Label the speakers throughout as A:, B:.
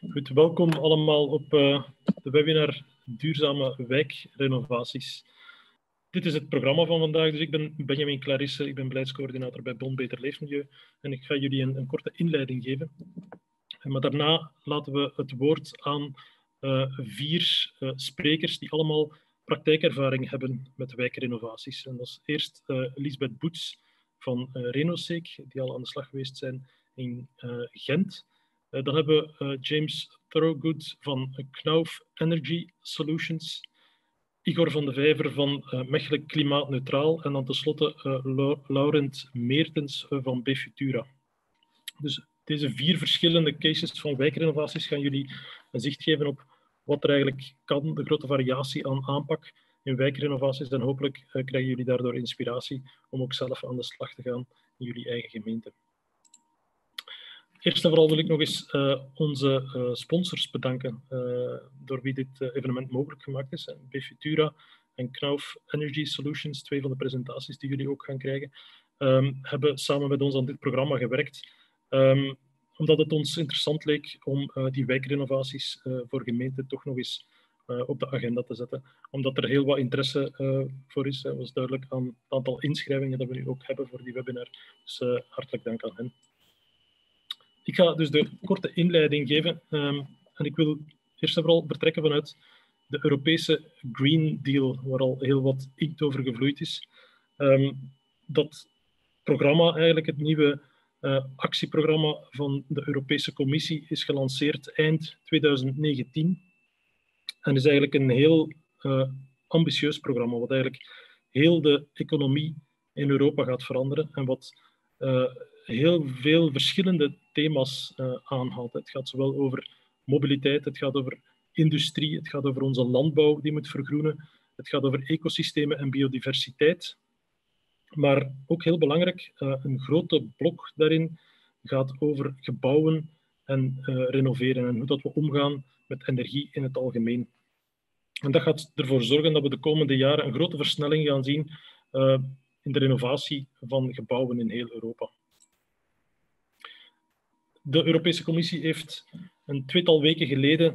A: Goed, welkom allemaal op de webinar Duurzame wijkrenovaties. Dit is het programma van vandaag, dus ik ben Benjamin Clarisse, ik ben beleidscoördinator bij Bon Beter Leefmilieu en ik ga jullie een korte inleiding geven. Maar daarna laten we het woord aan 4 sprekers die allemaal praktijkervaring hebben met wijkrenovaties. En dat is eerst Lisbeth Boets van Renoseek, die al aan de slag geweest zijn in Gent. Dan hebben we James Thorogood van Knauf Energy Solutions, Igor van de Vijver van Mechelen Klimaatneutraal en dan tenslotte Laurent Meertens van Befutura. Dus deze 4 verschillende cases van wijkrenovaties gaan jullie een zicht geven op wat er eigenlijk kan, de grote variatie aan aanpak in wijkrenovaties en hopelijk krijgen jullie daardoor inspiratie om ook zelf aan de slag te gaan in jullie eigen gemeente. Eerst en vooral wil ik nog eens onze sponsors bedanken door wie dit evenement mogelijk gemaakt is. Befutura en Knauf Energy Solutions, 2 van de presentaties die jullie ook gaan krijgen, hebben samen met ons aan dit programma gewerkt. Omdat het ons interessant leek om die wijkrenovaties voor gemeenten toch nog eens op de agenda te zetten. Omdat er heel wat interesse voor is. Dat was duidelijk aan het aantal inschrijvingen dat we nu ook hebben voor die webinar. Dus hartelijk dank aan hen. Ik ga dus de korte inleiding geven en ik wil eerst en vooral vertrekken vanuit de Europese Green Deal, waar al heel wat inkt over gevloeid is. Dat programma, eigenlijk het nieuwe actieprogramma van de Europese Commissie, is gelanceerd eind 2019 en is eigenlijk een heel ambitieus programma, wat eigenlijk heel de economie in Europa gaat veranderen en wat heel veel verschillende thema's aanhaalt. Het gaat zowel over mobiliteit, het gaat over industrie, het gaat over onze landbouw die moet vergroenen, het gaat over ecosystemen en biodiversiteit. Maar ook heel belangrijk, een grote blok daarin gaat over gebouwen en renoveren en hoe dat we omgaan met energie in het algemeen. En dat gaat ervoor zorgen dat we de komende jaren een grote versnelling gaan zien in de renovatie van gebouwen in heel Europa. De Europese Commissie heeft een 2-tal weken geleden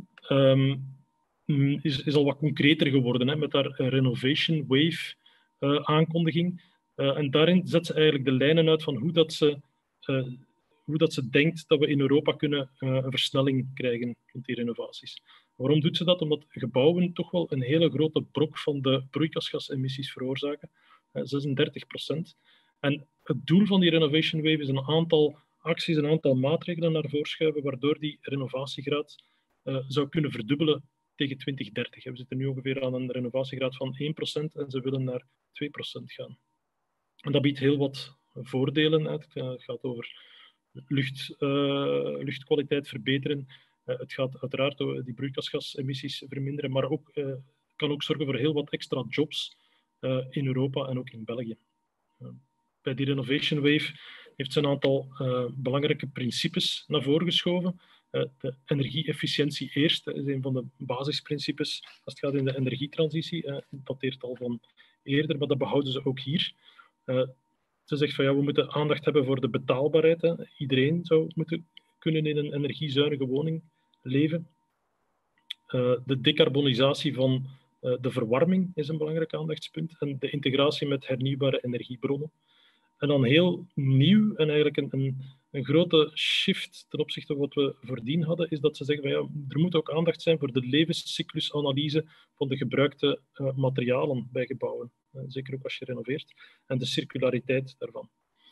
A: is al wat concreter geworden met haar Renovation Wave aankondiging. En daarin zet ze eigenlijk de lijnen uit van hoe dat ze denkt dat we in Europa kunnen een versnelling krijgen met die renovaties. Waarom doet ze dat? Omdat gebouwen toch wel een hele grote brok van de broeikasgasemissies veroorzaken, 36%. En het doel van die Renovation Wave is een aantal acties, een aantal maatregelen naar voren schuiven, waardoor die renovatiegraad zou kunnen verdubbelen tegen 2030. We zitten nu ongeveer aan een renovatiegraad van 1% en ze willen naar 2% gaan. En dat biedt heel wat voordelen uit. Het gaat over luchtkwaliteit verbeteren. Het gaat uiteraard die broeikasgasemissies verminderen, maar ook, kan ook zorgen voor heel wat extra jobs in Europa en ook in België. Bij die Renovation Wave heeft ze een aantal belangrijke principes naar voren geschoven. De energie-efficiëntie eerst is een van de basisprincipes als het gaat in de energietransitie. Dat dateert al van eerder, maar dat behouden ze ook hier. Ze zegt van ja, we moeten aandacht hebben voor de betaalbaarheid. Iedereen zou moeten kunnen in een energiezuinige woning leven. De decarbonisatie van de verwarming is een belangrijk aandachtspunt en de integratie met hernieuwbare energiebronnen. En dan heel nieuw en eigenlijk een grote shift ten opzichte van wat we voordien hadden, is dat ze zeggen van ja, er moet ook aandacht zijn voor de levenscyclusanalyse van de gebruikte materialen bij gebouwen. Zeker ook als je renoveert. En de circulariteit daarvan.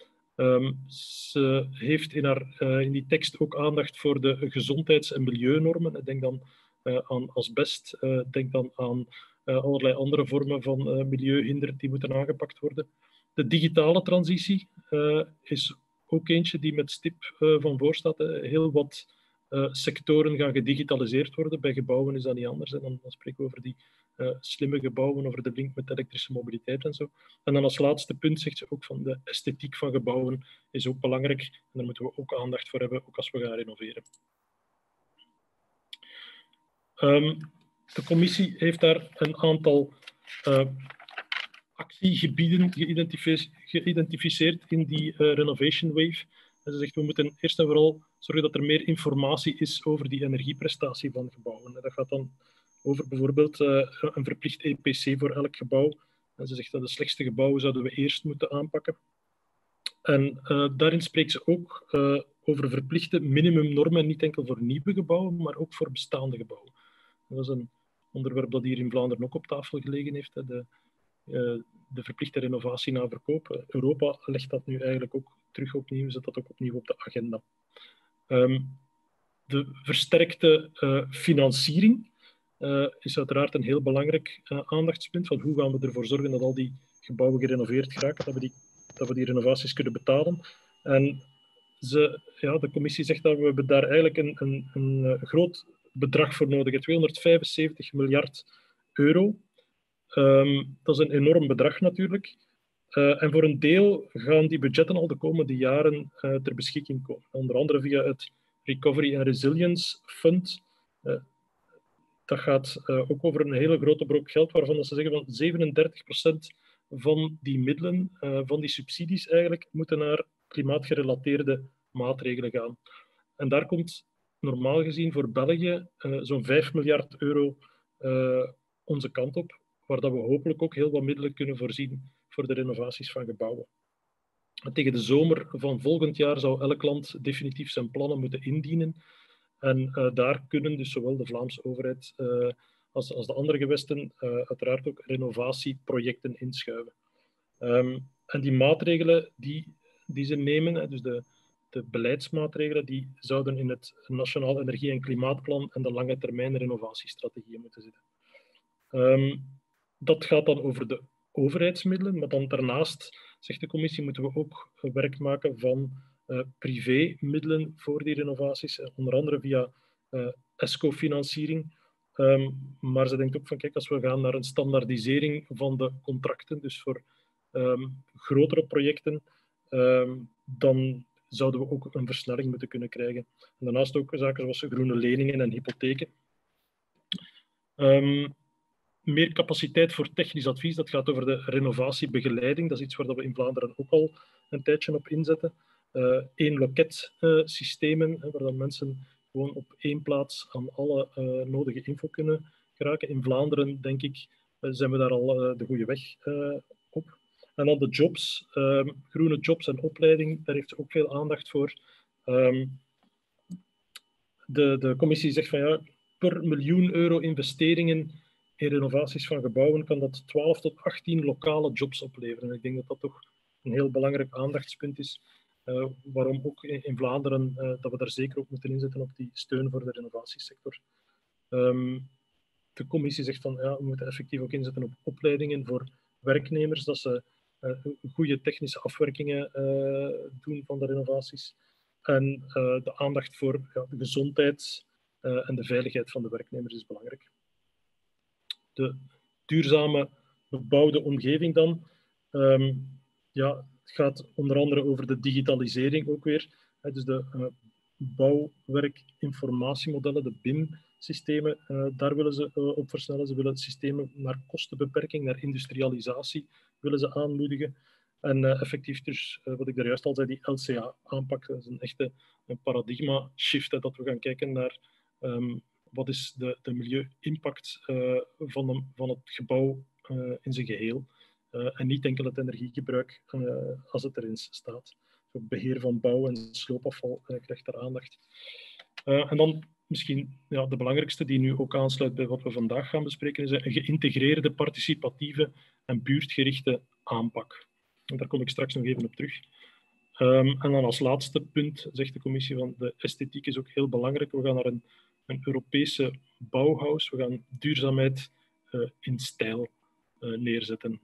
A: Ze heeft in die tekst ook aandacht voor de gezondheids- en milieunormen. Denk dan aan asbest, denk dan aan allerlei andere vormen van milieuhinder die moeten aangepakt worden. De digitale transitie is ook eentje die met stip van voor staat. Heel wat sectoren gaan gedigitaliseerd worden. Bij gebouwen is dat niet anders. Dan spreken we over die slimme gebouwen, over de link met elektrische mobiliteit en zo. En dan als laatste punt zegt ze ook van de esthetiek van gebouwen is ook belangrijk. En daar moeten we ook aandacht voor hebben, ook als we gaan renoveren. De commissie heeft daar een aantal actiegebieden geïdentificeerd in die Renovation Wave. En ze zegt, we moeten eerst en vooral zorgen dat er meer informatie is over die energieprestatie van gebouwen. Dat gaat dan over bijvoorbeeld een verplicht EPC voor elk gebouw. En ze zegt dat de slechtste gebouwen zouden we eerst moeten aanpakken. En daarin spreekt ze ook over verplichte minimumnormen, niet enkel voor nieuwe gebouwen, maar ook voor bestaande gebouwen. Dat is een onderwerp dat hier in Vlaanderen ook op tafel gelegen heeft. De verplichte renovatie na verkoop. Europa legt dat nu eigenlijk ook terug opnieuw, zet dat ook opnieuw op de agenda. De versterkte financiering is uiteraard een heel belangrijk aandachtspunt. Van hoe gaan we ervoor zorgen dat al die gebouwen gerenoveerd geraken, dat we die renovaties kunnen betalen. En de commissie zegt dat we daar eigenlijk een groot bedrag voor nodig hebben. 275 miljard euro. Dat is een enorm bedrag natuurlijk. En voor een deel gaan die budgetten al de komende jaren ter beschikking komen. Onder andere via het Recovery and Resilience Fund. Dat gaat ook over een hele grote brok geld, waarvan ze zeggen van 37% van die middelen, van die subsidies eigenlijk, moeten naar klimaatgerelateerde maatregelen gaan. En daar komt normaal gezien voor België zo'n 5 miljard euro onze kant op, waar dat we hopelijk ook heel wat middelen kunnen voorzien voor de renovaties van gebouwen. En tegen de zomer van volgend jaar zou elk land definitief zijn plannen moeten indienen. En daar kunnen dus zowel de Vlaamse overheid als de andere gewesten uiteraard ook renovatieprojecten inschuiven. En die maatregelen die ze nemen, dus de beleidsmaatregelen, die zouden in het Nationaal Energie- en Klimaatplan en de lange termijn renovatiestrategieën moeten zitten. Dat gaat dan over de overheidsmiddelen, maar dan daarnaast, zegt de commissie, moeten we ook werk maken van privémiddelen voor die renovaties, onder andere via ESCO-financiering. Maar ze denkt ook van, kijk, als we gaan naar een standaardisering van de contracten, dus voor grotere projecten, dan zouden we ook een versnelling moeten kunnen krijgen. En daarnaast ook zaken zoals groene leningen en hypotheken. Meer capaciteit voor technisch advies, dat gaat over de renovatiebegeleiding. Dat is iets waar we in Vlaanderen ook al een tijdje op inzetten. Één loketsystemen, waar dan mensen gewoon op één plaats aan alle nodige info kunnen geraken. In Vlaanderen, denk ik, zijn we daar al de goede weg op. En dan de jobs, groene jobs en opleiding, daar heeft ze ook veel aandacht voor. De commissie zegt van ja, per miljoen euro investeringen in renovaties van gebouwen kan dat 12 tot 18 lokale jobs opleveren. En ik denk dat dat toch een heel belangrijk aandachtspunt is. Waarom ook in Vlaanderen dat we daar zeker op moeten inzetten op die steun voor de renovatiesector. De commissie zegt van ja, we moeten effectief ook inzetten op opleidingen voor werknemers, dat ze goede technische afwerkingen doen van de renovaties. En de aandacht voor de gezondheid en de veiligheid van de werknemers is belangrijk. De duurzame bebouwde omgeving dan. Het gaat onder andere over de digitalisering ook weer. Dus de bouwwerkinformatiemodellen, de BIM-systemen, daar willen ze op versnellen. Ze willen systemen naar kostenbeperking, naar industrialisatie willen ze aanmoedigen. En effectief dus, wat ik daar juist al zei, die LCA-aanpak, dat is een echte paradigma-shift, dat we gaan kijken naar wat is de milieu-impact van het gebouw in zijn geheel. En niet enkel het energiegebruik als het erin staat. Het beheer van bouw- en sloopafval krijgt daar aandacht. En dan misschien de belangrijkste, die nu ook aansluit bij wat we vandaag gaan bespreken, is een geïntegreerde, participatieve en buurtgerichte aanpak. En daar kom ik straks nog even op terug. En dan als laatste punt zegt de commissie van de esthetiek is ook heel belangrijk. We gaan naar een Europese Bauhaus. We gaan duurzaamheid in stijl neerzetten.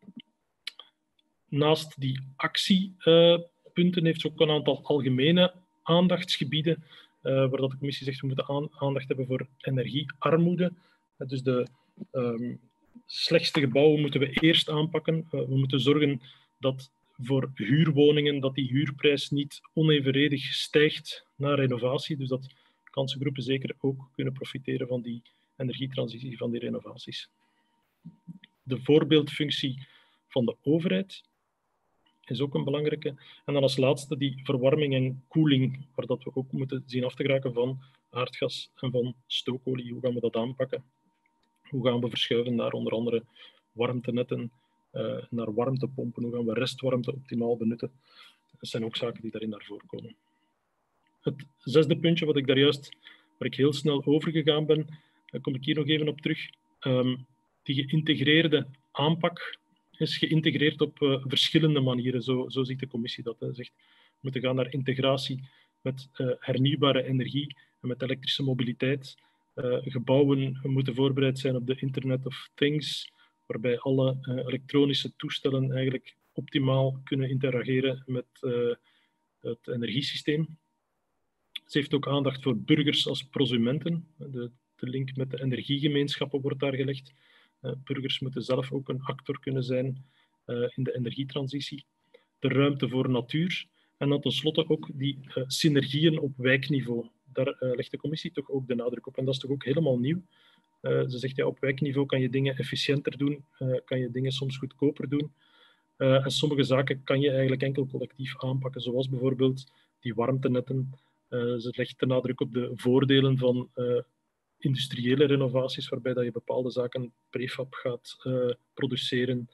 A: Naast die actiepunten heeft ze ook een aantal algemene aandachtsgebieden, waar dat de commissie zegt we moeten aandacht hebben voor energiearmoede. Dus de slechtste gebouwen moeten we eerst aanpakken. We moeten zorgen dat voor huurwoningen dat die huurprijs niet onevenredig stijgt na renovatie. Dus dat kansengroepen zeker ook kunnen profiteren van die energietransitie, van die renovaties. De voorbeeldfunctie van de overheid is ook een belangrijke. En dan als laatste die verwarming en koeling, waar dat we ook moeten zien af te geraken van aardgas en van stookolie. Hoe gaan we dat aanpakken? Hoe gaan we verschuiven naar onder andere warmtenetten, naar warmtepompen? Hoe gaan we restwarmte optimaal benutten? Dat zijn ook zaken die daarin naar voren komen. Het zesde puntje, wat ik daar juist, waar ik heel snel over gegaan ben, daar kom ik hier nog even op terug. Die geïntegreerde aanpak is geïntegreerd op verschillende manieren. Zo ziet de commissie dat. Zegt, we moeten gaan naar integratie met hernieuwbare energie en met elektrische mobiliteit. Gebouwen moeten voorbereid zijn op de Internet of Things, waarbij alle elektronische toestellen eigenlijk optimaal kunnen interageren met het energiesysteem. Ze heeft ook aandacht voor burgers als prosumenten. De link met de energiegemeenschappen wordt daar gelegd. Burgers moeten zelf ook een actor kunnen zijn in de energietransitie. De ruimte voor natuur. En dan tenslotte ook die synergieën op wijkniveau. Daar legt de commissie toch ook de nadruk op. En dat is toch ook helemaal nieuw. Ze zegt, ja, op wijkniveau kan je dingen efficiënter doen, kan je dingen soms goedkoper doen. En sommige zaken kan je eigenlijk enkel collectief aanpakken, zoals bijvoorbeeld die warmtenetten. Ze legt de nadruk op de voordelen van industriële renovaties, waarbij dat je bepaalde zaken prefab gaat produceren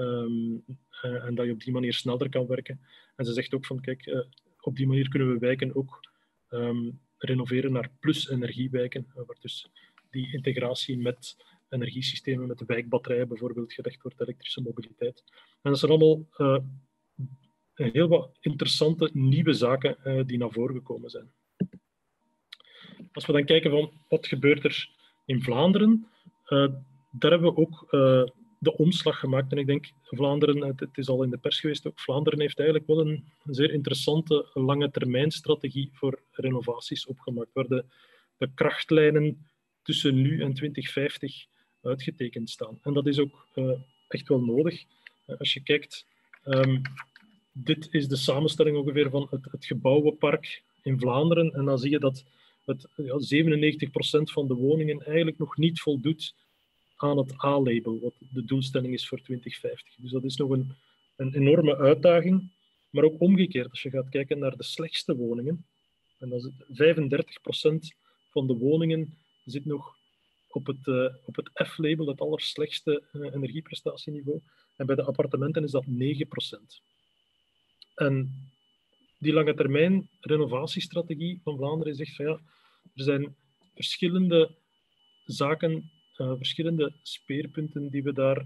A: en dat je op die manier sneller kan werken. En ze zegt ook van, kijk, op die manier kunnen we wijken ook renoveren naar plus-energiewijken, waar dus die integratie met energiesystemen, met de wijkbatterijen bijvoorbeeld, gelegd wordt, elektrische mobiliteit. En dat zijn allemaal heel wat interessante nieuwe zaken die naar voren gekomen zijn. Als we dan kijken van wat gebeurt er in Vlaanderen, daar hebben we ook de omslag gemaakt. En ik denk, Vlaanderen, het is al in de pers geweest, ook Vlaanderen heeft eigenlijk wel een zeer interessante lange termijn strategie voor renovaties opgemaakt, waar de krachtlijnen tussen nu en 2050 uitgetekend staan. En dat is ook echt wel nodig. Als je kijkt, dit is de samenstelling ongeveer van het gebouwenpark in Vlaanderen. En dan zie je dat 97% van de woningen eigenlijk nog niet voldoet aan het A-label, wat de doelstelling is voor 2050. Dus dat is nog een enorme uitdaging. Maar ook omgekeerd, als je gaat kijken naar de slechtste woningen, en dan zit 35% van de woningen zit nog op het F-label, het allerslechtste energieprestatieniveau. En bij de appartementen is dat 9%. En die lange termijn renovatiestrategie van Vlaanderen zegt van ja, er zijn verschillende zaken, verschillende speerpunten die we daar,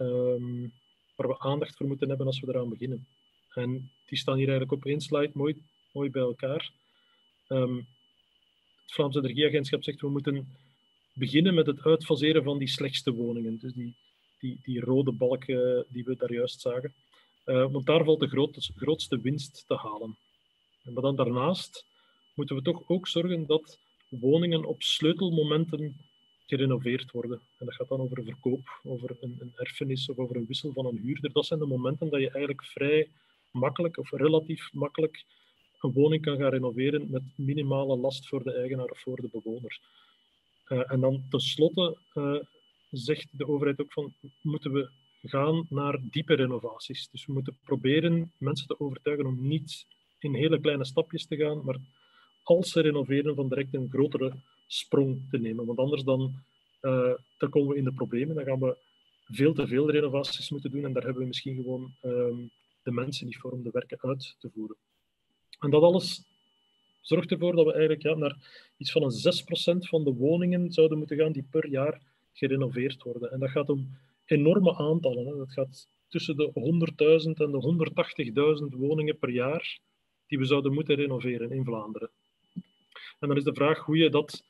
A: waar we aandacht voor moeten hebben als we eraan beginnen. En die staan hier eigenlijk op één slide mooi bij elkaar. Het Vlaams Energieagentschap zegt we moeten beginnen met het uitfaseren van die slechtste woningen. Dus die rode balk die we daar juist zagen. Want daar valt de grootste winst te halen. Maar dan daarnaast moeten we toch ook zorgen dat woningen op sleutelmomenten gerenoveerd worden. En dat gaat dan over een verkoop, over een erfenis of over een wissel van een huurder. Dat zijn de momenten dat je eigenlijk vrij makkelijk of relatief makkelijk een woning kan gaan renoveren met minimale last voor de eigenaar of voor de bewoner. En dan tenslotte zegt de overheid ook van moeten we gaan naar diepe renovaties. Dus we moeten proberen mensen te overtuigen om niet in hele kleine stapjes te gaan, maar als ze renoveren van direct een grotere sprong te nemen. Want anders dan komen we in de problemen. Dan gaan we veel te veel renovaties moeten doen en daar hebben we misschien gewoon de mensen niet voor om de werken uit te voeren. En dat alles zorgt ervoor dat we eigenlijk naar iets van een 6% van de woningen zouden moeten gaan die per jaar gerenoveerd worden. En dat gaat om enorme aantallen. Hè. Dat gaat tussen de 100.000 en de 180.000 woningen per jaar die we zouden moeten renoveren in Vlaanderen. En dan is de vraag hoe je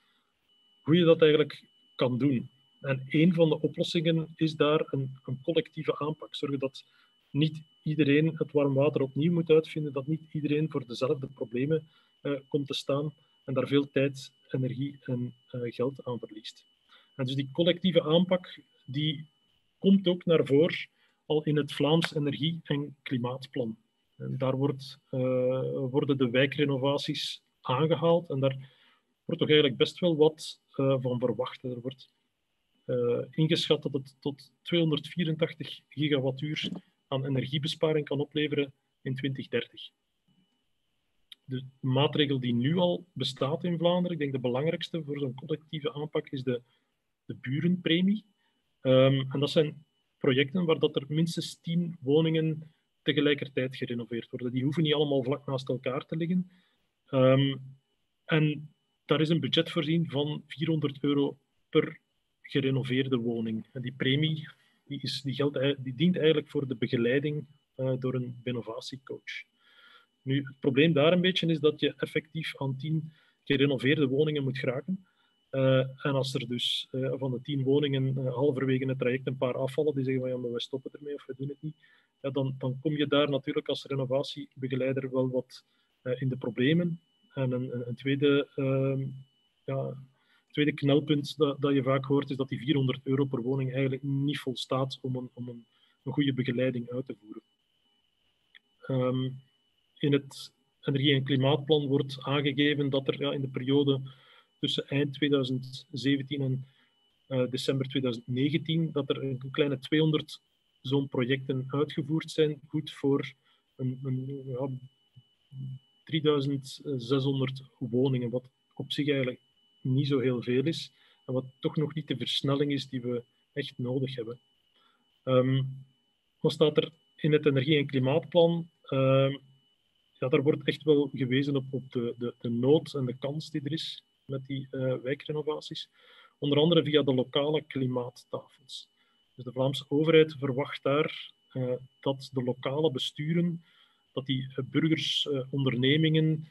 A: dat eigenlijk kan doen. En een van de oplossingen is daar een collectieve aanpak. Zorgen dat niet iedereen het warm water opnieuw moet uitvinden, dat niet iedereen voor dezelfde problemen komt te staan en daar veel tijd, energie en geld aan verliest. En dus die collectieve aanpak die komt ook naar voren al in het Vlaams Energie- en Klimaatplan. En daar worden de wijkrenovaties aangehaald en daar wordt toch eigenlijk best wel wat van verwacht. Er wordt ingeschat dat het tot 284 gigawattuur aan energiebesparing kan opleveren in 2030. De maatregel die nu al bestaat in Vlaanderen, ik denk de belangrijkste voor zo'n collectieve aanpak, is de burenpremie. En dat zijn projecten waar dat er minstens 10 woningen tegelijkertijd gerenoveerd worden. Die hoeven niet allemaal vlak naast elkaar te liggen. En daar is een budget voorzien van €400 per gerenoveerde woning. En die premie die dient eigenlijk voor de begeleiding door een innovatiecoach. Nu, het probleem daar een beetje is dat je effectief aan 10 gerenoveerde woningen moet geraken. En als er dus van de 10 woningen halverwege het traject een paar afvallen, die zeggen van ja, maar we stoppen ermee of we doen het niet, ja, dan kom je daar natuurlijk als renovatiebegeleider wel wat in de problemen. En een tweede knelpunt dat je vaak hoort, is dat die €400 per woning eigenlijk niet volstaat om een goede begeleiding uit te voeren. In het energie- en klimaatplan wordt aangegeven dat er in de periode tussen eind 2017 en december 2019, dat er een kleine 200 zo'n projecten uitgevoerd zijn, goed voor 3600 woningen, wat op zich eigenlijk niet zo heel veel is, en wat toch nog niet de versnelling is die we echt nodig hebben. Wat staat er in het energie- en klimaatplan? Ja, daar wordt echt wel gewezen op de nood en de kans die er is met die wijkrenovaties. Onder andere via de lokale klimaattafels. Dus de Vlaamse overheid verwacht daar dat de lokale besturen, dat die burgers, ondernemingen,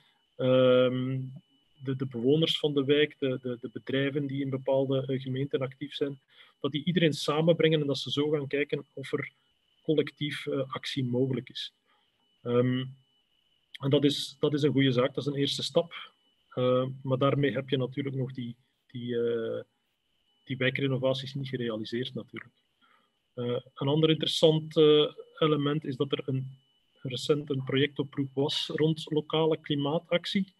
A: de bewoners van de wijk, de bedrijven die in bepaalde gemeenten actief zijn, dat die iedereen samenbrengen en dat ze zo gaan kijken of er collectief actie mogelijk is. En dat is een goede zaak, dat is een eerste stap. Maar daarmee heb je natuurlijk nog die wijkrenovaties niet gerealiseerd natuurlijk. Een ander interessant element is dat er recent een projectoproep was rond lokale klimaatactie.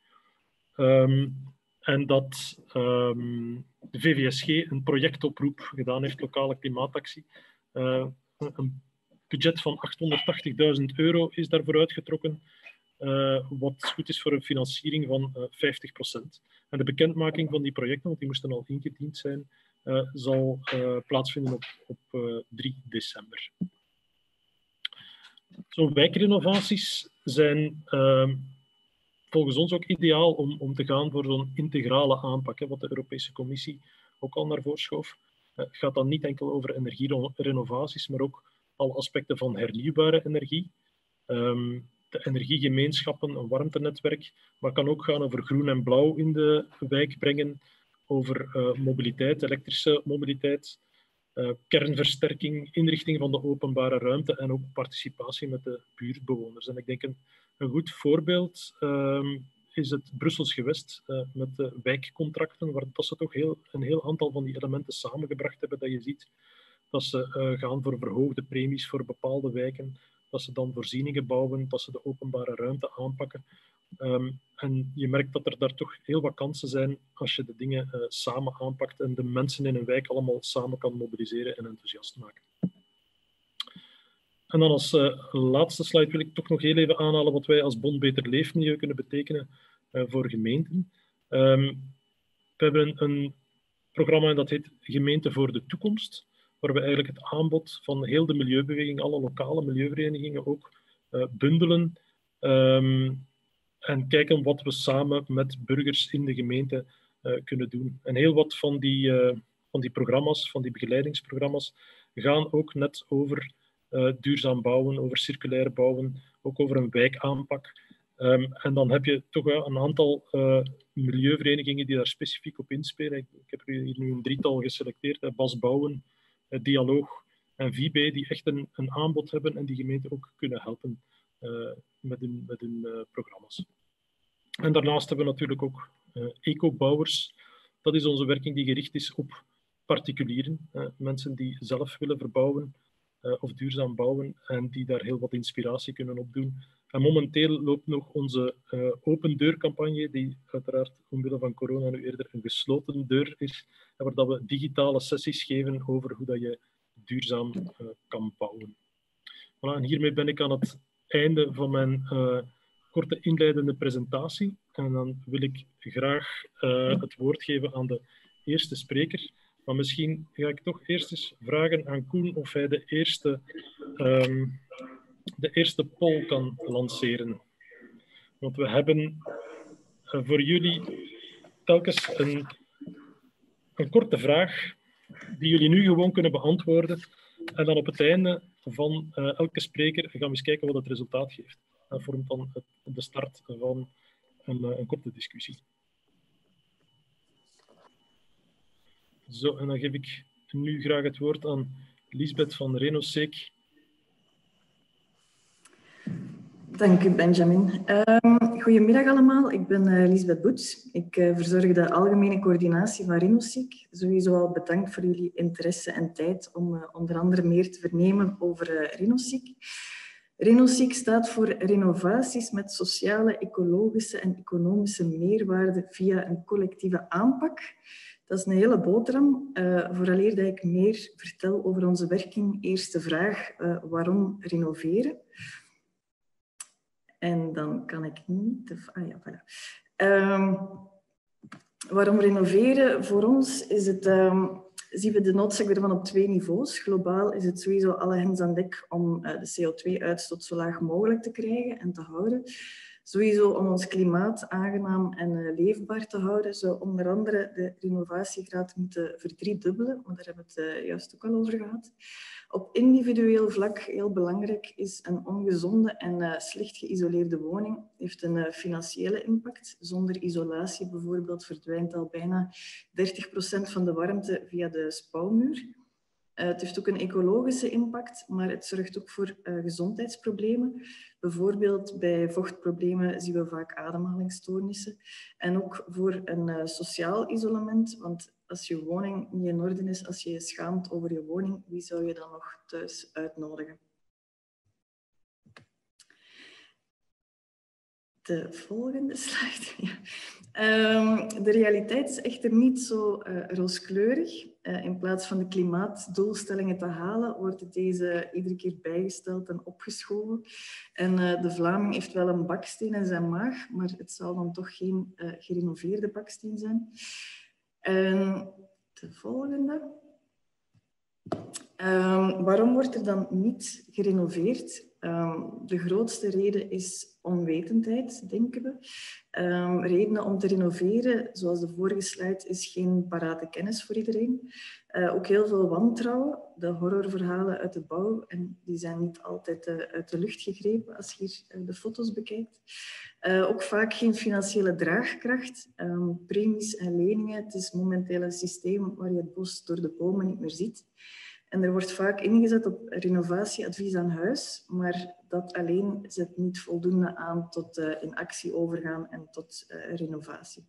A: En dat de VVSG een projectoproep gedaan heeft, lokale klimaatactie. Een budget van €880.000 is daarvoor uitgetrokken. Wat goed is voor een financiering van 50%. En de bekendmaking van die projecten, want die moesten al ingediend zijn, zal plaatsvinden op 3 december. Zo'n wijkrenovaties zijn volgens ons ook ideaal om te gaan voor zo'n integrale aanpak, wat de Europese Commissie ook al naar voren schoof. Het gaat dan niet enkel over energierenovaties, maar ook alle aspecten van hernieuwbare energie. De energiegemeenschappen, een warmtenetwerk, maar het kan ook gaan over groen en blauw in de wijk brengen, over mobiliteit, elektrische mobiliteit, kernversterking, inrichting van de openbare ruimte en ook participatie met de buurtbewoners. En ik denk een goed voorbeeld is het Brussels gewest met de wijkcontracten, waar ze toch een heel aantal van die elementen samengebracht hebben, dat je ziet dat ze gaan voor verhoogde premies voor bepaalde wijken, dat ze dan voorzieningen bouwen, dat ze de openbare ruimte aanpakken. En je merkt dat er daar toch heel wat kansen zijn als je de dingen samen aanpakt en de mensen in een wijk allemaal samen kan mobiliseren en enthousiast maken. En dan als laatste slide wil ik toch nog heel even aanhalen wat wij als Bond Beter Leefmilieu kunnen betekenen voor gemeenten. We hebben een programma dat heet Gemeente voor de Toekomst, waar we eigenlijk het aanbod van heel de milieubeweging, alle lokale milieuverenigingen ook bundelen en kijken wat we samen met burgers in de gemeente kunnen doen. En heel wat van die programma's, van die begeleidingsprogramma's, gaan ook net over duurzaam bouwen, over circulair bouwen, ook over een wijkaanpak. En dan heb je toch een aantal milieuverenigingen die daar specifiek op inspelen. Ik heb hier nu een drietal geselecteerd. Bas Bouwen, Dialoog en VB, die echt een aanbod hebben en die gemeenten ook kunnen helpen met hun programma's. En daarnaast hebben we natuurlijk ook ecobouwers. Dat is onze werking die gericht is op particulieren, mensen die zelf willen verbouwen of duurzaam bouwen en die daar heel wat inspiratie kunnen opdoen. En momenteel loopt nog onze open deurcampagne, die uiteraard omwille van corona nu eerder een gesloten deur is, waar dat we digitale sessies geven over hoe dat je duurzaam kan bouwen. Voilà, en hiermee ben ik aan het einde van mijn korte inleidende presentatie. En dan wil ik graag het woord geven aan de eerste spreker. Maar misschien ga ik toch eerst eens vragen aan Koen of hij de eerste poll kan lanceren. Want we hebben voor jullie telkens een korte vraag die jullie nu gewoon kunnen beantwoorden. En dan op het einde van elke spreker gaan we eens kijken wat het resultaat geeft. Dat vormt dan de start van een korte discussie. Zo, en dan geef ik nu graag het woord aan Lisbeth van Renosec.
B: Dank u, Benjamin. Goedemiddag allemaal, ik ben Lisbeth Boets. Ik verzorg de algemene coördinatie van Renosec. Sowieso al bedankt voor jullie interesse en tijd om onder andere meer te vernemen over Renosec. Renosec staat voor renovaties met sociale, ecologische en economische meerwaarde via een collectieve aanpak. Dat is een hele boterham. Vooraleer dat ik meer vertel over onze werking, eerst de vraag waarom renoveren? En dan kan ik niet... voilà. Waarom renoveren? Voor ons is het, zien we de noodzaak ervan op 2 niveaus. Globaal is het sowieso alle hens aan dek om de CO2-uitstoot zo laag mogelijk te krijgen en te houden. Sowieso om ons klimaat aangenaam en leefbaar te houden, zou onder andere de renovatiegraad moeten verdriedubbelen, maar daar hebben we het juist ook al over gehad. Op individueel vlak, heel belangrijk, is een ongezonde en slecht geïsoleerde woning heeft een financiële impact. Zonder isolatie bijvoorbeeld verdwijnt al bijna 30% van de warmte via de spouwmuur. Het heeft ook een ecologische impact, maar het zorgt ook voor gezondheidsproblemen. Bijvoorbeeld bij vochtproblemen zien we vaak ademhalingsstoornissen. En ook voor een sociaal isolement, want als je woning niet in orde is, als je je schaamt over je woning, wie zou je dan nog thuis uitnodigen? De volgende slide. Ja. De realiteit is echter niet zo rooskleurig. In plaats van de klimaatdoelstellingen te halen, wordt deze iedere keer bijgesteld en opgeschoven. En de Vlaming heeft wel een baksteen in zijn maag, maar het zal dan toch geen gerenoveerde baksteen zijn. De volgende. Waarom wordt er dan niet gerenoveerd? De grootste reden is onwetendheid, denken we. Redenen om te renoveren, zoals de vorige slide, is geen parate kennis voor iedereen. Ook heel veel wantrouwen, de horrorverhalen uit de bouw, en die zijn niet altijd uit de lucht gegrepen als je hier de foto's bekijkt. Ook vaak geen financiële draagkracht, premies en leningen. Het is momenteel een systeem waar je het bos door de bomen niet meer ziet. En er wordt vaak ingezet op renovatieadvies aan huis, maar dat alleen zet niet voldoende aan tot in actie overgaan en tot renovatie.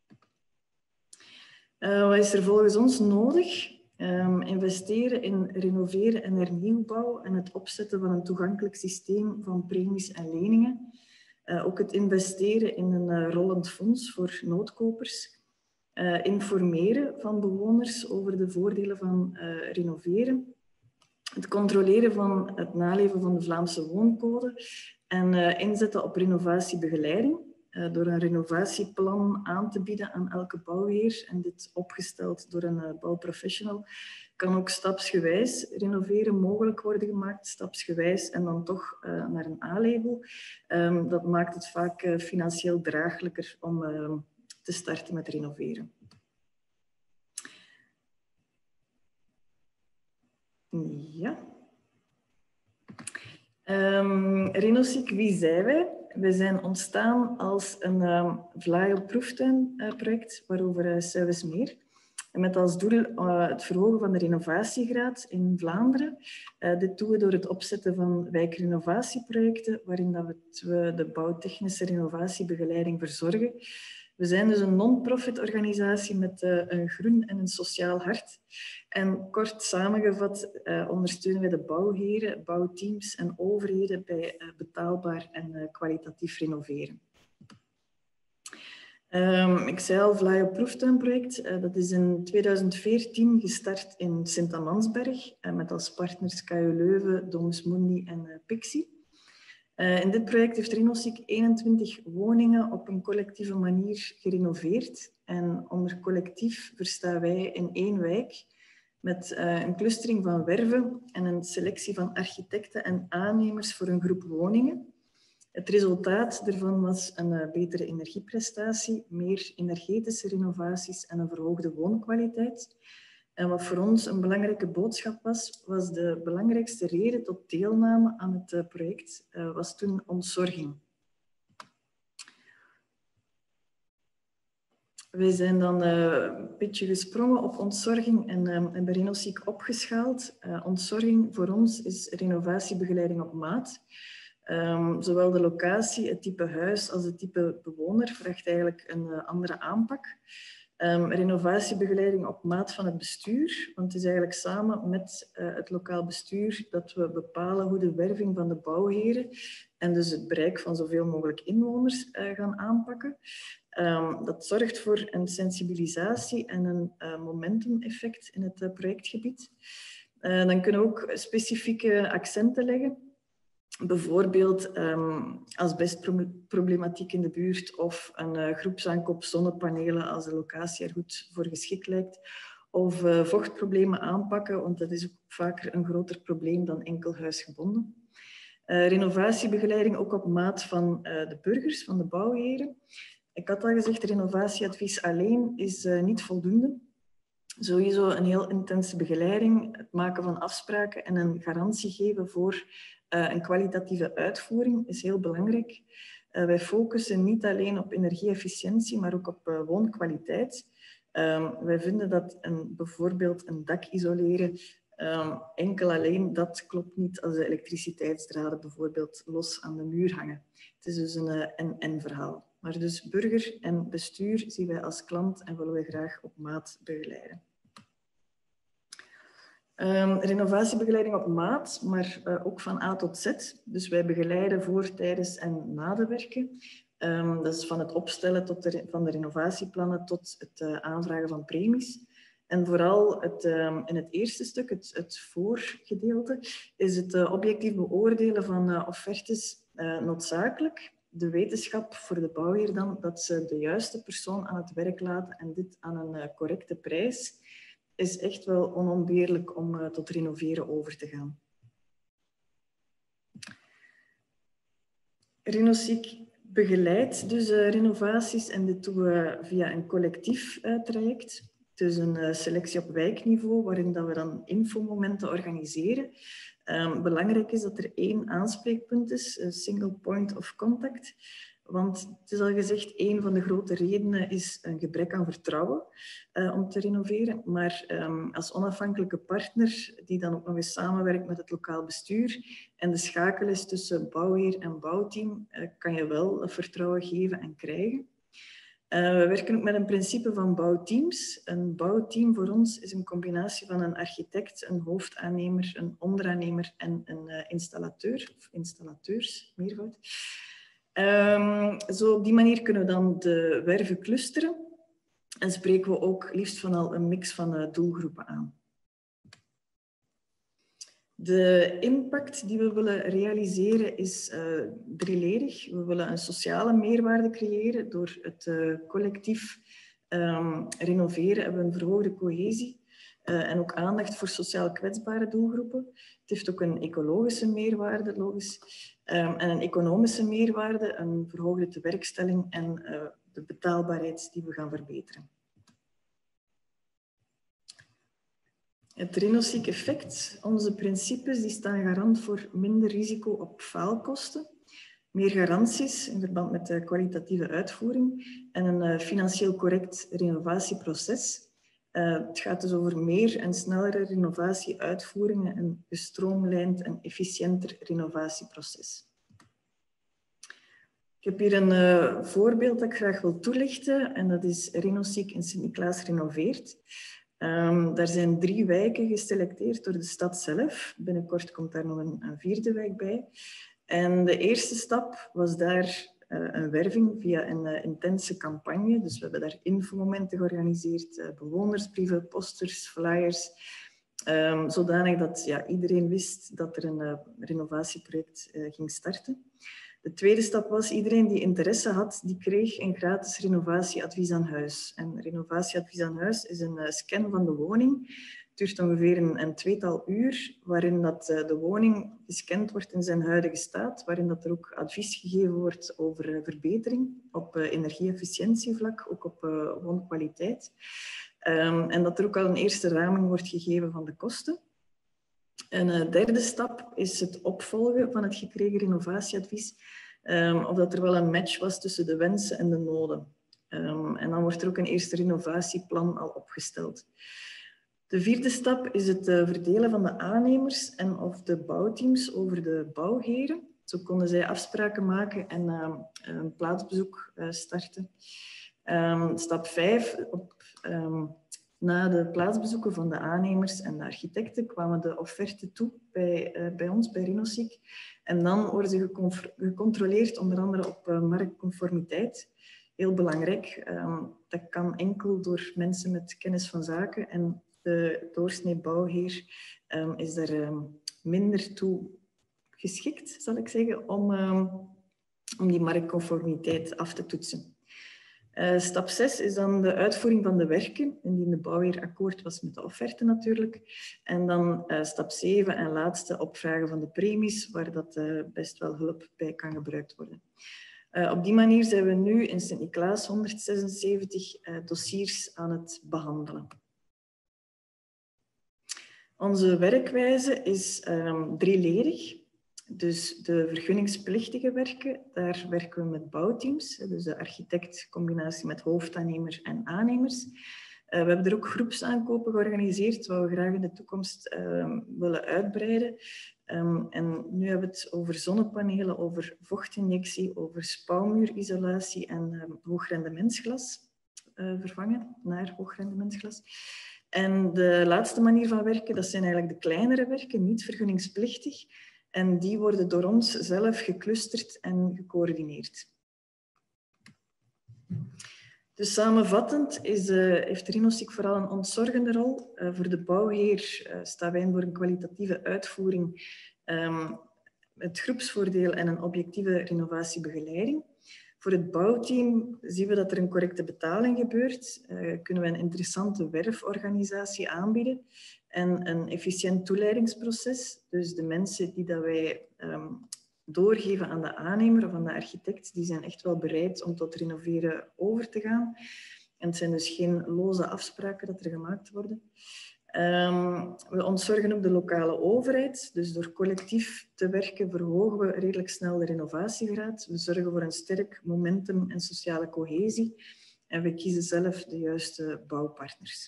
B: Wat is er volgens ons nodig? Investeren in renoveren en hernieuwbouw en het opzetten van een toegankelijk systeem van premies en leningen. Ook het investeren in een rollend fonds voor noodkopers. Informeren van bewoners over de voordelen van renoveren. Het controleren van het naleven van de Vlaamse wooncode. En inzetten op renovatiebegeleiding. Door een renovatieplan aan te bieden aan elke bouwheer. En dit opgesteld door een bouwprofessional. Kan ook stapsgewijs renoveren mogelijk worden gemaakt. Stapsgewijs en dan toch naar een A-label. Dat maakt het vaak financieel draaglijker om te starten met renoveren. Ja. Renosec, wie zijn wij? We zijn ontstaan als een Vlaio-proeftuinproject, waarover Suiwes meer. En met als doel het verhogen van de renovatiegraad in Vlaanderen. Dit doen we door het opzetten van wijkrenovatieprojecten, waarin we de bouwtechnische renovatiebegeleiding verzorgen. We zijn dus een non-profit organisatie met een groen en een sociaal hart. En kort samengevat ondersteunen wij de bouwheren, bouwteams en overheden bij betaalbaar en kwalitatief renoveren. Ik zei al, Vlaio Proeftuinproject. Dat is in 2014 gestart in Sint-Amansberg met als partners KU Leuven, Domus Mundi en Pixie. In dit project heeft Renoseek 21 woningen op een collectieve manier gerenoveerd. En onder collectief verstaan wij in 1 wijk met een clustering van werven en een selectie van architecten en aannemers voor een groep woningen. Het resultaat daarvan was een betere energieprestatie, meer energetische renovaties en een verhoogde woonkwaliteit. En wat voor ons een belangrijke boodschap was, was de belangrijkste reden tot deelname aan het project, was toen ontzorging. Wij zijn dan een beetje gesprongen op ontzorging en bij Renoseek opgeschaald. Ontzorging voor ons is renovatiebegeleiding op maat. Zowel de locatie, het type huis als het type bewoner vraagt eigenlijk een andere aanpak. Renovatiebegeleiding op maat van het bestuur, want het is eigenlijk samen met het lokaal bestuur dat we bepalen hoe de werving van de bouwheren en dus het bereik van zoveel mogelijk inwoners gaan aanpakken. Dat zorgt voor een sensibilisatie en een momentum-effect in het projectgebied. Dan kunnen we ook specifieke accenten leggen. Bijvoorbeeld asbestproblematiek in de buurt of een groepsaankoop zonnepanelen als de locatie er goed voor geschikt lijkt. Of vochtproblemen aanpakken, want dat is ook vaker een groter probleem dan enkel huisgebonden. Renovatiebegeleiding ook op maat van de burgers, van de bouwheren. Ik had al gezegd, renovatieadvies alleen is niet voldoende. Sowieso een heel intense begeleiding, het maken van afspraken en een garantie geven voor een kwalitatieve uitvoering is heel belangrijk. Wij focussen niet alleen op energie-efficiëntie, maar ook op woonkwaliteit. Wij vinden dat bijvoorbeeld een dak isoleren, enkel alleen dat klopt niet als de elektriciteitsdraden bijvoorbeeld los aan de muur hangen. Het is dus een en-en verhaal. Maar dus burger en bestuur zien wij als klant en willen wij graag op maat begeleiden. Renovatiebegeleiding op maat, maar ook van A tot Z. Dus wij begeleiden voor, tijdens en na de werken. Dat is van het opstellen van de renovatieplannen tot het aanvragen van premies. En vooral in het eerste stuk, het voorgedeelte, is het objectief beoordelen van offertes noodzakelijk. De wetenschap voor de bouwheer dan, dat ze de juiste persoon aan het werk laten en dit aan een correcte prijs, is echt wel onontbeerlijk om tot renoveren over te gaan. Renoseek begeleidt dus renovaties en dit doen we via een collectief traject. Dus een selectie op wijkniveau, waarin dat we dan infomomenten organiseren. Belangrijk is dat er 1 aanspreekpunt is, een single point of contact. Want het is al gezegd, een van de grote redenen is een gebrek aan vertrouwen om te renoveren. Maar als onafhankelijke partner, die dan ook nog eens samenwerkt met het lokaal bestuur en de schakel is tussen bouwheer en bouwteam, kan je wel vertrouwen geven en krijgen. We werken ook met een principe van bouwteams. Een bouwteam voor ons is een combinatie van een architect, een hoofdaannemer, een onderaannemer en een installateur, of installateurs, meervoud. Zo op die manier kunnen we dan de werven clusteren en spreken we ook liefst van al een mix van doelgroepen aan. De impact die we willen realiseren is drieledig. We willen een sociale meerwaarde creëren. Door het collectief renoveren hebben we een verhoogde cohesie en ook aandacht voor sociaal kwetsbare doelgroepen. Het heeft ook een ecologische meerwaarde, logisch, en een economische meerwaarde, een verhoogde tewerkstelling en de betaalbaarheid die we gaan verbeteren. Het Renoseek effect, onze principes die staan garant voor minder risico op faalkosten, meer garanties in verband met de kwalitatieve uitvoering en een financieel correct renovatieproces. Het gaat dus over meer en snellere renovatieuitvoeringen, een gestroomlijnd en efficiënter renovatieproces. Ik heb hier een voorbeeld dat ik graag wil toelichten en dat is Renoseek in Sint-Niklaas renoveert. Daar zijn 3 wijken geselecteerd door de stad zelf. Binnenkort komt daar nog een 4e wijk bij. En de eerste stap was daar een werving via een intense campagne. Dus we hebben daar infomomenten georganiseerd, bewonersbrieven, posters, flyers, zodanig dat iedereen wist dat er een renovatieproject ging starten. De tweede stap was, iedereen die interesse had, die kreeg een gratis renovatieadvies aan huis. En renovatieadvies aan huis is een scan van de woning. Het duurt ongeveer een tweetal uur, waarin dat de woning gescand wordt in zijn huidige staat, waarin dat er ook advies gegeven wordt over verbetering op energie-efficiëntievlak, ook op woonkwaliteit. En dat er ook al een eerste raming wordt gegeven van de kosten. Een derde stap is het opvolgen van het gekregen renovatieadvies, of dat er wel een match was tussen de wensen en de noden. En dan wordt er ook een eerste renovatieplan al opgesteld. De vierde stap is het verdelen van de aannemers en of de bouwteams over de bouwheren. Zo konden zij afspraken maken en een plaatsbezoek starten. Stap 5. Na de plaatsbezoeken van de aannemers en de architecten kwamen de offerten toe bij ons, bij Renoseek. En dan worden ze gecontroleerd, onder andere op marktconformiteit. Heel belangrijk. Dat kan enkel door mensen met kennis van zaken. En de doorsnee bouwheer is er minder toe geschikt, zal ik zeggen, om die marktconformiteit af te toetsen. Stap 6 is dan de uitvoering van de werken, indien de bouwheer akkoord was met de offerte natuurlijk. En dan stap 7 en laatste opvragen van de premies, waar dat best wel hulp bij kan gebruikt worden. Op die manier zijn we nu in Sint-Niklaas 176 dossiers aan het behandelen. Onze werkwijze is drieledig. Dus de vergunningsplichtige werken, daar werken we met bouwteams. Dus de architect, combinatie met hoofdaannemer en aannemers. We hebben er ook groepsaankopen georganiseerd, wat we graag in de toekomst willen uitbreiden. En nu hebben we het over zonnepanelen, over vochtinjectie, over spouwmuurisolatie en hoogrendementsglas vervangen naar hoogrendementsglas. En de laatste manier van werken, dat zijn eigenlijk de kleinere werken, niet vergunningsplichtig. En die worden door ons zelf geclusterd en gecoördineerd. Dus samenvattend heeft Renoseek vooral een ontzorgende rol. Voor de bouwheer staan wij voor een kwalitatieve uitvoering, het groepsvoordeel en een objectieve renovatiebegeleiding. Voor het bouwteam zien we dat er een correcte betaling gebeurt. Kunnen we een interessante werforganisatie aanbieden en een efficiënt toeleidingsproces. Dus de mensen die dat wij doorgeven aan de aannemer of aan de architect, die zijn echt wel bereid om tot renoveren over te gaan. En het zijn dus geen loze afspraken dat er gemaakt worden. We ontzorgen ook de lokale overheid. Dus door collectief te werken verhogen we redelijk snel de renovatiegraad. We zorgen voor een sterk momentum en sociale cohesie. En we kiezen zelf de juiste bouwpartners.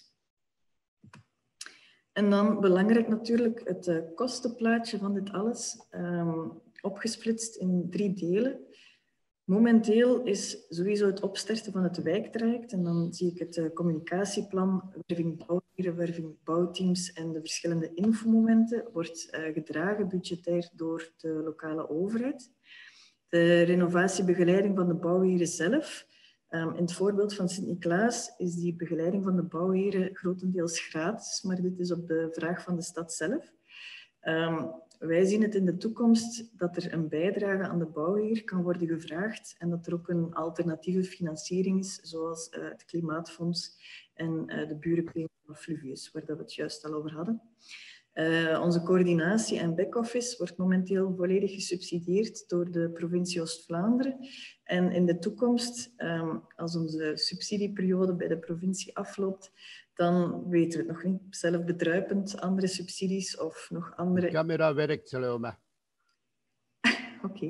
B: En dan belangrijk natuurlijk het kostenplaatje van dit alles. Opgesplitst in 3 delen. Momenteel is sowieso het opstarten van het wijktraject en dan zie ik het communicatieplan, werving bouwheren, werving bouwteams en de verschillende infomomenten wordt gedragen budgetair door de lokale overheid. De renovatiebegeleiding van de bouwheren zelf. In het voorbeeld van Sint-Niklaas is die begeleiding van de bouwheren grotendeels gratis, maar dit is op de vraag van de stad zelf. Wij zien het in de toekomst dat er een bijdrage aan de bouwheer kan worden gevraagd en dat er ook een alternatieve financiering is, zoals het Klimaatfonds en de burenpremie van Fluvius, waar we het juist al over hadden. Onze coördinatie en back-office wordt momenteel volledig gesubsidieerd door de provincie Oost-Vlaanderen. En in de toekomst, als onze subsidieperiode bij de provincie afloopt, dan weten we het nog niet. Zelf bedruipend, andere subsidies of nog andere...
C: De camera werkt, Salome.
B: Oké.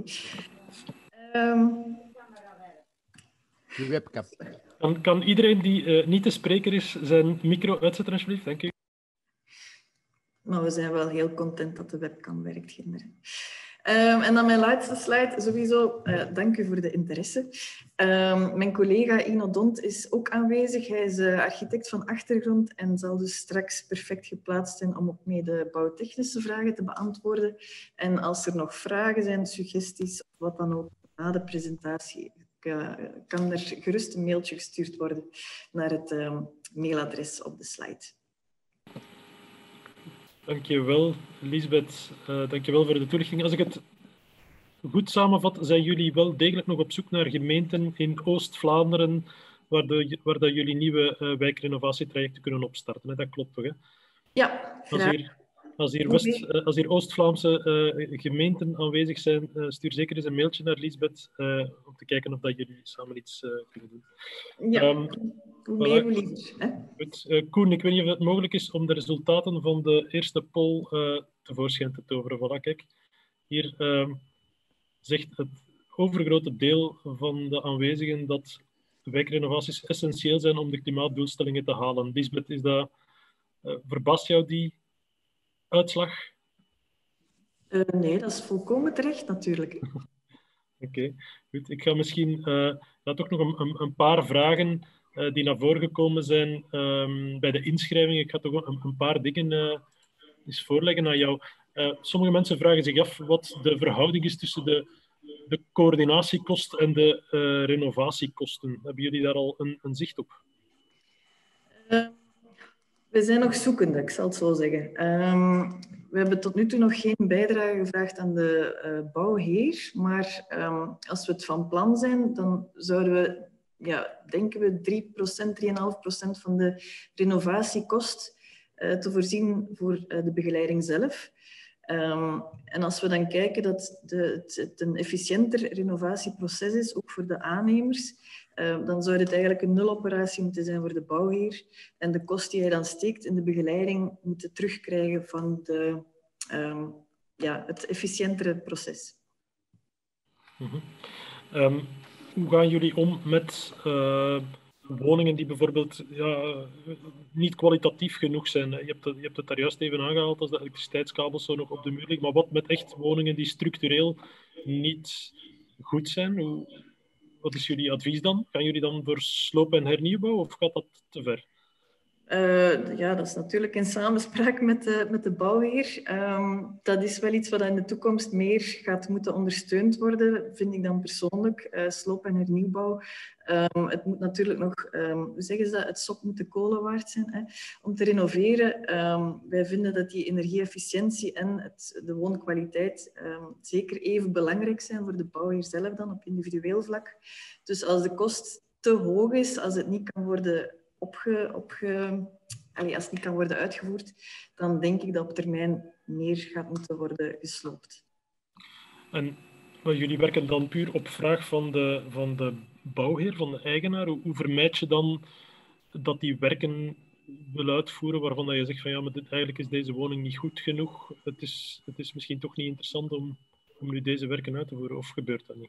C: De webcam.
A: Kan iedereen die niet de spreker is zijn micro uitzetten, alsjeblieft? Dank u.
B: Maar we zijn wel heel content dat de webcam werkt, kinderen. En dan mijn laatste slide, sowieso, dank u voor de interesse. Mijn collega Ino Dont is ook aanwezig. Hij is architect van achtergrond en zal dus straks perfect geplaatst zijn om ook mee de bouwtechnische vragen te beantwoorden. En als er nog vragen zijn, suggesties of wat dan ook, na de presentatie kan er gerust een mailtje gestuurd worden naar het mailadres op de slide.
A: Dankjewel, Liesbeth. Dankjewel voor de toelichting. Als ik het goed samenvat, zijn jullie wel degelijk nog op zoek naar gemeenten in Oost-Vlaanderen waar dat jullie nieuwe wijkrenovatietrajecten kunnen opstarten. Hè? Dat klopt toch? Hè?
B: Ja, graag.
A: Als hier Oost-Vlaamse gemeenten aanwezig zijn, stuur zeker eens een mailtje naar Liesbeth om te kijken of dat jullie samen iets kunnen doen.
B: Ja, hoe meer, hoe liever. Hè?
A: Goed. Koen, ik weet niet of het mogelijk is om de resultaten van de eerste poll tevoorschijn te toveren. Voilà, kijk. Hier zegt het overgrote deel van de aanwezigen dat wijkrenovaties essentieel zijn om de klimaatdoelstellingen te halen. Liesbeth, verbaast jou die uitslag?
B: Nee, dat is volkomen terecht natuurlijk.
A: Oké, goed. Ik ga misschien toch nog een paar vragen die naar voren gekomen zijn bij de inschrijving. Ik ga toch een paar dingen eens voorleggen aan jou. Sommige mensen vragen zich af wat de verhouding is tussen de coördinatiekost en de renovatiekosten. Hebben jullie daar al een zicht op?
B: We zijn nog zoekende, ik zal het zo zeggen. We hebben tot nu toe nog geen bijdrage gevraagd aan de bouwheer, maar als we het van plan zijn, dan zouden we, denken we, 3%, 3,5% van de renovatiekost te voorzien voor de begeleiding zelf. En als we dan kijken dat het een efficiënter renovatieproces is, ook voor de aannemers, dan zou het eigenlijk een nuloperatie moeten zijn voor de bouwheer. En de kost die hij dan steekt in de begeleiding moeten terugkrijgen van het efficiëntere proces.
A: Hoe gaan jullie om met woningen die bijvoorbeeld niet kwalitatief genoeg zijn? Je hebt het daar juist even aangehaald als de elektriciteitskabels zo nog op de muur liggen. Maar wat met echt woningen die structureel niet goed zijn? Wat is jullie advies dan? Gaan jullie dan voor sloop- en hernieuwbouw of gaat dat te ver?
B: Dat is natuurlijk in samenspraak met de bouwheer. Dat is wel iets wat in de toekomst meer gaat moeten ondersteund worden, vind ik dan persoonlijk. Sloop- en hernieuwbouw. Het moet natuurlijk nog, hoe zeggen ze dat? Het sop moet de kolen waard zijn, hè, om te renoveren. Wij vinden dat die energieefficiëntie en de woonkwaliteit zeker even belangrijk zijn voor de bouwheer zelf dan op individueel vlak. Dus als de kost te hoog is, als het niet kan worden als het niet kan worden uitgevoerd, dan denk ik dat op termijn meer gaat moeten worden gesloopt.
A: En jullie werken dan puur op vraag van de bouwheer, van de eigenaar. Hoe vermijd je dan dat die werken wil uitvoeren waarvan dat je zegt van ja, maar eigenlijk is deze woning niet goed genoeg. Het is misschien toch niet interessant om nu deze werken uit te voeren, of gebeurt dat niet?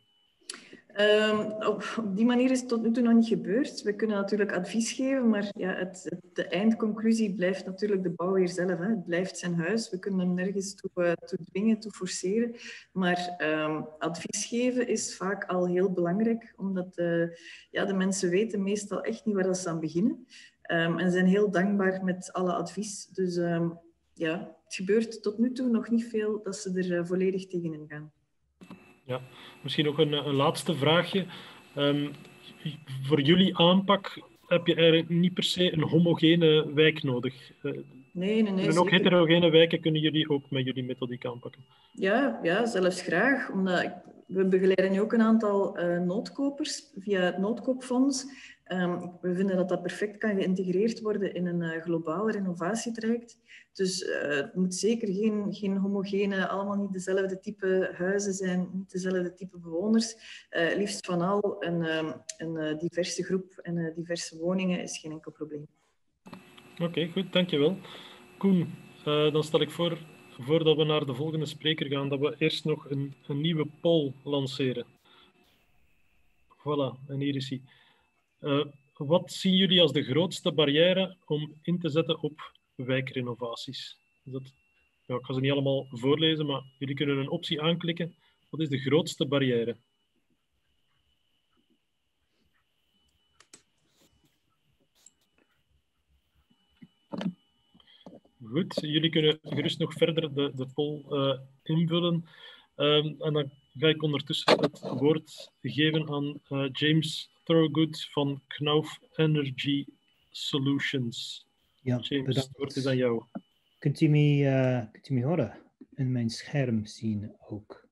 B: Op die manier is het tot nu toe nog niet gebeurd. We kunnen natuurlijk advies geven, maar de eindconclusie blijft natuurlijk de bouwheer zelf. Hè. Het blijft zijn huis. We kunnen hem nergens toe dwingen, toe forceren. Maar advies geven is vaak al heel belangrijk, omdat de mensen weten meestal echt niet waar ze aan beginnen. En zijn heel dankbaar met alle advies. Dus het gebeurt tot nu toe nog niet veel dat ze er volledig tegenin gaan.
A: Ja, misschien nog een laatste vraagje. Voor jullie aanpak heb je eigenlijk niet per se een homogene wijk nodig.
B: Nee.
A: En ook heterogene wijken kunnen jullie ook met jullie methodiek aanpakken.
B: Ja, zelfs graag. Omdat we begeleiden nu ook een aantal noodkopers via het noodkoopfonds. We vinden dat dat perfect kan geïntegreerd worden in een globaal renovatietraject. Dus het moet zeker geen homogene, allemaal niet dezelfde type huizen zijn, niet dezelfde type bewoners. Liefst van al een diverse groep en diverse woningen is geen enkel probleem.
A: Oké, goed, dankjewel. Koen, dan stel ik voor, voordat we naar de volgende spreker gaan, dat we eerst nog een nieuwe poll lanceren. Voilà, en hier is hij. Wat zien jullie als de grootste barrière om in te zetten op wijkrenovaties? Ik ga ze niet allemaal voorlezen, maar jullie kunnen een optie aanklikken. Wat is de grootste barrière? Goed, jullie kunnen gerust nog verder de poll invullen. En dan ga ik ondertussen het woord geven aan James Thorogood van Knauf Energy Solutions.
D: Ja,
A: James,
D: bedankt.
A: het woord is aan jou.
D: Kunt u me horen en mijn scherm zien ook?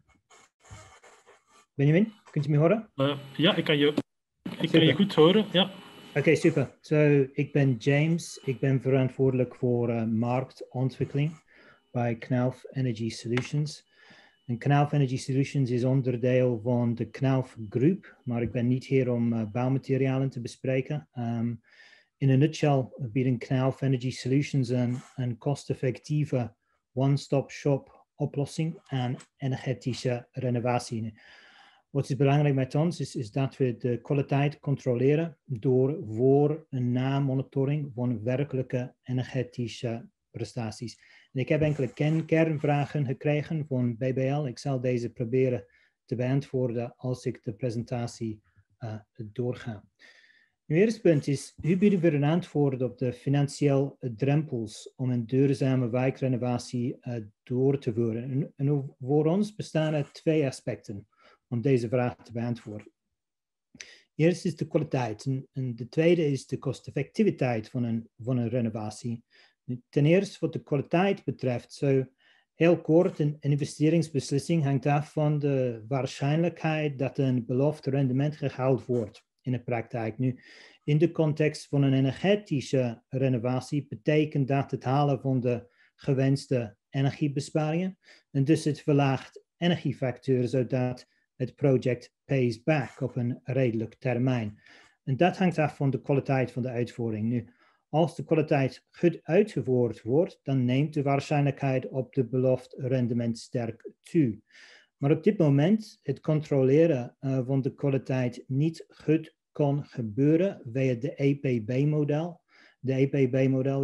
D: Benjamin, kunt u me horen?
A: Ja, ik kan je goed horen. Ja.
D: Oké, super. Ik ben James. Ik ben verantwoordelijk voor marktontwikkeling bij Knauf Energy Solutions. En Knauf Energy Solutions is onderdeel van de Knauf Groep, maar ik ben niet hier om bouwmaterialen te bespreken. In een nutshell bieden Knauf Energy Solutions een kosteneffectieve one-stop-shop oplossing aan energetische renovatie. Wat is belangrijk met ons is dat we de kwaliteit controleren door voor- en na-monitoring van werkelijke energetische prestaties. En ik heb enkele kernvragen gekregen van BBL. Ik zal deze proberen te beantwoorden als ik de presentatie doorga. Het eerste punt is, hoe bieden we een antwoord op de financiële drempels om een duurzame wijkrenovatie door te voeren? En voor ons bestaan er twee aspecten om deze vraag te beantwoorden. Eerst is de kwaliteit en de tweede is de kosteffectiviteit van een renovatie. Ten eerste wat de kwaliteit betreft, zo heel kort, een investeringsbeslissing hangt af van de waarschijnlijkheid dat een beloofd rendement gehaald wordt in de praktijk. Nu, in de context van een energetische renovatie betekent dat het halen van de gewenste energiebesparingen en dus het verlaagt energiefactuur zodat het project pays back op een redelijk termijn. En dat hangt af van de kwaliteit van de uitvoering. Nu, als de kwaliteit goed uitgevoerd wordt, dan neemt de waarschijnlijkheid op de beloofd rendement sterk toe. Maar op dit moment, het controleren van de kwaliteit niet goed kan gebeuren via de EPB-model. De EPB-model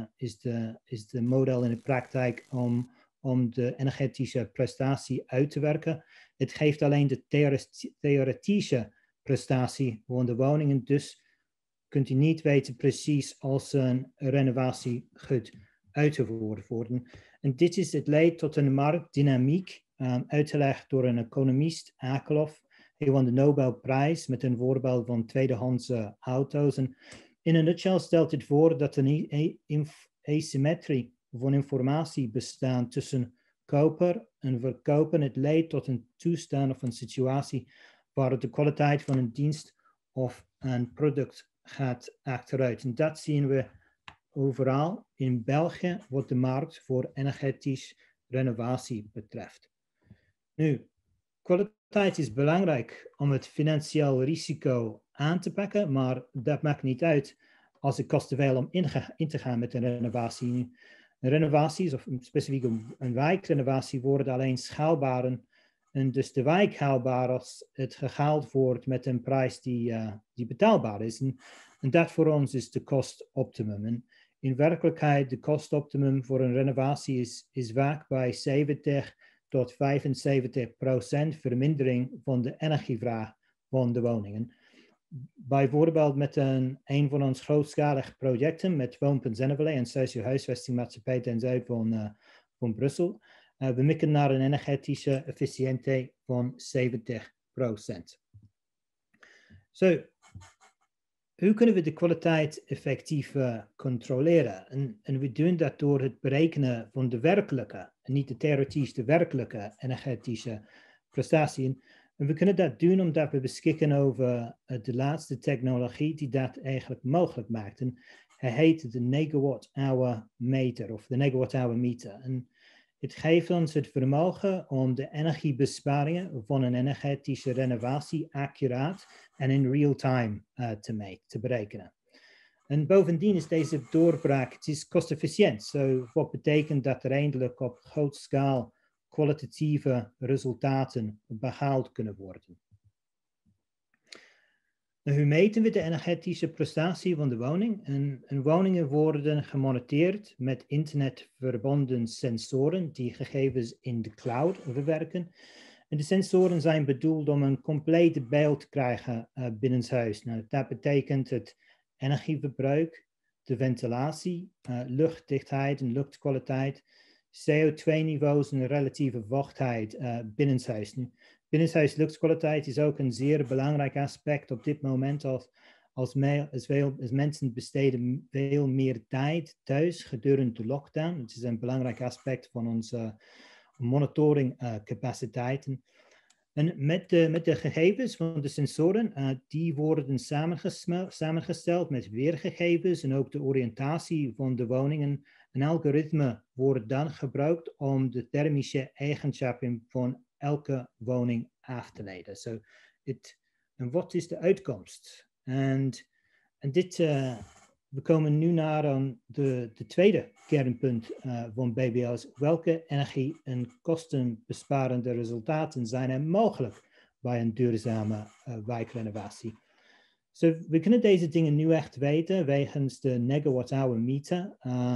D: is de model in de praktijk om de energetische prestatie uit te werken. Het geeft alleen de theoretische prestatie van de woningen, dus kunt u niet weten precies als een renovatie goed uitgevoerd wordt. En dit leidt tot een marktdynamiek, uitgelegd door een economist, Akerlof. Hij won de Nobelprijs met een voorbeeld van tweedehands auto's. En in een nutshell stelt het voor dat een asymmetrie van informatie bestaat tussen koper en verkoper. Het leidt tot een toestand of een situatie waar de kwaliteit van een dienst of een product gaat achteruit. En dat zien we overal in België wat de markt voor energetische renovatie betreft. Nu, kwaliteit is belangrijk om het financieel risico aan te pakken, maar dat maakt niet uit als het kost te veel om in te gaan met een renovatie. Renovaties, of specifiek een wijkrenovatie, worden alleen schaalbaar en dus de wijk haalbaar als het gehaald wordt met een prijs die betaalbaar is. En dat voor ons is de kostoptimum. En in werkelijkheid, de kostoptimum voor een renovatie is vaak bij 70 tot 75% vermindering van de energievraag van de woningen. Bijvoorbeeld met een van ons grootschalige projecten met Woonpunt Zenneveld en Socio-huisvestingmaatschappij ten zuid van Brussel. We mikken naar een energetische efficiëntie van 70%. Hoe kunnen we de kwaliteit effectief controleren? En we doen dat door het berekenen van de werkelijke, en niet de theoretisch, de werkelijke energetische prestatie. En we kunnen dat doen omdat we beschikken over de laatste technologie die dat eigenlijk mogelijk maakt. En hij heet de Megawatt-hour meter of de Megawatt-hour meter. En het geeft ons het vermogen om de energiebesparingen van een energetische renovatie accuraat en in real time te berekenen. En bovendien is deze doorbraak, het is kostefficiënt. Wat betekent dat er eindelijk op grote schaal kwalitatieve resultaten behaald kunnen worden. Hoe meten we de energetische prestatie van de woning? En woningen worden gemoniteerd met internetverbonden sensoren die gegevens in de cloud verwerken. En de sensoren zijn bedoeld om een complete beeld te krijgen binnenshuis. Nou, dat betekent het energieverbruik, de ventilatie, luchtdichtheid en luchtkwaliteit, CO2-niveaus en relatieve vochtheid binnenshuis. Nu, binnenshuis luchtkwaliteit is ook een zeer belangrijk aspect op dit moment. Als mensen besteden veel meer tijd thuis gedurende de lockdown. Het is een belangrijk aspect van onze monitoringcapaciteiten. En met de gegevens van de sensoren, die worden samengesteld met weergegevens en ook de oriëntatie van de woningen. Een algoritme wordt dan gebruikt om de thermische eigenschappen van elke woning af te leiden. En wat is de uitkomst? En dit, we komen nu naar de tweede kernpunt van BBL's. Welke energie- en kostenbesparende resultaten zijn er mogelijk bij een duurzame wijkrenovatie? We kunnen deze dingen nu echt weten wegens de megawatt-hour meter.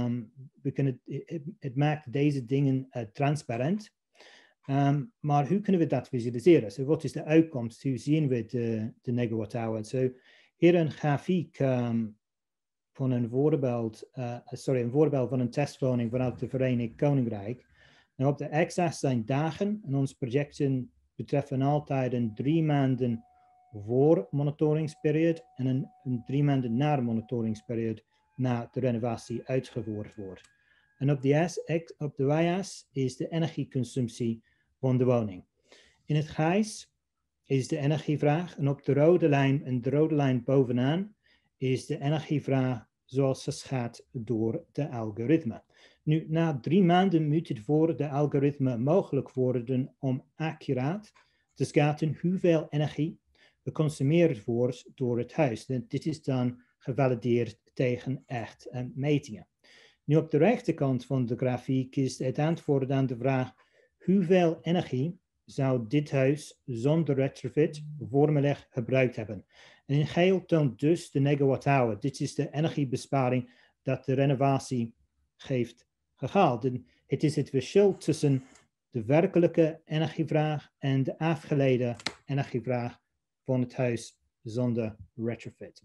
D: Het maakt deze dingen transparant. Maar hoe kunnen we dat visualiseren? Wat is de uitkomst? Hoe zien we de megawatt-hour? Hier een grafiek van een voorbeeld van een testwoning vanuit de Verenigd Koninkrijk. Nou, op de x-as zijn dagen en onze projecten betreffen altijd een 3 maanden voor monitoringsperiode en een 3 maanden na de monitoringsperiode na de renovatie uitgevoerd wordt. En op de y-as is de energieconsumptie van de woning. In het grijs is de energievraag en op de rode lijn bovenaan is de energievraag zoals geschat door de algoritme. Nu, na 3 maanden moet het voor de algoritme mogelijk worden om accuraat te schatten hoeveel energie geconsumeerd wordt door het huis. Dit is dan gevalideerd tegen echt metingen. Nu, op de rechterkant van de grafiek is het antwoord aan de vraag hoeveel energie zou dit huis zonder retrofit voormalig gebruikt hebben. En in geel toont dus de megawatt-hour. Dit is de energiebesparing dat de renovatie heeft gehaald. En het is het verschil tussen de werkelijke energievraag en de afgeleide energievraag van het huis zonder retrofit.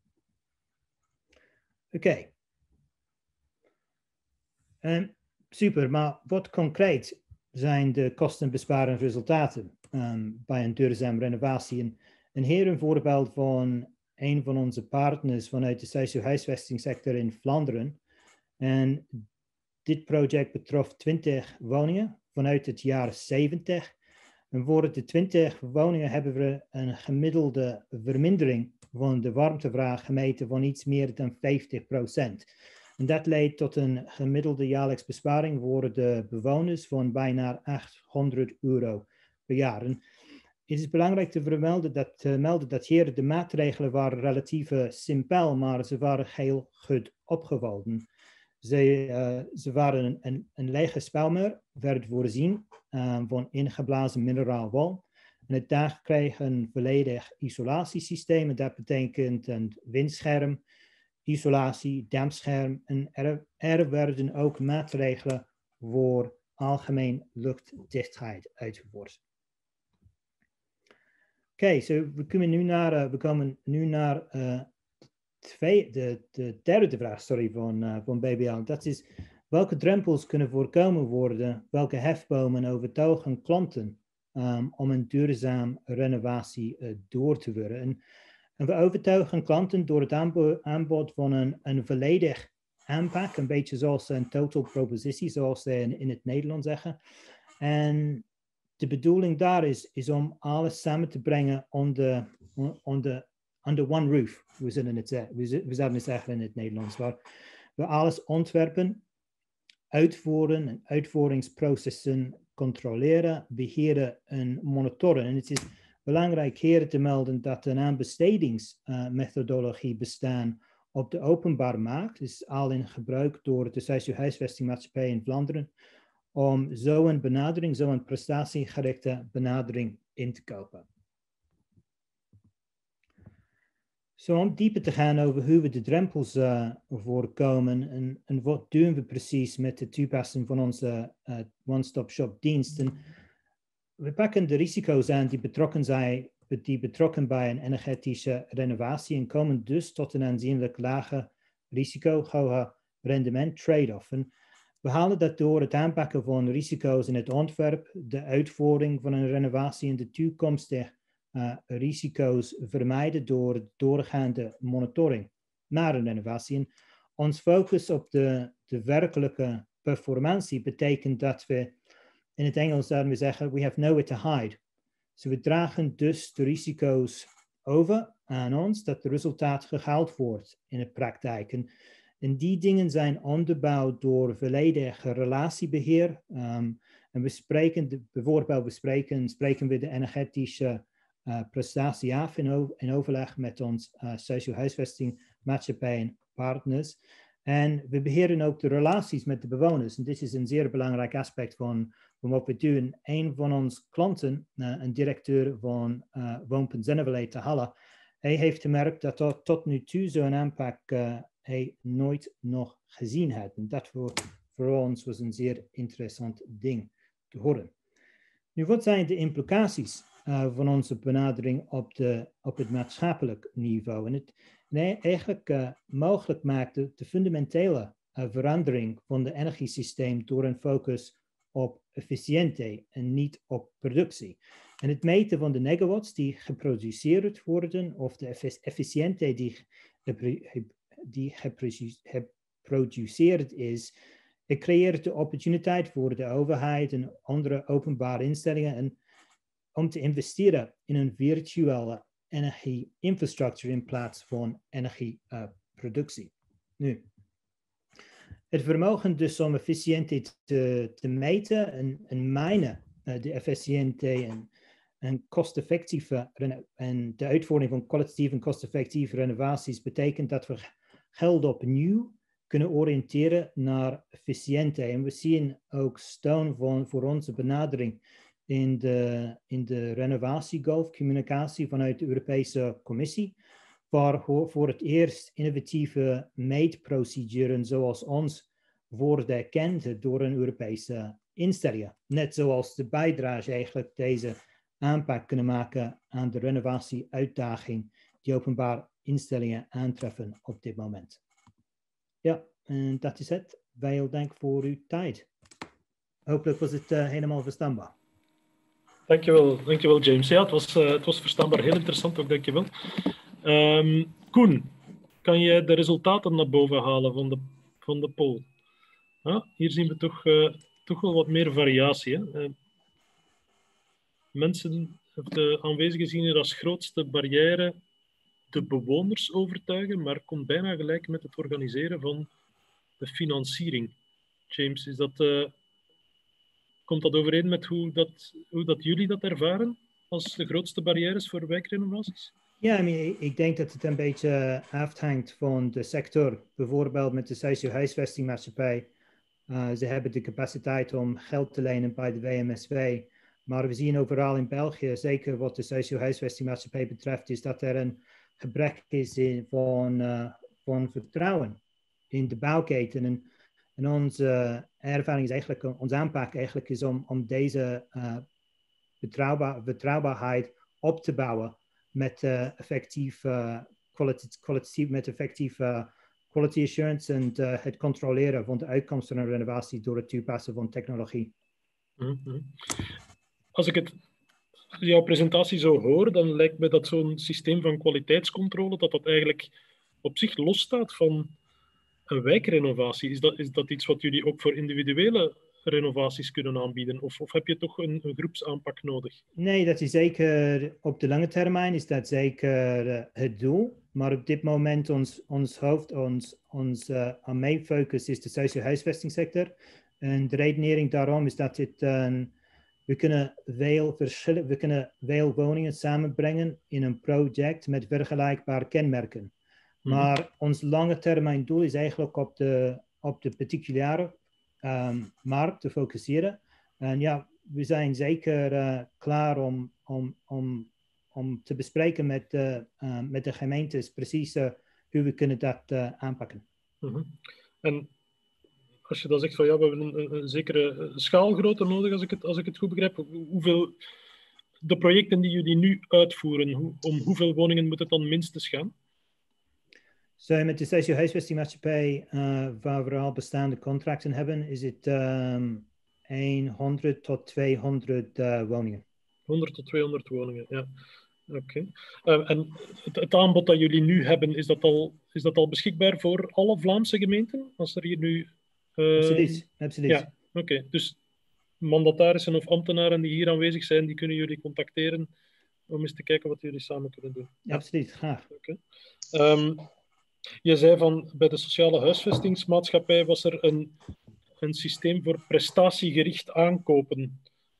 D: Oké. Super, maar wat concreet zijn de kostenbesparende resultaten bij een duurzame renovatie? En hier een voorbeeld van een van onze partners vanuit de socio-huisvestingssector in Vlaanderen. En dit project betrof 20 woningen vanuit het jaar 70. En voor de 20 woningen hebben we een gemiddelde vermindering van de warmtevraag gemeten van iets meer dan 50%. En dat leidt tot een gemiddelde jaarlijks besparing voor de bewoners van bijna €800 per jaar. En het is belangrijk te melden dat hier de maatregelen waren relatief simpel, maar ze waren heel goed opgevallen. Ze waren een lege spelmuur, werd voorzien van ingeblazen mineraalwol. En het dak kreeg een volledig isolatiesysteem. Dat betekent een windscherm, isolatie, dampscherm. En er werden ook maatregelen voor algemeen luchtdichtheid uitgevoerd. Oké, we komen nu naar de derde vraag van BBL. Dat is, welke drempels kunnen voorkomen worden, welke hefbomen overtuigen klanten om een duurzaam renovatie door te voeren? En we overtuigen klanten door het aanbod van een volledig aanpak, een beetje zoals een total propositie, zoals ze in het Nederlands zeggen. En de bedoeling daar is om alles samen te brengen under one roof. We zouden het zeggen in het Nederlands, waar we alles ontwerpen, uitvoeren en uitvoeringsprocessen controleren, beheren en monitoren. En het is belangrijk hier te melden dat een aanbestedingsmethodologie bestaan op de openbare markt. Het is al in gebruik door de socio-huisvestingmaatschappij in Vlaanderen om zo'n prestatiegerichte benadering in te kopen. Om dieper te gaan over hoe we de drempels voorkomen en wat doen we precies met de toepassing van onze one-stop-shop diensten. We pakken de risico's aan die betrokken bij een energetische renovatie en komen dus tot een aanzienlijk lager risico, hoger rendement trade-off. En We halen dat door het aanpakken van risico's in het ontwerp, de uitvoering van een renovatie en de toekomstige risico's vermijden door doorgaande monitoring naar een renovatie. En ons focus op de werkelijke performantie betekent dat we in het Engels zouden we zeggen, we have nowhere to hide. Dus we dragen dus de risico's over aan ons, dat het resultaat gehaald wordt in de praktijk. En die dingen zijn onderbouwd door volledige relatiebeheer. En we spreken spreken we de energetische prestatie af in overleg met ons socio-huisvesting, maatschappij en partners. En we beheren ook de relaties met de bewoners. En dit is een zeer belangrijk aspect van wat we doen. Een van onze klanten, een directeur van Woonpunt Zenneveld te Halle, hij heeft gemerkt dat tot nu toe zo'n aanpak hij nooit nog gezien had. En dat voor ons was een zeer interessant ding te horen. Nu, wat zijn de implicaties van onze benadering op het maatschappelijk niveau? En het eigenlijk mogelijk maakt de fundamentele verandering van het energiesysteem door een focus op efficiëntie en niet op productie. En het meten van de megawatts die geproduceerd worden of de efficiëntie die geproduceerd is, het creëert de opportuniteit voor de overheid en andere openbare instellingen om te investeren in een virtuele energie-infrastructuur in plaats van energieproductie. Nu, het vermogen dus om efficiëntie te meten en mijnen de efficiëntie en kosteffectieve en de uitvoering van kwalitatieve en kosteffectieve renovaties betekent dat we geld opnieuw kunnen oriënteren naar efficiëntie. En we zien ook steun voor onze benadering in de renovatiegolf communicatie vanuit de Europese Commissie, waar voor het eerst innovatieve meetprocedures zoals ons worden erkend door een Europese instelling. Net zoals de bijdrage eigenlijk deze aanpak kunnen maken aan de renovatieuitdaging die openbare instellingen aantreffen op dit moment. Ja, en dat is het. Veel dank voor uw tijd. Hopelijk was het helemaal verstaanbaar.
A: Dankjewel James. Ja, het was verstaanbaar, heel interessant ook, dankjewel. Koen, kan je de resultaten naar boven halen van de poll? Hier zien we toch wel wat meer variatie. Hè? Mensen, de aanwezigen zien hier als grootste barrière de bewoners overtuigen, maar komt bijna gelijk met het organiseren van de financiering. James, komt dat overeen met hoe dat jullie dat ervaren als de grootste barrières voor wijkrenovaties?
D: Ja, ik denk dat het een beetje afhangt van de sector. Bijvoorbeeld met de socio-huisvestingmaatschappij. Ze hebben de capaciteit om geld te lenen bij de WMSW. Maar we zien overal in België, zeker wat de socio-huisvestingmaatschappij betreft, is dat er een gebrek is van vertrouwen in de bouwketen. En onze ervaring is eigenlijk, onze aanpak eigenlijk is om deze betrouwbaarheid op te bouwen met effectief quality assurance en het controleren van de uitkomsten van een renovatie door het toepassen van technologie.
A: Mm-hmm. Als ik jouw presentatie zo hoor, dan lijkt me dat zo'n systeem van kwaliteitscontrole, dat eigenlijk op zich losstaat van een wijkrenovatie. Is dat iets wat jullie ook voor individuele renovaties kunnen aanbieden? Of heb je toch een groepsaanpak nodig?
D: Nee, dat is zeker op de lange termijn is dat zeker het doel. Maar op dit moment ons main focus is de socio-huisvestingssector. En de redenering daarom is dat we kunnen veel woningen samenbrengen in een project met vergelijkbare kenmerken. Maar ons lange termijn doel is eigenlijk op de particuliere markt te focussen. En ja, we zijn zeker klaar om te bespreken met de gemeentes precies hoe we kunnen dat aanpakken.
A: En als je dan zegt van ja, we hebben een zekere schaalgrootte nodig, als ik het goed begrijp, hoeveel de projecten die jullie nu uitvoeren, om hoeveel woningen moet het dan minstens gaan?
D: Zo met de socio-huisvestingmaatschappij, waar we al bestaande contracten hebben, is het 100 tot 200 woningen.
A: 100 tot 200 woningen, ja. Oké. En het aanbod dat jullie nu hebben, is dat al beschikbaar voor alle Vlaamse gemeenten? Als er hier nu...
D: Absoluut.
A: Ja, oké. Dus mandatarissen of ambtenaren die hier aanwezig zijn, die kunnen jullie contacteren om eens te kijken wat jullie samen kunnen doen.
D: Ja. Absoluut, graag.
A: Okay. Je zei van bij de sociale huisvestingsmaatschappij was er een systeem voor prestatiegericht aankopen.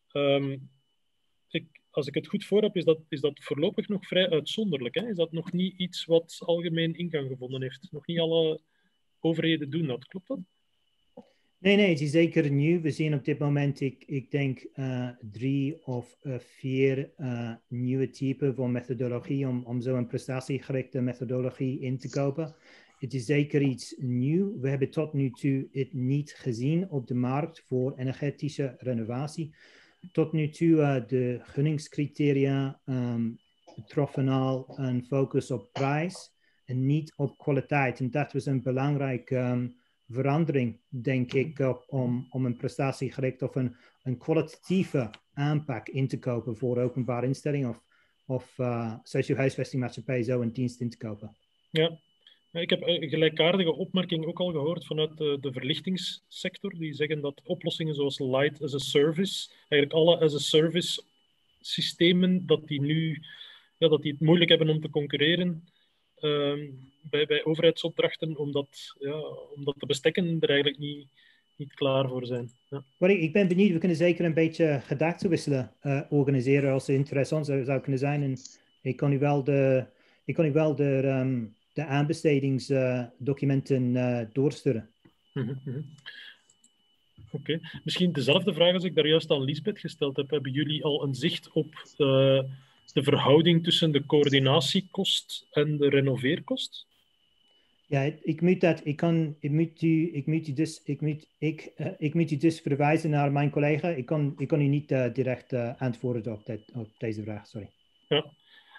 A: Als ik het goed voor heb, is dat voorlopig nog vrij uitzonderlijk. Hè? Is dat nog niet iets wat algemeen ingang gevonden heeft? Nog niet alle overheden doen dat, klopt dat?
D: Nee, het is zeker nieuw. We zien op dit moment, ik denk 3 of 4 nieuwe typen van methodologie om zo'n prestatiegerichte methodologie in te kopen. Het is zeker iets nieuw. We hebben tot nu toe het niet gezien op de markt voor energetische renovatie. Tot nu toe de gunningscriteria betroffen al een focus op prijs en niet op kwaliteit. En dat was een belangrijke verandering, denk ik, om een prestatiegericht of een kwalitatieve aanpak in te kopen voor openbare instellingen of socio-huisvestingmaatschappij zo een dienst in te kopen.
A: Ja. Ik heb een gelijkaardige opmerking ook al gehoord vanuit de verlichtingssector. Die zeggen dat oplossingen zoals Light as a Service, eigenlijk alle as a Service systemen, dat die het moeilijk hebben om te concurreren bij overheidsopdrachten, omdat de bestekken er eigenlijk niet klaar voor zijn. Ja.
D: Maar ik ben benieuwd, we kunnen zeker een beetje gedachtenwisselen organiseren als het interessant zou kunnen zijn. En ik kan u wel de aanbestedingsdocumenten doorsturen.
A: Oké. Misschien dezelfde vraag als ik daar juist aan Liesbeth gesteld heb. Hebben jullie al een zicht op de verhouding tussen de coördinatiekost en de renoveerkost?
D: Ja, ik moet u dus verwijzen naar mijn collega. Ik kan u niet direct antwoorden op deze vraag, sorry.
A: Ja.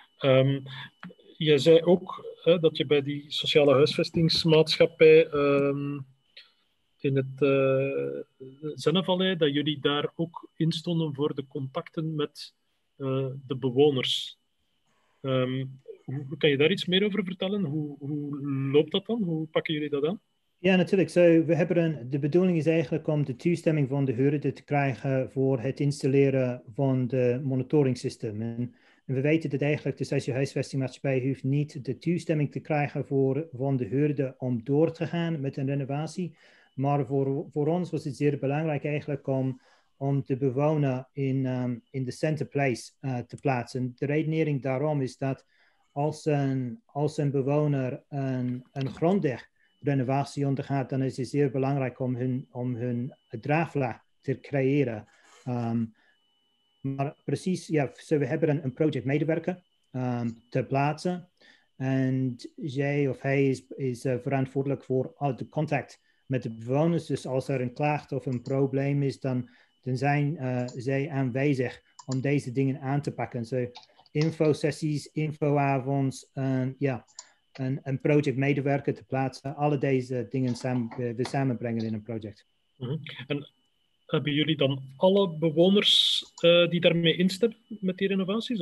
A: Je zei ook dat je bij die sociale huisvestingsmaatschappij in het Zennevallei, dat jullie daar ook in stonden voor de contacten met de bewoners. Kan je daar iets meer over vertellen? Hoe loopt dat dan? Hoe pakken jullie dat aan?
D: Ja, natuurlijk. De bedoeling is eigenlijk om de toestemming van de huurder te krijgen voor het installeren van de monitoringssysteem. En we weten dat eigenlijk de socio-huisvestingmaatschappij hoeft niet de toestemming te krijgen van de huurder om door te gaan met een renovatie. Maar voor ons was het zeer belangrijk eigenlijk om de bewoner in de center place te plaatsen. De redenering daarom is dat als een bewoner een gronddechrenovatie ondergaat, dan is het zeer belangrijk om hun draagvlak te creëren. Maar precies, ja, we hebben een projectmedewerker te plaatsen. En zij of hij is verantwoordelijk voor al de contact met de bewoners. Dus als er een klacht of een probleem is, dan zijn zij aanwezig om deze dingen aan te pakken. Infosessies, infoavonds, een projectmedewerker te plaatsen. Alle deze dingen samenbrengen in een project.
A: En hebben jullie dan alle bewoners die daarmee instemmen met die renovaties?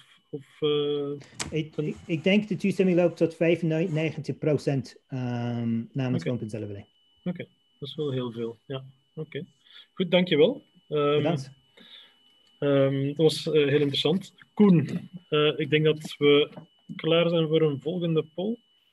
D: Ik denk de toestemming loopt tot 95% namens Woonpunt.
A: Oké, dat is wel heel veel. Ja, oké. Goed, dankjewel.
D: Bedankt.
A: Dat was heel interessant. Koen, ik denk dat we klaar zijn voor een volgende poll.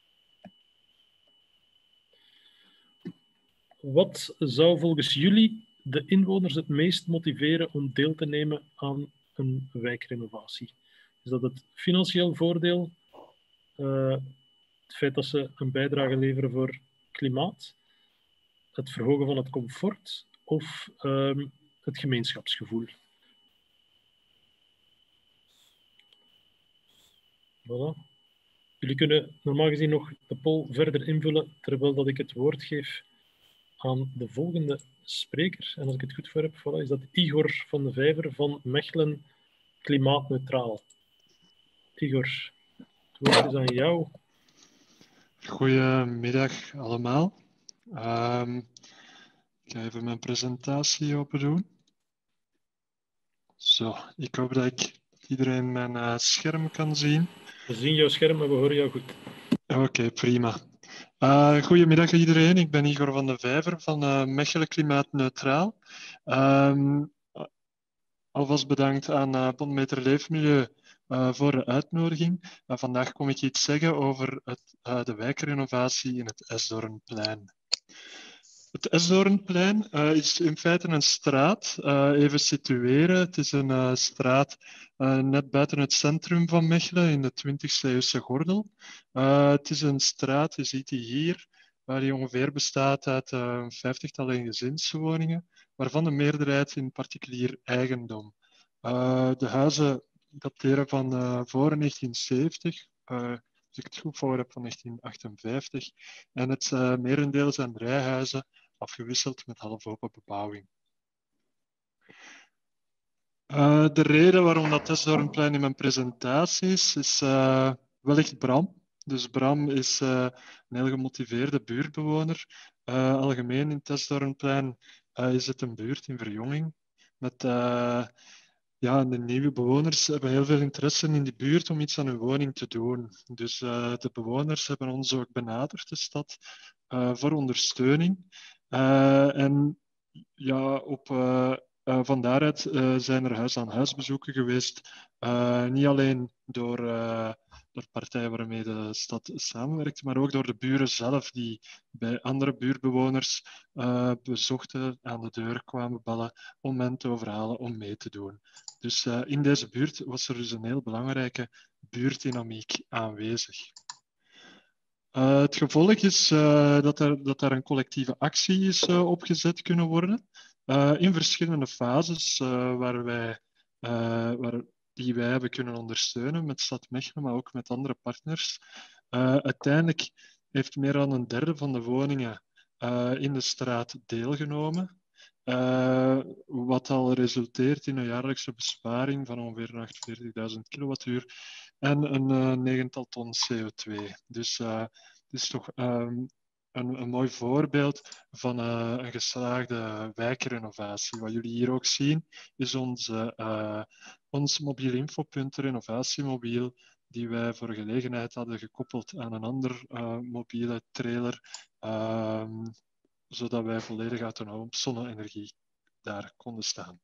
A: Wat zou volgens jullie de inwoners het meest motiveren om deel te nemen aan een wijkrenovatie? Is dat het financieel voordeel, het feit dat ze een bijdrage leveren voor klimaat, het verhogen van het comfort of het gemeenschapsgevoel? Voilà. Jullie kunnen normaal gezien nog de poll verder invullen terwijl dat ik het woord geef aan de volgende spreker. En als ik het goed voor heb, voilà, is dat Igor van de Vijver van Mechelen Klimaatneutraal. Igor, het woord is aan jou.
E: Goedemiddag allemaal. Ik ga even mijn presentatie open doen. Zo, ik hoop dat iedereen mijn scherm kan zien.
A: We zien jouw scherm, maar we horen jou goed.
E: Oké, prima. Goedemiddag iedereen, ik ben Igor van de Vijver van Mechelen Klimaatneutraal. Alvast bedankt aan Bondmeter Leefmilieu voor de uitnodiging. Vandaag kom ik iets zeggen over de wijkrenovatie in het Esdoornplein. Het Esdoornplein is in feite een straat, even situeren. Het is een straat net buiten het centrum van Mechelen in de 20e eeuwse gordel. Het is een straat, je ziet die hier, waar die ongeveer bestaat uit een 50-tal gezinswoningen, waarvan de meerderheid in particulier eigendom. De huizen dateren van voor 1970, als ik het goed voor heb, van 1958. En het merendeel zijn rijhuizen, afgewisseld met halfopen bebouwing. De reden waarom dat Esdoornplein in mijn presentatie is wellicht Bram. Dus Bram is een heel gemotiveerde buurtbewoner. Algemeen in het Esdoornplein is het een buurt in verjonging. Met, de nieuwe bewoners hebben heel veel interesse in die buurt om iets aan hun woning te doen. Dus de bewoners hebben ons ook benaderd, de stad, voor ondersteuning. En ja, van daaruit zijn er huis-aan-huis-bezoeken geweest. Niet alleen door partijen waarmee de stad samenwerkt, maar ook door de buren zelf die bij andere buurtbewoners bezochten, aan de deur kwamen bellen om hen te overhalen om mee te doen. Dus in deze buurt was er dus een heel belangrijke buurtdynamiek aanwezig. Het gevolg is dat er een collectieve actie is opgezet kunnen worden in verschillende fases die wij hebben kunnen ondersteunen met Stad Mechelen, maar ook met andere partners. Uiteindelijk heeft meer dan een derde van de woningen in de straat deelgenomen. Wat al resulteert in een jaarlijkse besparing van ongeveer 48.000 kilowattuur en een 9-tal ton CO2. Dus het is toch een mooi voorbeeld van een geslaagde wijkrenovatie. Wat jullie hier ook zien is ons mobiel infopunt, renovatiemobiel, die wij voor gelegenheid hadden gekoppeld aan een ander mobiele trailer, zodat wij volledig autonoom op zonne-energie daar konden staan.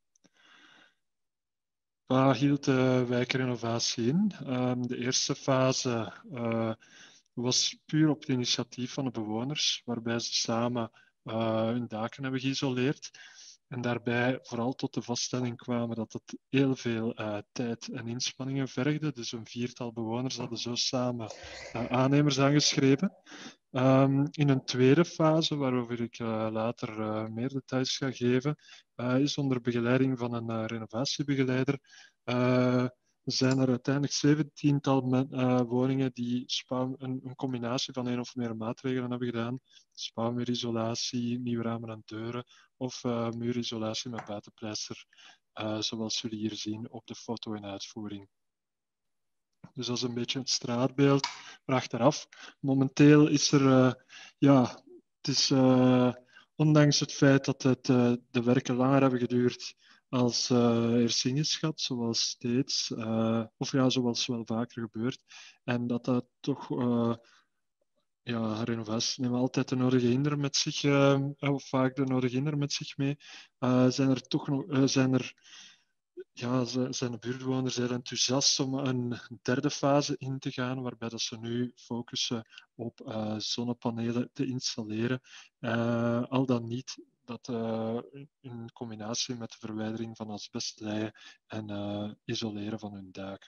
E: Wat hield de wijkrenovatie in? De eerste fase was puur op het initiatief van de bewoners, waarbij ze samen hun daken hebben geïsoleerd. En daarbij vooral tot de vaststelling kwamen dat het heel veel tijd en inspanningen vergde. Dus een 4-tal bewoners hadden zo samen aannemers aangeschreven. In een tweede fase, waarover ik later meer details ga geven, is onder begeleiding van een renovatiebegeleider zijn er uiteindelijk 17-tal woningen die een combinatie van 1 of meer maatregelen hebben gedaan. Spouwmuurisolatie, nieuwe ramen en deuren of muurisolatie met buitenpleister, zoals jullie hier zien op de foto in uitvoering. Dus dat is een beetje het straatbeeld. Maar achteraf, momenteel is er, ondanks het feit dat de werken langer hebben geduurd als eerst ingeschat, zoals steeds, zoals wel vaker gebeurt. En dat toch, renovaties nemen altijd de nodige hinder met zich, of vaak de nodige hinder met zich mee. Zijn de buurtbewoners heel enthousiast om een derde fase in te gaan, waarbij dat ze nu focussen op zonnepanelen te installeren. Al dan niet dat in combinatie met de verwijdering van asbestleien en isoleren van hun daken.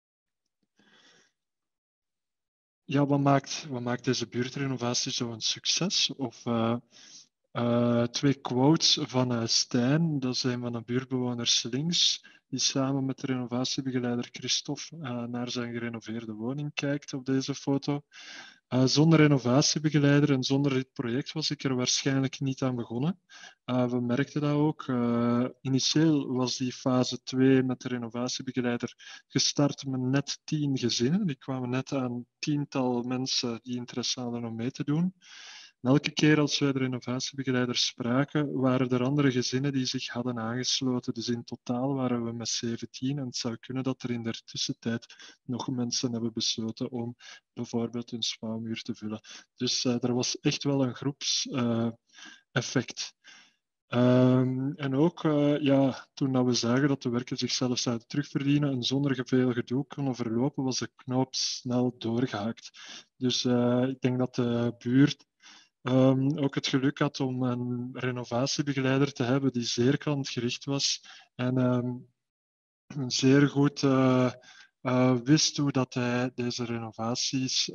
E: Ja, wat maakt deze buurtrenovatie zo'n succes? Of 2 quotes van Stijn, dat is een van de buurtbewoners links. die samen met de renovatiebegeleider Christophe naar zijn gerenoveerde woning kijkt op deze foto. Zonder renovatiebegeleider en zonder dit project was ik er waarschijnlijk niet aan begonnen. We merkten dat ook. Initieel was die fase 2 met de renovatiebegeleider gestart met net 10 gezinnen. Die kwamen net aan 10-tal mensen die interesse hadden om mee te doen. En elke keer als wij de renovatiebegeleiders spraken, waren er andere gezinnen die zich hadden aangesloten. Dus in totaal waren we met 17 en het zou kunnen dat er in de tussentijd nog mensen hebben besloten om bijvoorbeeld hun spouwmuur te vullen. Dus er was echt wel een groepseffect. En ook toen we zagen dat de werken zichzelf zouden terugverdienen en zonder veel gedoe konden verlopen, was de knoop snel doorgehaakt. Dus ik denk dat de buurt ook het geluk had om een renovatiebegeleider te hebben die zeer klantgericht was en zeer goed wist hoe dat hij deze renovaties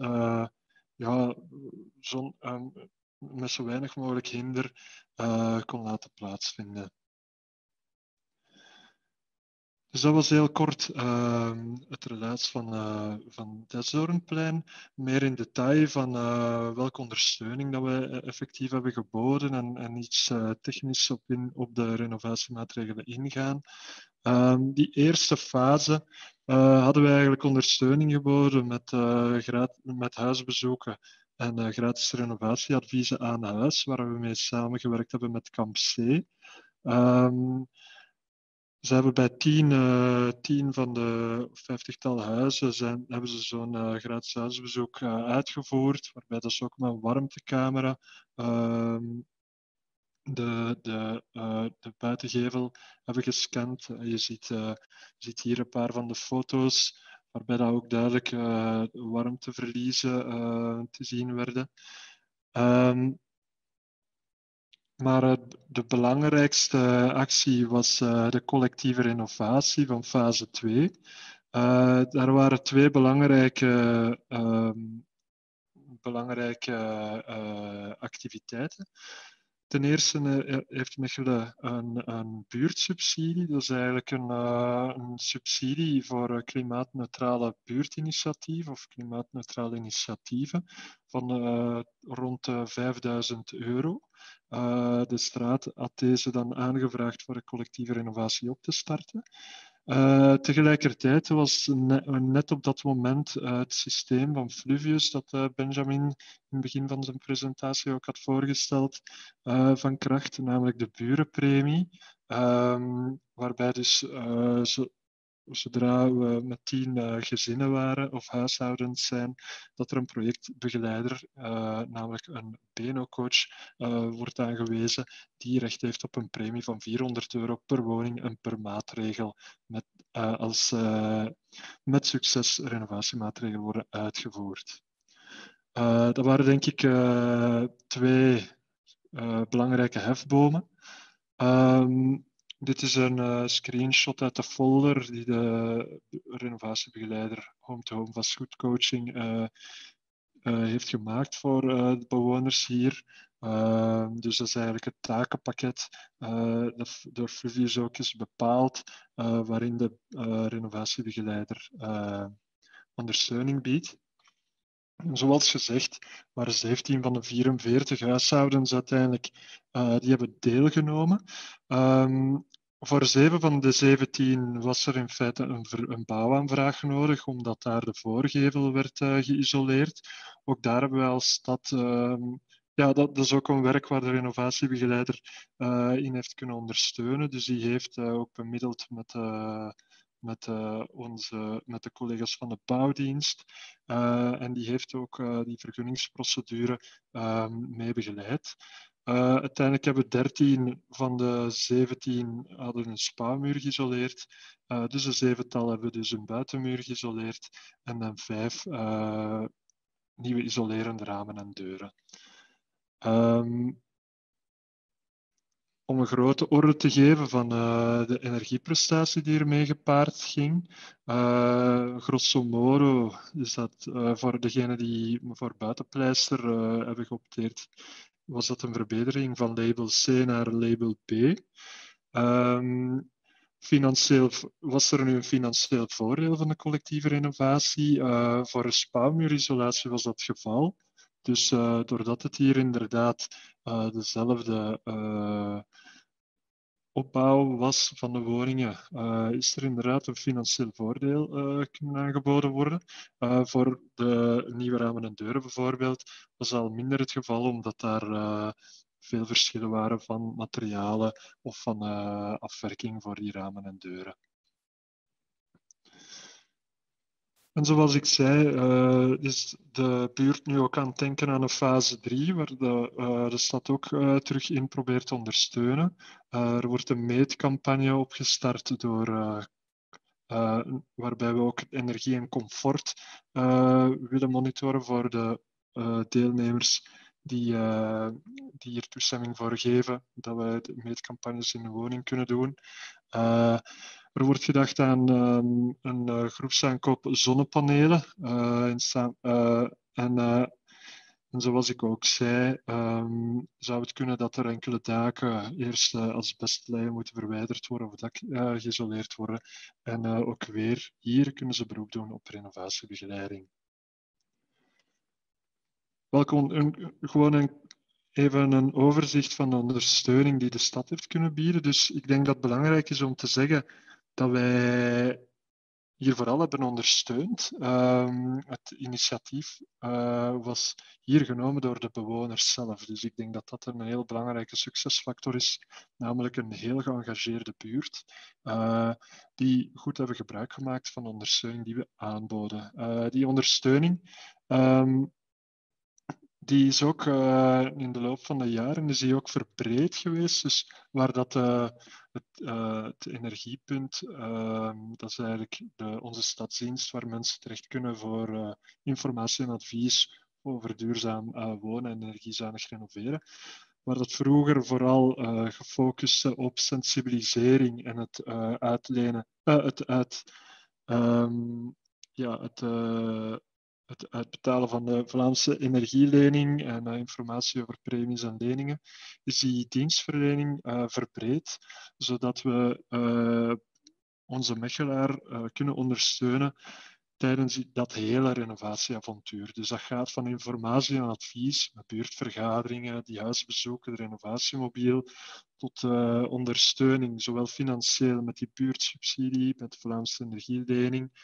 E: met zo weinig mogelijk hinder kon laten plaatsvinden. Dus dat was heel kort het relaas van Desdoornplein. Meer in detail van welke ondersteuning dat we effectief hebben geboden en iets technisch op de renovatiemaatregelen ingaan. Die eerste fase hadden we eigenlijk ondersteuning geboden met huisbezoeken en gratis renovatieadviezen aan huis, waar we mee samengewerkt hebben met Kamp C. Ze hebben bij 10 van de 50-tal huizen hebben ze zo'n gratis huisbezoek uitgevoerd, waarbij dat ze ook met een warmtecamera de buitengevel hebben gescand. Je ziet hier een paar van de foto's, waarbij dat ook duidelijk warmteverliezen te zien werden. Maar de belangrijkste actie was de collectieve renovatie van fase 2. Daar waren 2 belangrijke activiteiten. Ten eerste heeft Mechelen een buurtsubsidie. Dat is eigenlijk een subsidie voor klimaatneutrale buurtinitiatieven of klimaatneutrale initiatieven van rond €5.000. De straat had deze dan aangevraagd voor een collectieve renovatie op te starten. Tegelijkertijd was net op dat moment het systeem van Fluvius, dat Benjamin in het begin van zijn presentatie ook had voorgesteld, van kracht, namelijk de burenpremie, waarbij dus zodra we met 10 gezinnen waren of huishoudens zijn, dat er een projectbegeleider, namelijk een BNO-coach, wordt aangewezen die recht heeft op een premie van €400 per woning en per maatregel als met succes renovatiemaatregelen worden uitgevoerd. Dat waren denk ik 2 belangrijke hefbomen. Dit is een screenshot uit de folder die de renovatiebegeleider Home-to-Home vastgoedcoaching heeft gemaakt voor de bewoners hier. Dus dat is eigenlijk het takenpakket dat door Fluvius ook is bepaald, waarin de renovatiebegeleider ondersteuning biedt. Zoals gezegd waren 17 van de 44 huishoudens uiteindelijk die hebben deelgenomen. Voor 7 van de 17 was er in feite een bouwaanvraag nodig, omdat daar de voorgevel werd geïsoleerd. Ook daar hebben wij als stad... dat is ook een werk waar de renovatiebegeleider in heeft kunnen ondersteunen. Dus die heeft ook bemiddeld met de collega's van de bouwdienst. En die heeft ook die vergunningsprocedure mee begeleid. Uiteindelijk hebben 13 van de 17 hadden een spouwmuur geïsoleerd. Dus een 7-tal hebben dus een buitenmuur geïsoleerd. En dan 5 nieuwe isolerende ramen en deuren. Om een grote orde te geven van de energieprestatie die ermee gepaard ging. Grosso modo is dat voor degenen die voor buitenpleister hebben geopteerd, was dat een verbetering van label C naar label B. Was er nu een financieel voordeel van de collectieve renovatie? Voor een spouwmuurisolatie was dat het geval. Dus doordat het hier inderdaad dezelfde opbouw was van de woningen, is er inderdaad een financieel voordeel kunnen aangeboden worden. Voor de nieuwe ramen en deuren bijvoorbeeld was al minder het geval, omdat daar veel verschillen waren van materialen of van afwerking voor die ramen en deuren. En zoals ik zei, is de buurt nu ook aan het denken aan een fase 3, waar de stad ook terug in probeert te ondersteunen. Er wordt een meetcampagne opgestart waarbij we ook energie en comfort willen monitoren voor de deelnemers die hier toestemming voor geven, dat wij de meetcampagnes in de woning kunnen doen. Er wordt gedacht aan een groepsaankoop zonnepanelen. En zoals ik ook zei, zou het kunnen dat er enkele daken eerst asbestleien moeten verwijderd worden of dak geïsoleerd worden. En ook weer hier kunnen ze beroep doen op renovatiebegeleiding. Even een overzicht van de ondersteuning die de stad heeft kunnen bieden. Dus ik denk dat het belangrijk is om te zeggen dat wij hier vooral hebben ondersteund. Het initiatief was hier genomen door de bewoners zelf. Dus ik denk dat dat een heel belangrijke succesfactor is, namelijk een heel geëngageerde buurt, die goed hebben gebruik gemaakt van de ondersteuning die we aanboden. Die ondersteuning die is ook in de loop van de jaren is die ook verbreed geweest. Dus waar dat het energiepunt, dat is eigenlijk onze stadsdienst, waar mensen terecht kunnen voor informatie en advies over duurzaam wonen en energiezuinig renoveren. Waar dat vroeger vooral gefocust op sensibilisering en het uitlenen, het uitbetalen van de Vlaamse energielening en informatie over premies en leningen, is die dienstverlening verbreed, zodat we onze mechelaar kunnen ondersteunen tijdens dat hele renovatieavontuur. Dus dat gaat van informatie en advies, met buurtvergaderingen, die huisbezoeken, de renovatiemobiel, tot ondersteuning, zowel financieel met die buurtsubsidie, met de Vlaamse energielening,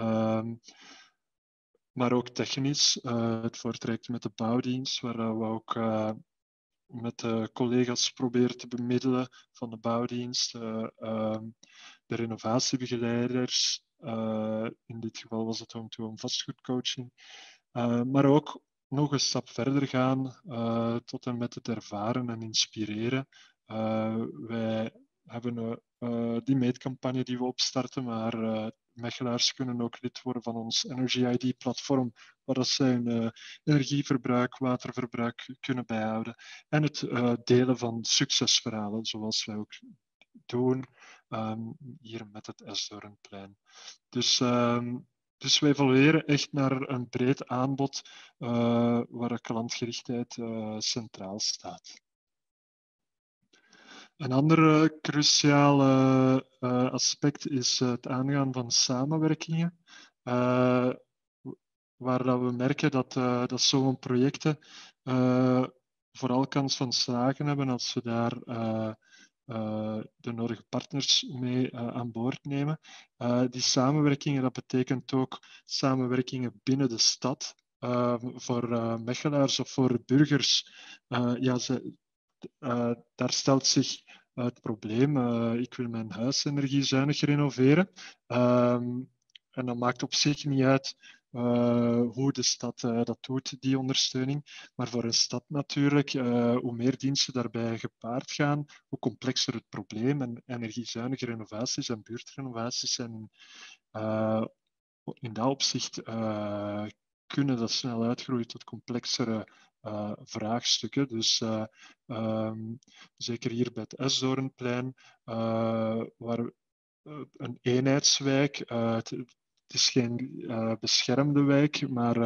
E: maar ook technisch, het voortraject met de bouwdienst, waar we ook met de collega's proberen te bemiddelen van de bouwdienst, de renovatiebegeleiders, in dit geval was het om vastgoedcoaching, maar ook nog een stap verder gaan tot en met het ervaren en inspireren. Wij hebben die meetcampagne die we opstarten, maar mechelaars kunnen ook lid worden van ons Energy ID-platform, waar zij hun energieverbruik, waterverbruik kunnen bijhouden. En het delen van succesverhalen, zoals wij ook doen hier met het Esdoornplein. Dus wij evolueren echt naar een breed aanbod waar klantgerichtheid centraal staat. Een ander cruciaal aspect is het aangaan van samenwerkingen, waar dat we merken dat zo'n projecten vooral kans van slagen hebben als we daar de nodige partners mee aan boord nemen. Die samenwerkingen, dat betekent ook samenwerkingen binnen de stad. Voor mechelaars of voor burgers, daar stelt zich het probleem, ik wil mijn huis energiezuinig renoveren. En dat maakt op zich niet uit hoe de stad dat doet, die ondersteuning. Maar voor een stad natuurlijk, hoe meer diensten daarbij gepaard gaan, hoe complexer het probleem. En energiezuinige renovaties en buurtrenovaties zijn in dat opzicht kunnen dat snel uitgroeien tot complexere vraagstukken. Dus zeker hier bij het Esdoornplein, waar een eenheidswijk, Het is geen beschermde wijk, maar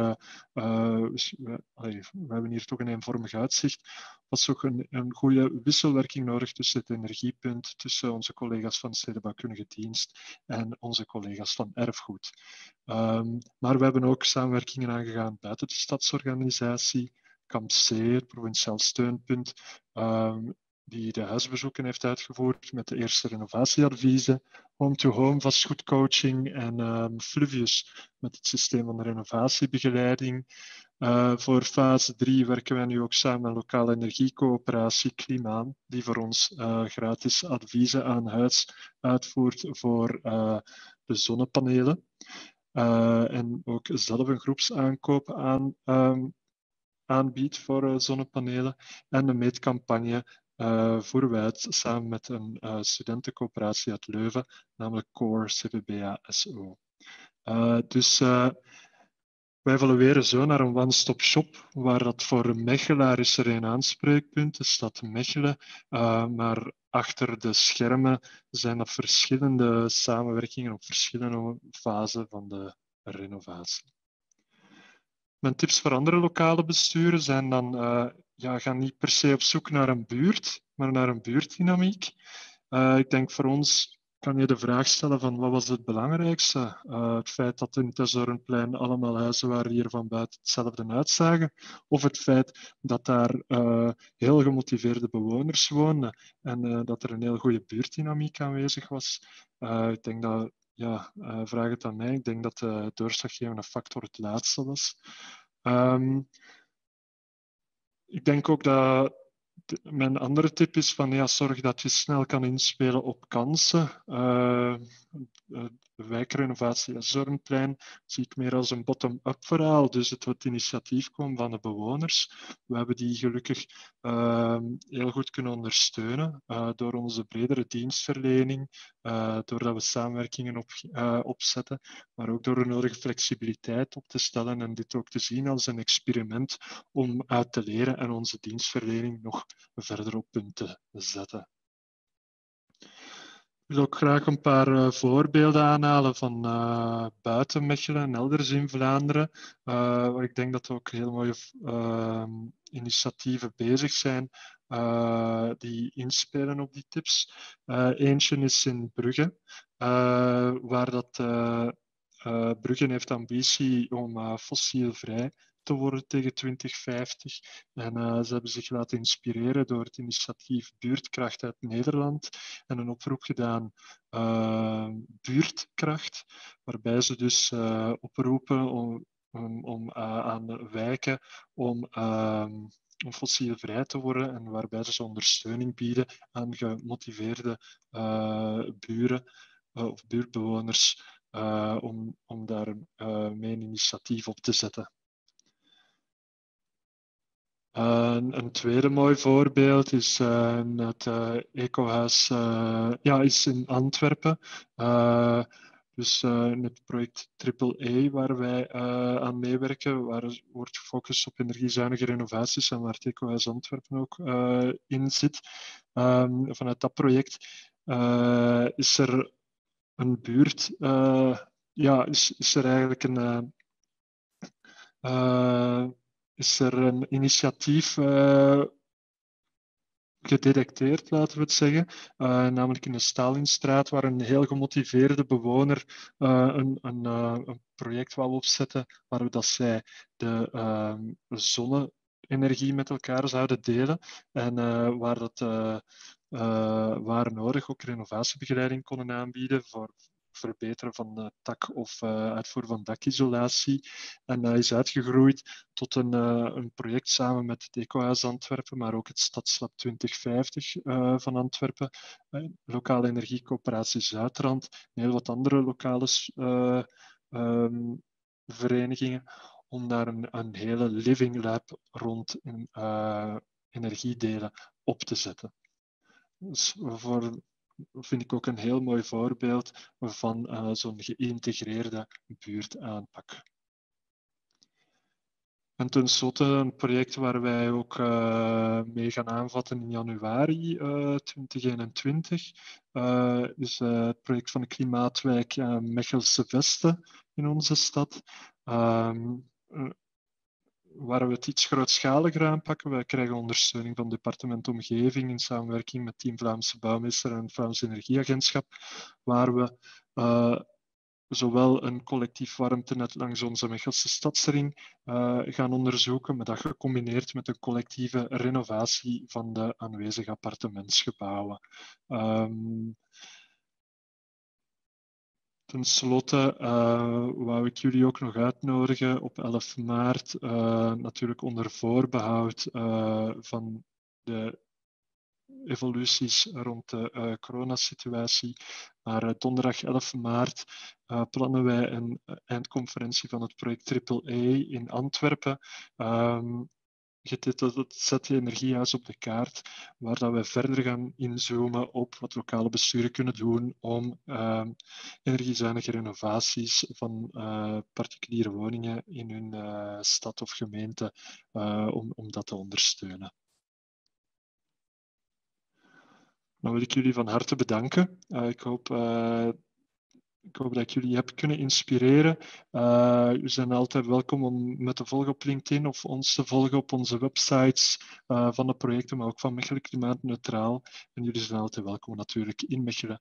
E: we hebben hier toch een eenvormig uitzicht. Was ook een goede wisselwerking nodig tussen het energiepunt, tussen onze collega's van de stedenbouwkundige dienst en onze collega's van erfgoed. Maar we hebben ook samenwerkingen aangegaan buiten de stadsorganisatie, Kamp C, het provinciaal steunpunt, die de huisbezoeken heeft uitgevoerd met de eerste renovatieadviezen, home-to-home vastgoedcoaching en Fluvius met het systeem van de renovatiebegeleiding. Voor fase 3 werken wij nu ook samen met lokale energiecoöperatie Klimaan, die voor ons gratis adviezen aan huis uitvoert voor de zonnepanelen. En ook zelf een groepsaankoop aanbiedt voor zonnepanelen. En een meetcampagne voeren wij uit samen met een studentencoöperatie uit Leuven, namelijk Core CVBA SO. Dus wij evalueren zo naar een one-stop shop, waar dat voor een Mechelaar is er een aanspreekpunt, de stad Mechelen, maar achter de schermen zijn er verschillende samenwerkingen op verschillende fasen van de renovatie. Mijn tips voor andere lokale besturen zijn dan, ga niet per se op zoek naar een buurt, maar naar een buurtdynamiek. Ik denk voor ons kan je de vraag stellen van wat was het belangrijkste? Het feit dat in het Tesorenplein allemaal huizen waren die er van buiten hetzelfde uitzagen, of het feit dat daar heel gemotiveerde bewoners woonden en dat er een heel goede buurtdynamiek aanwezig was. Ik denk dat, vraag het aan mij, ik denk dat de doorslaggevende factor het laatste was. Ik denk ook dat mijn andere tip is van zorg dat je snel kan inspelen op kansen. De wijkrenovatie Zornplein zie ik meer als een bottom-up verhaal. Dus het initiatief kwam van de bewoners. We hebben die gelukkig heel goed kunnen ondersteunen door onze bredere dienstverlening, doordat we samenwerkingen opzetten, maar ook door de nodige flexibiliteit op te stellen en dit ook te zien als een experiment om uit te leren en onze dienstverlening nog verder op punt te zetten. Ik wil ook graag een paar voorbeelden aanhalen van buiten Mechelen en elders in Vlaanderen, waar ik denk dat er ook heel mooie initiatieven bezig zijn die inspelen op die tips. Eentje is in Brugge, waar dat Brugge heeft ambitie om fossielvrij te worden tegen 2050. En ze hebben zich laten inspireren door het initiatief Buurtkracht uit Nederland en een oproep gedaan Buurtkracht, waarbij ze dus oproepen om aan wijken om fossielvrij te worden en waarbij ze ondersteuning bieden aan gemotiveerde buren of buurtbewoners om daar mee een initiatief op te zetten. Een tweede mooi voorbeeld is het ecohuis is in Antwerpen. Dus in het project AAA waar wij aan meewerken, waar wordt gefocust op energiezuinige renovaties en waar het ecohuis Antwerpen ook in zit. Vanuit dat project is er een buurt, is er eigenlijk is er een initiatief gedetecteerd, laten we het zeggen. Namelijk in de Stalinstraat, waar een heel gemotiveerde bewoner een project wou opzetten, waar zij de zonne-energie met elkaar zouden delen. En waar dat waar nodig ook renovatiebegeleiding konden aanbieden voor verbeteren van dak- of uitvoer van dakisolatie. En dat is uitgegroeid tot een project samen met het Ecohuis Antwerpen, maar ook het Stadslab 2050 van Antwerpen, lokale energiecoöperatie Zuidrand en heel wat andere lokale verenigingen, om daar een hele living lab rond energiedelen op te zetten. Dus vind ik ook een heel mooi voorbeeld van zo'n geïntegreerde buurtaanpak. En tenslotte een project waar wij ook mee gaan aanvatten in januari 2021. Is het project van de Klimaatwijk Mechelse Vesten in onze stad. Waar we het iets grootschaliger aanpakken. Wij krijgen ondersteuning van het departement Omgeving in samenwerking met Team Vlaamse Bouwmeester en het Vlaams Energieagentschap, waar we zowel een collectief warmtenet langs onze Mechelse stadsring gaan onderzoeken, maar dat gecombineerd met een collectieve renovatie van de aanwezige appartementsgebouwen. Ten slotte wou ik jullie ook nog uitnodigen op 11 maart, natuurlijk onder voorbehoud van de evoluties rond de coronasituatie. Maar donderdag 11 maart plannen wij een eindconferentie van het project AAA in Antwerpen. Getiteld het Zet je energiehuis op de kaart, waar dat we verder gaan inzoomen op wat lokale besturen kunnen doen om energiezuinige renovaties van particuliere woningen in hun stad of gemeente, om dat te ondersteunen. Dan wil ik jullie van harte bedanken. Ik hoop dat ik jullie heb kunnen inspireren. Jullie zijn altijd welkom om me te volgen op LinkedIn of ons te volgen op onze websites van de projecten, maar ook van Mechelen Klimaatneutraal. En jullie zijn altijd welkom natuurlijk in Mechelen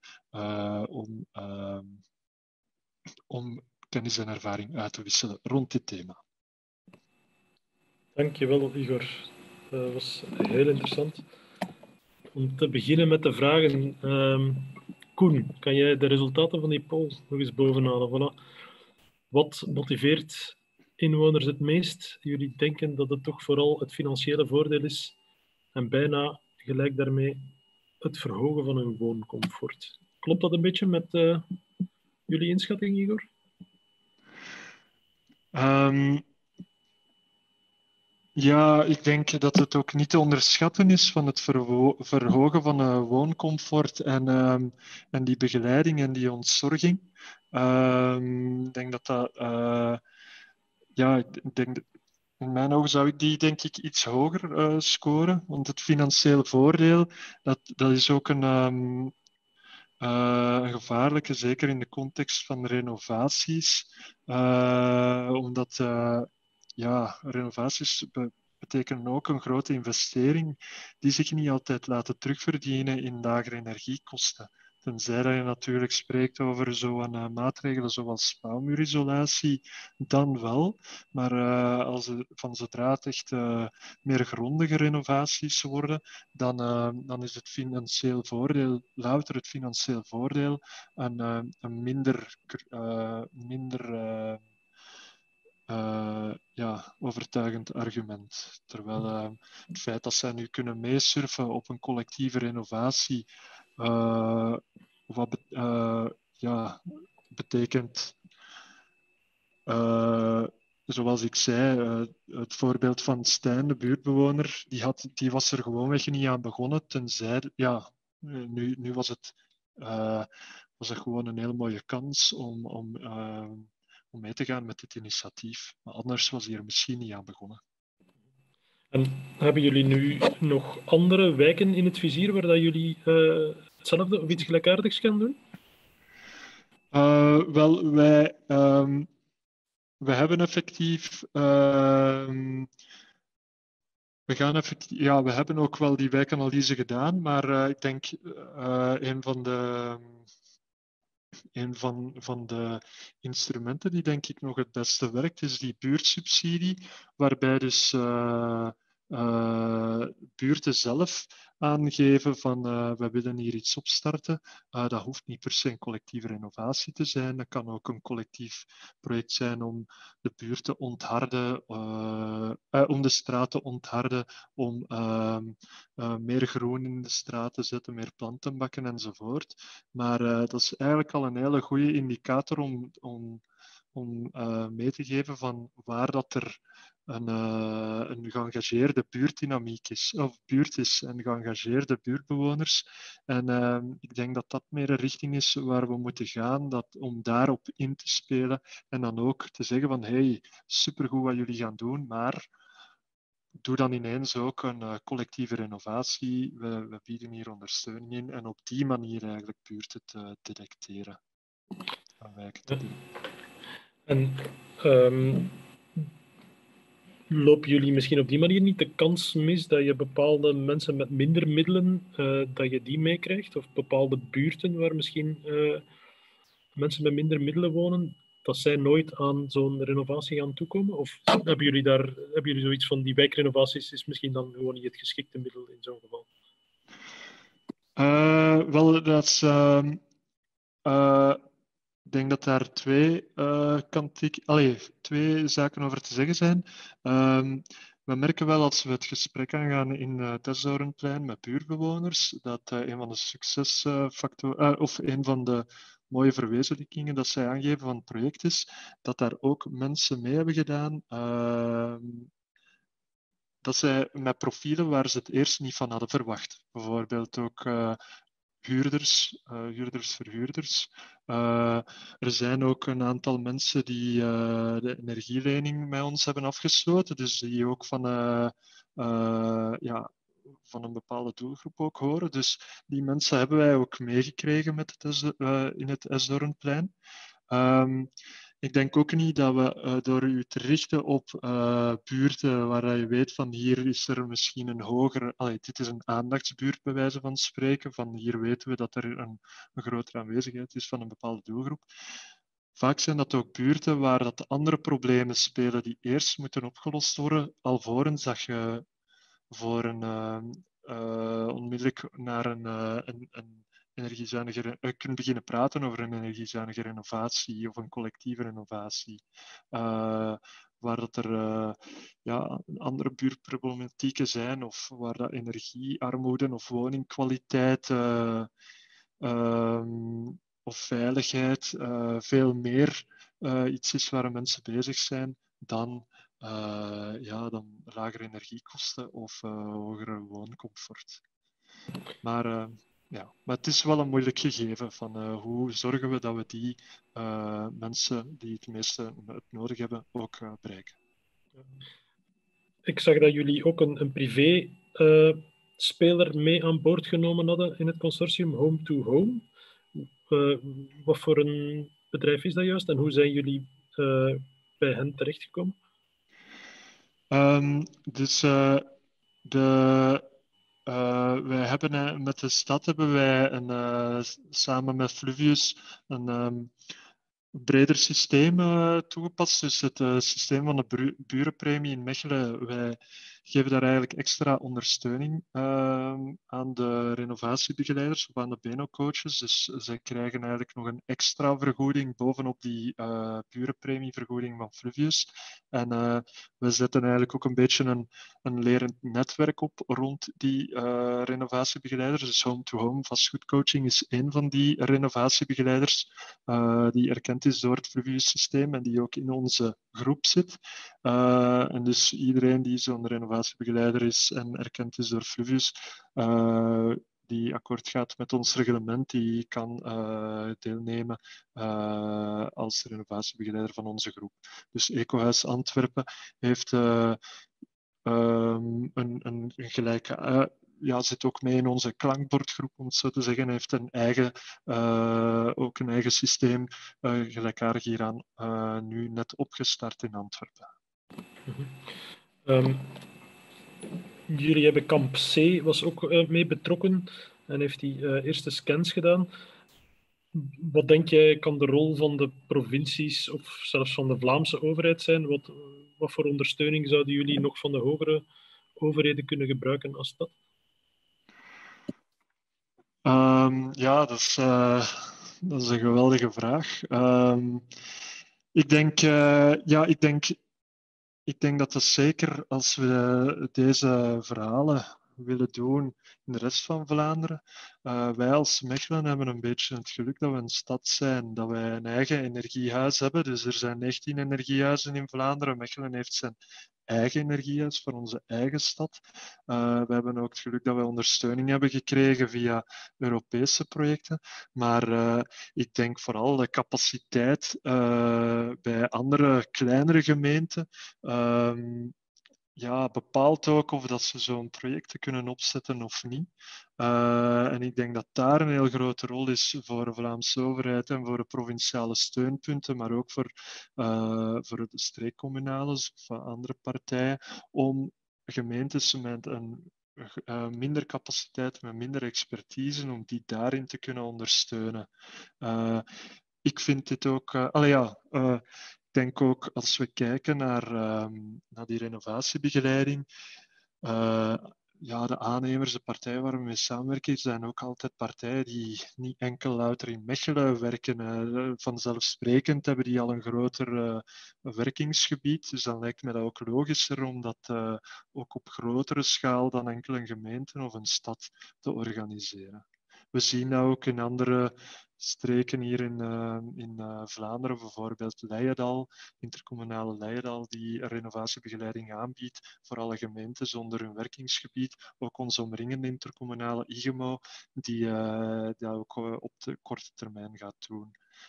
E: om kennis en ervaring uit te wisselen rond dit thema.
A: Dankjewel, Igor. Dat was heel interessant. Om te beginnen met de vragen. Koen, kan jij de resultaten van die poll nog eens bovenhalen? Voilà. Wat motiveert inwoners het meest? Jullie denken dat het toch vooral het financiële voordeel is en bijna gelijk daarmee het verhogen van hun wooncomfort. Klopt dat een beetje met jullie inschatting, Igor?
E: Ja, ik denk dat het ook niet te onderschatten is van het verhogen van wooncomfort en die begeleiding en die ontzorging. Ik denk dat in mijn ogen zou ik die denk ik iets hoger scoren, want het financieel voordeel, dat is ook een gevaarlijke, zeker in de context van renovaties, omdat renovaties betekenen ook een grote investering die zich niet altijd laten terugverdienen in lagere energiekosten. Tenzij dat je natuurlijk spreekt over zo'n maatregelen zoals spouwmuurisolatie, dan wel. Maar van zodra het echt meer grondige renovaties worden, dan is het financieel voordeel, louter het financieel voordeel, een minder overtuigend argument. Terwijl het feit dat zij nu kunnen meesurfen op een collectieve renovatie, betekent, zoals ik zei, het voorbeeld van Stijn, de buurtbewoner, die was er gewoonweg niet aan begonnen, tenzij, nu was het gewoon een heel mooie kans om mee te gaan met dit initiatief. Maar anders was hij er misschien niet aan begonnen.
A: En hebben jullie nu nog andere wijken in het vizier waar dat jullie hetzelfde of iets gelijkaardigs gaan doen?
E: Wij hebben effectief... we hebben ook wel die wijkanalyse gedaan, maar ik denk een van de instrumenten die denk ik nog het beste werkt, is die buurtsubsidie, waarbij dus buurten zelf aangeven van we willen hier iets opstarten. Dat hoeft niet per se een collectieve renovatie te zijn. Dat kan ook een collectief project zijn om de buurt te ontharden, om de straat te ontharden, om meer groen in de straat te zetten, meer plantenbakken enzovoort. Maar dat is eigenlijk al een hele goede indicator om mee te geven van waar dat er een geëngageerde buurtdynamiek is, of buurt is en geëngageerde buurtbewoners. En ik denk dat dat meer een richting is waar we moeten gaan, om daarop in te spelen en dan ook te zeggen van hey, supergoed wat jullie gaan doen, maar doe dan ineens ook een collectieve renovatie. We bieden hier ondersteuning in en op die manier eigenlijk buurten te detecteren.
A: En lopen jullie misschien op die manier niet de kans mis dat je bepaalde mensen met minder middelen, dat je die meekrijgt? Of bepaalde buurten waar misschien mensen met minder middelen wonen, dat zij nooit aan zo'n renovatie gaan toekomen? Of hebben jullie zoiets van die wijkrenovaties is misschien dan gewoon niet het geschikte middel in zo'n geval?
E: Wel, dat is... ik denk dat daar twee zaken over te zeggen zijn. We merken wel als we het gesprek aangaan in het Esdoornplein met buurtbewoners, dat een van de succesfactoren, of een van de mooie verwezenlijkingen dat zij aangeven van het project is, dat daar ook mensen mee hebben gedaan, dat zij met profielen waar ze het eerst niet van hadden verwacht. Bijvoorbeeld ook huurders, verhuurders. Er zijn ook een aantal mensen die de energielening met ons hebben afgesloten, dus die ook van een bepaalde doelgroep ook horen. Dus die mensen hebben wij ook meegekregen in het Esdoornplein. Ik denk ook niet dat we door u te richten op buurten waar je weet van hier is er misschien een hogere... dit is een aandachtsbuurt bij wijze van spreken. Van hier weten we dat er een grotere aanwezigheid is van een bepaalde doelgroep. Vaak zijn dat ook buurten waar dat andere problemen spelen die eerst moeten opgelost worden, alvorens dat je voor onmiddellijk naar een energiezuinige, kunnen beginnen praten over een energiezuinige renovatie of een collectieve renovatie. Waar dat er andere buurtproblematieken zijn of waar dat energiearmoede of woningkwaliteit of veiligheid veel meer iets is waar mensen bezig zijn dan lagere energiekosten of hogere wooncomfort. Maar het is wel een moeilijk gegeven van hoe zorgen we dat we die mensen die het meeste het nodig hebben ook bereiken.
A: Ik zag dat jullie ook een privé speler mee aan boord genomen hadden in het consortium Home to Home. Wat voor een bedrijf is dat juist en hoe zijn jullie bij hen terechtgekomen?
E: Wij hebben met de stad samen met Fluvius een breder systeem toegepast. Dus het systeem van de burenpremie in Mechelen. Wij geven daar eigenlijk extra ondersteuning aan de renovatiebegeleiders of aan de BNO-coaches. Dus zij krijgen eigenlijk nog een extra vergoeding bovenop die burenpremievergoeding van Fluvius. En we zetten eigenlijk ook een beetje een lerend netwerk op rond die renovatiebegeleiders. Dus Home to Home vastgoedcoaching is één van die renovatiebegeleiders die erkend is door het Fluvius-systeem en die ook in onze groep zit. En dus iedereen die zo'n renovatiebegeleider is en erkend is door Fluvius, die akkoord gaat met ons reglement, die kan deelnemen als renovatiebegeleider van onze groep. Dus Ecohuis Antwerpen heeft een gelijke... zit ook mee in onze klankbordgroep, om het zo te zeggen. Hij heeft ook een eigen systeem, gelijkaardig hieraan, nu net opgestart in Antwerpen.
A: Jullie hebben Kamp C, was ook mee betrokken en heeft die eerste scans gedaan. Wat denk jij kan de rol van de provincies of zelfs van de Vlaamse overheid zijn? Wat voor ondersteuning zouden jullie nog van de hogere overheden kunnen gebruiken als stad?
E: Dat is een geweldige vraag. Ik denk dat het zeker als we deze verhalen willen doen in de rest van Vlaanderen. Wij als Mechelen hebben een beetje het geluk dat we een stad zijn, dat wij een eigen energiehuis hebben. Dus er zijn 19 energiehuizen in Vlaanderen. Mechelen heeft zijn eigen energiehuis, voor onze eigen stad. We hebben ook het geluk dat we ondersteuning hebben gekregen via Europese projecten. Maar ik denk vooral de capaciteit bij andere kleinere gemeenten bepaalt ook of dat ze zo'n projecten kunnen opzetten of niet. En ik denk dat daar een heel grote rol is voor de Vlaamse overheid en voor de provinciale steunpunten, maar ook voor de streekcommunales of andere partijen, om gemeentes met een minder capaciteit, met minder expertise, om die daarin te kunnen ondersteunen. Ik vind dit ook... Ik denk ook als we kijken naar die renovatiebegeleiding, de aannemers, de partijen waar we mee samenwerken, zijn ook altijd partijen die niet enkel louter in Mechelen werken. Vanzelfsprekend hebben die al een groter werkingsgebied. Dus dan lijkt me dat ook logischer om dat ook op grotere schaal dan enkel een gemeente of een stad te organiseren. We zien dat ook in andere streken hier in Vlaanderen, bijvoorbeeld Leijendal, intercommunale Leijendal, die renovatiebegeleiding aanbiedt voor alle gemeenten zonder hun werkingsgebied. Ook onze omringende intercommunale IGEMO, die dat ook op de korte termijn gaat doen.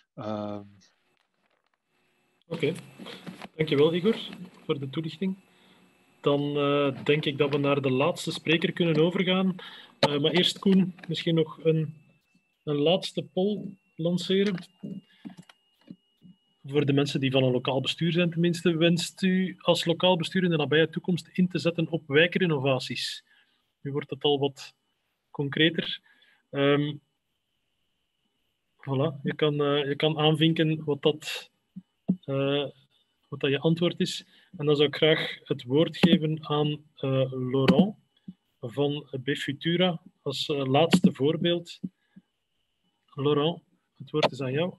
A: Oké. Dankjewel Igor voor de toelichting. Dan denk ik dat we naar de laatste spreker kunnen overgaan. Maar eerst Koen, misschien nog een laatste poll lanceren. Voor de mensen die van een lokaal bestuur zijn tenminste. Wenst u als lokaal bestuur in de nabije toekomst in te zetten op wijkrenovaties? Nu wordt het al wat concreter. Voilà, je kan aanvinken wat dat je antwoord is. En dan zou ik graag het woord geven aan Laurent van Befutura als laatste voorbeeld. Laurent, het woord is aan jou.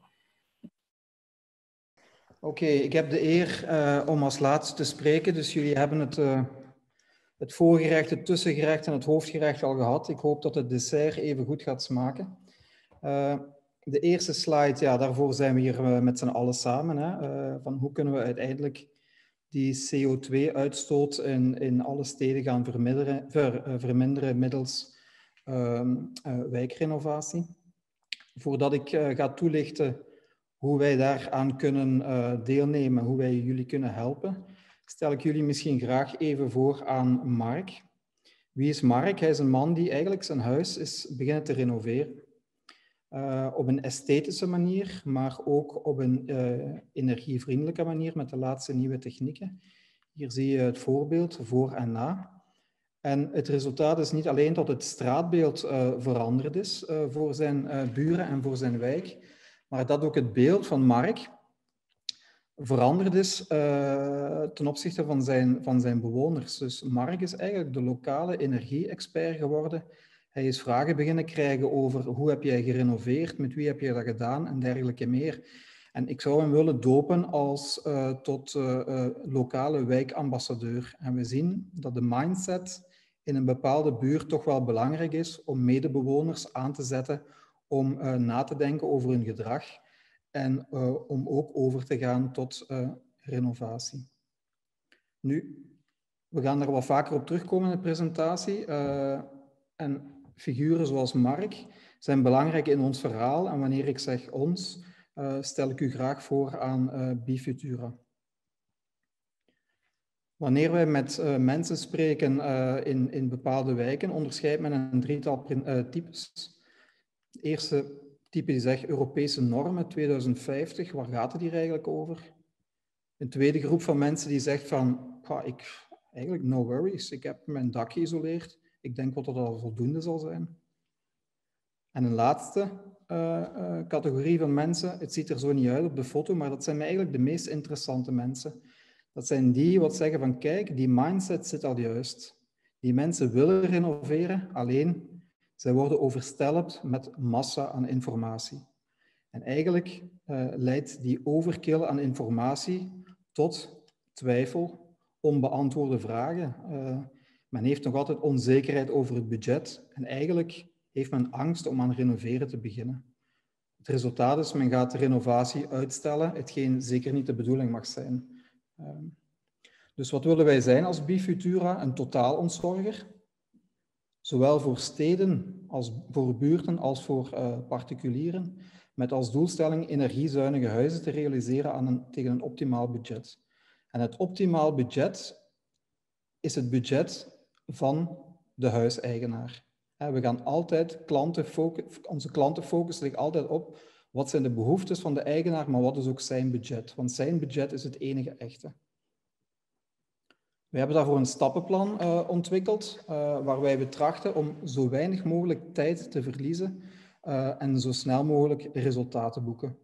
F: Oké, ik heb de eer om als laatste te spreken. Dus jullie hebben het voorgerecht, het tussengerecht en het hoofdgerecht al gehad. Ik hoop dat het dessert even goed gaat smaken. De eerste slide, daarvoor zijn we hier met z'n allen samen. Van hoe kunnen we uiteindelijk die CO2-uitstoot in alle steden gaan verminderen middels wijkrenovatie. Voordat ik ga toelichten hoe wij daaraan kunnen deelnemen, hoe wij jullie kunnen helpen, stel ik jullie misschien graag even voor aan Mark. Wie is Mark? Hij is een man die eigenlijk zijn huis is beginnen te renoveren. Op een esthetische manier, maar ook op een energievriendelijke manier met de laatste nieuwe technieken. Hier zie je het voorbeeld voor en na. En het resultaat is niet alleen dat het straatbeeld veranderd is voor zijn buren en voor zijn wijk, maar dat ook het beeld van Mark veranderd is ten opzichte van zijn bewoners. Dus Mark is eigenlijk de lokale energie-expert geworden. Hij is vragen beginnen krijgen over hoe heb jij gerenoveerd, met wie heb je dat gedaan en dergelijke meer. En ik zou hem willen dopen als tot lokale wijkambassadeur. En we zien dat de mindset in een bepaalde buurt toch wel belangrijk is om medebewoners aan te zetten om na te denken over hun gedrag en om ook over te gaan tot renovatie. Nu, we gaan er wat vaker op terugkomen in de presentatie. En figuren zoals Mark zijn belangrijk in ons verhaal. En wanneer ik zeg ons, stel ik u graag voor aan Befutura. Wanneer wij met mensen spreken in bepaalde wijken, onderscheidt men een drietal types. Het eerste type die zegt Europese normen 2050, waar gaat het hier eigenlijk over? Een tweede groep van mensen die zegt van, eigenlijk no worries, ik heb mijn dak geïsoleerd, ik denk dat dat al voldoende zal zijn. En een laatste categorie van mensen, het ziet er zo niet uit op de foto, maar dat zijn eigenlijk de meest interessante mensen. Dat zijn die wat zeggen van, kijk, die mindset zit al juist. Die mensen willen renoveren, alleen zij worden overstelpt met massa aan informatie. En eigenlijk leidt die overkill aan informatie tot twijfel, onbeantwoorde vragen. Men heeft nog altijd onzekerheid over het budget en eigenlijk heeft men angst om aan renoveren te beginnen. Het resultaat is, men gaat de renovatie uitstellen, hetgeen zeker niet de bedoeling mag zijn. Dus wat willen wij zijn als Bifutura? Een totaalontsorger. Zowel voor steden, als voor buurten, als voor particulieren. Met als doelstelling energiezuinige huizen te realiseren tegen een optimaal budget. En het optimaal budget is het budget van de huiseigenaar. We gaan altijd onze klantenfocus ligt altijd op wat zijn de behoeftes van de eigenaar, maar wat is ook zijn budget. Want zijn budget is het enige echte. We hebben daarvoor een stappenplan ontwikkeld, waarbij we trachten om zo weinig mogelijk tijd te verliezen en zo snel mogelijk resultaten te boeken.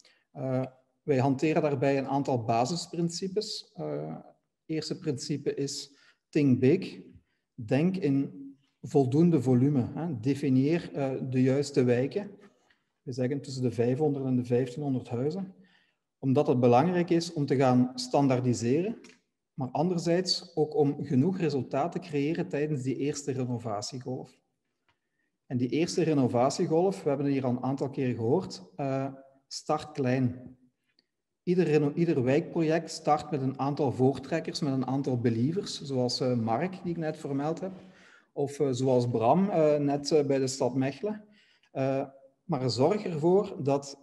F: Wij hanteren daarbij een aantal basisprincipes. Het eerste principe is think big. Denk in voldoende volume. Hè. Definieer de juiste wijken. We zeggen tussen de 500 en de 1500 huizen. Omdat het belangrijk is om te gaan standaardiseren, maar anderzijds ook om genoeg resultaat te creëren tijdens die eerste renovatiegolf. En die eerste renovatiegolf, we hebben het hier al een aantal keer gehoord, start klein. Ieder wijkproject start met een aantal voortrekkers, met een aantal believers, zoals Mark, die ik net vermeld heb, of zoals Bram, net bij de stad Mechelen. Maar zorg ervoor dat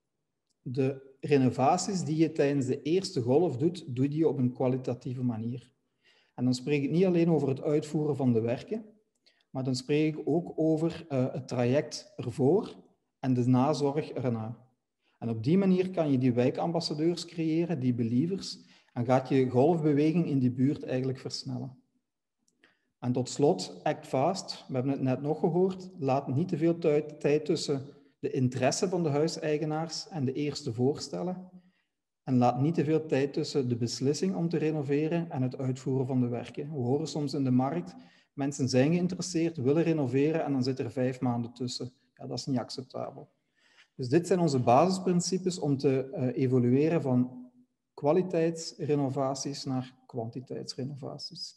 F: de renovaties die je tijdens de eerste golf doet, doe die op een kwalitatieve manier. En dan spreek ik niet alleen over het uitvoeren van de werken, maar dan spreek ik ook over het traject ervoor en de nazorg erna. En op die manier kan je die wijkambassadeurs creëren, die believers, en gaat je golfbeweging in die buurt eigenlijk versnellen. En tot slot, act fast. We hebben het net nog gehoord. Laat niet te veel tijd tussen de interesse van de huiseigenaars en de eerste voorstellen. En laat niet te veel tijd tussen de beslissing om te renoveren en het uitvoeren van de werken. We horen soms in de markt, mensen zijn geïnteresseerd, willen renoveren en dan zit er 5 maanden tussen. Ja, dat is niet acceptabel. Dus dit zijn onze basisprincipes om te evolueren van kwaliteitsrenovaties naar kwantiteitsrenovaties.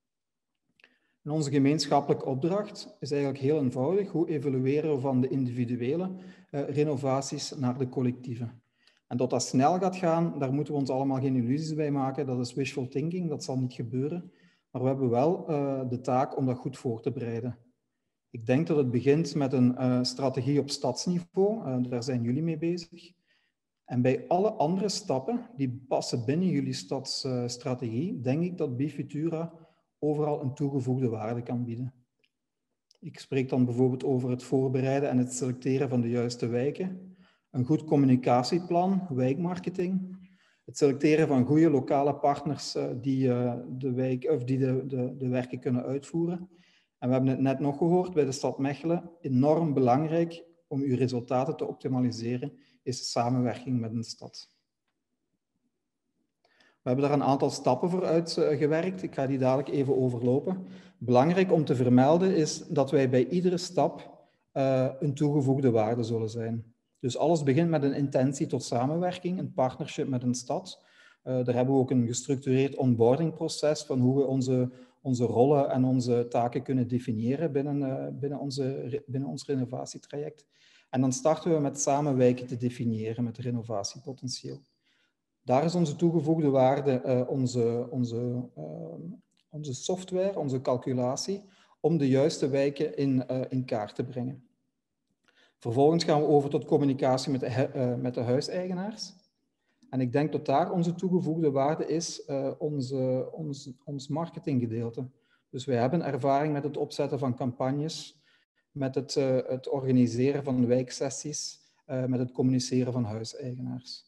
F: En onze gemeenschappelijke opdracht is eigenlijk heel eenvoudig. Hoe evolueren we van de individuele renovaties naar de collectieve? En dat dat snel gaat gaan, daar moeten we ons allemaal geen illusies bij maken. Dat is wishful thinking, dat zal niet gebeuren. Maar we hebben wel de taak om dat goed voor te bereiden. Ik denk dat het begint met een strategie op stadsniveau. Daar zijn jullie mee bezig. En bij alle andere stappen die passen binnen jullie stadsstrategie, denk ik dat Bifutura overal een toegevoegde waarde kan bieden. Ik spreek dan bijvoorbeeld over het voorbereiden en het selecteren van de juiste wijken, een goed communicatieplan, wijkmarketing, het selecteren van goede lokale partners die de werken kunnen uitvoeren. En we hebben het net nog gehoord bij de stad Mechelen, enorm belangrijk om uw resultaten te optimaliseren, is samenwerking met een stad. We hebben daar een aantal stappen voor uitgewerkt. Ik ga die dadelijk even overlopen. Belangrijk om te vermelden is dat wij bij iedere stap een toegevoegde waarde zullen zijn. Dus alles begint met een intentie tot samenwerking, een partnership met een stad. Daar hebben we ook een gestructureerd onboardingproces van hoe we onze rollen en onze taken kunnen definiëren binnen ons renovatietraject. En dan starten we met samen wijken te definiëren met renovatiepotentieel. Daar is onze toegevoegde waarde, onze software, onze calculatie, om de juiste wijken in kaart te brengen. Vervolgens gaan we over tot communicatie met de huiseigenaars. En ik denk dat daar onze toegevoegde waarde is, ons marketinggedeelte. Dus wij hebben ervaring met het opzetten van campagnes, met het organiseren van wijksessies, met het communiceren van huiseigenaars.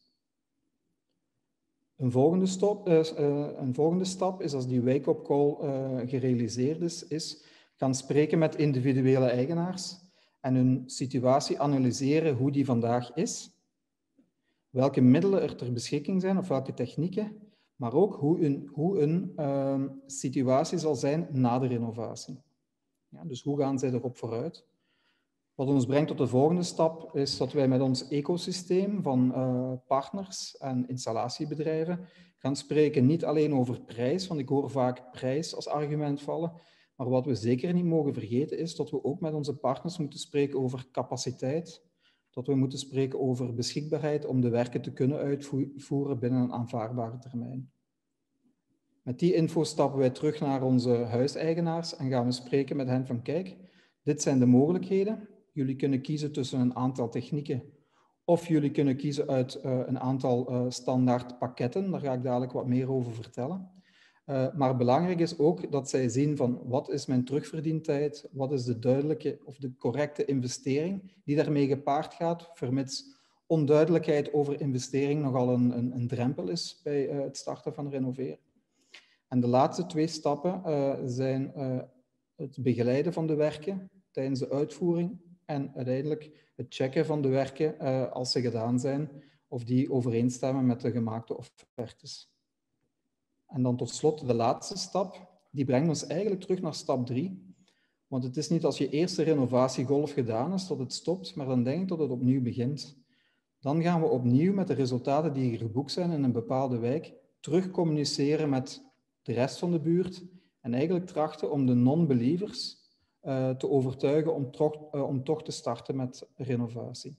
F: Een volgende stap is, als die wake-up call gerealiseerd is gaan spreken met individuele eigenaars en hun situatie analyseren hoe die vandaag is, welke middelen er ter beschikking zijn of welke technieken, maar ook hoe een situatie zal zijn na de renovatie. Ja, dus hoe gaan zij erop vooruit? Wat ons brengt tot de volgende stap is dat wij met ons ecosysteem van partners en installatiebedrijven gaan spreken niet alleen over prijs, want ik hoor vaak prijs als argument vallen, maar wat we zeker niet mogen vergeten is dat we ook met onze partners moeten spreken over capaciteit, dat we moeten spreken over beschikbaarheid om de werken te kunnen uitvoeren binnen een aanvaardbare termijn. Met die info stappen wij terug naar onze huiseigenaars en gaan we spreken met hen van kijk, dit zijn de mogelijkheden. Jullie kunnen kiezen tussen een aantal technieken of jullie kunnen kiezen uit een aantal standaard pakketten. Daar ga ik dadelijk wat meer over vertellen. Maar belangrijk is ook dat zij zien van wat is mijn terugverdientijd, wat is de duidelijke of de correcte investering die daarmee gepaard gaat, vermits onduidelijkheid over investering nogal een drempel is bij het starten van renoveren. En de laatste 2 stappen zijn het begeleiden van de werken tijdens de uitvoering en uiteindelijk het checken van de werken als ze gedaan zijn of die overeenstemmen met de gemaakte offertes. En dan tot slot de laatste stap, die brengt ons eigenlijk terug naar stap 3. Want het is niet als je eerste renovatiegolf gedaan is dat het stopt, maar dan denk ik dat het opnieuw begint. Dan gaan we opnieuw met de resultaten die hier geboekt zijn in een bepaalde wijk terug communiceren met de rest van de buurt en eigenlijk trachten om de non-believers te overtuigen om toch te starten met renovatie.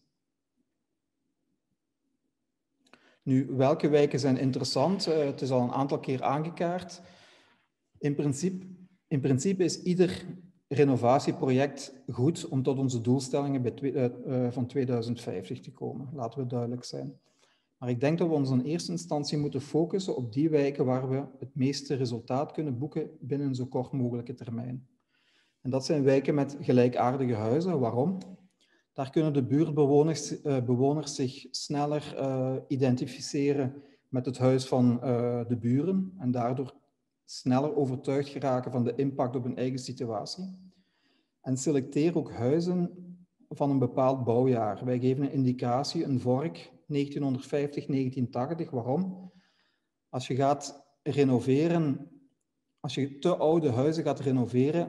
F: Nu, welke wijken zijn interessant? Het is al een aantal keer aangekaart. In principe is ieder renovatieproject goed om tot onze doelstellingen van 2050 te komen. Laten we duidelijk zijn. Maar ik denk dat we ons in eerste instantie moeten focussen op die wijken waar we het meeste resultaat kunnen boeken binnen een zo kort mogelijke termijn. En dat zijn wijken met gelijkaardige huizen. Waarom? Daar kunnen de buurtbewoners zich sneller identificeren met het huis van de buren en daardoor sneller overtuigd geraken van de impact op hun eigen situatie. En selecteer ook huizen van een bepaald bouwjaar. Wij geven een indicatie, een vork, 1950, 1980. Waarom? Als je gaat renoveren, als je te oude huizen gaat renoveren,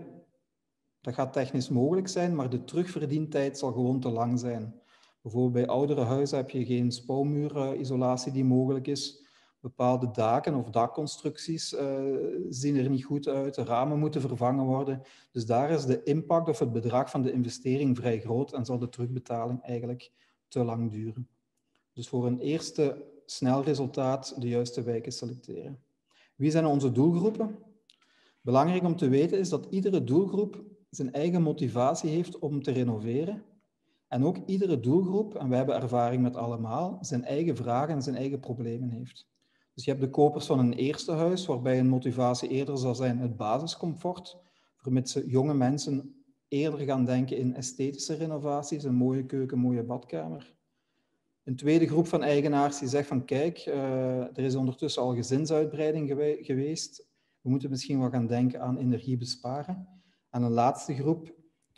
F: dat gaat technisch mogelijk zijn, maar de terugverdientijd zal gewoon te lang zijn. Bijvoorbeeld bij oudere huizen heb je geen spouwmuurisolatie die mogelijk is. Bepaalde daken of dakconstructies zien er niet goed uit. De ramen moeten vervangen worden. Dus daar is de impact of het bedrag van de investering vrij groot en zal de terugbetaling eigenlijk te lang duren. Dus voor een eerste snel resultaat de juiste wijken selecteren. Wie zijn onze doelgroepen? Belangrijk om te weten is dat iedere doelgroep zijn eigen motivatie heeft om te renoveren. En ook iedere doelgroep, en wij hebben ervaring met allemaal, zijn eigen vragen en zijn eigen problemen heeft. Dus je hebt de kopers van een eerste huis, waarbij een motivatie eerder zal zijn het basiscomfort, vermits jonge mensen eerder gaan denken in esthetische renovaties, een mooie keuken, een mooie badkamer. Een tweede groep van eigenaars die zegt van kijk, er is ondertussen al gezinsuitbreiding geweest, we moeten misschien wel gaan denken aan energie besparen. En een laatste groep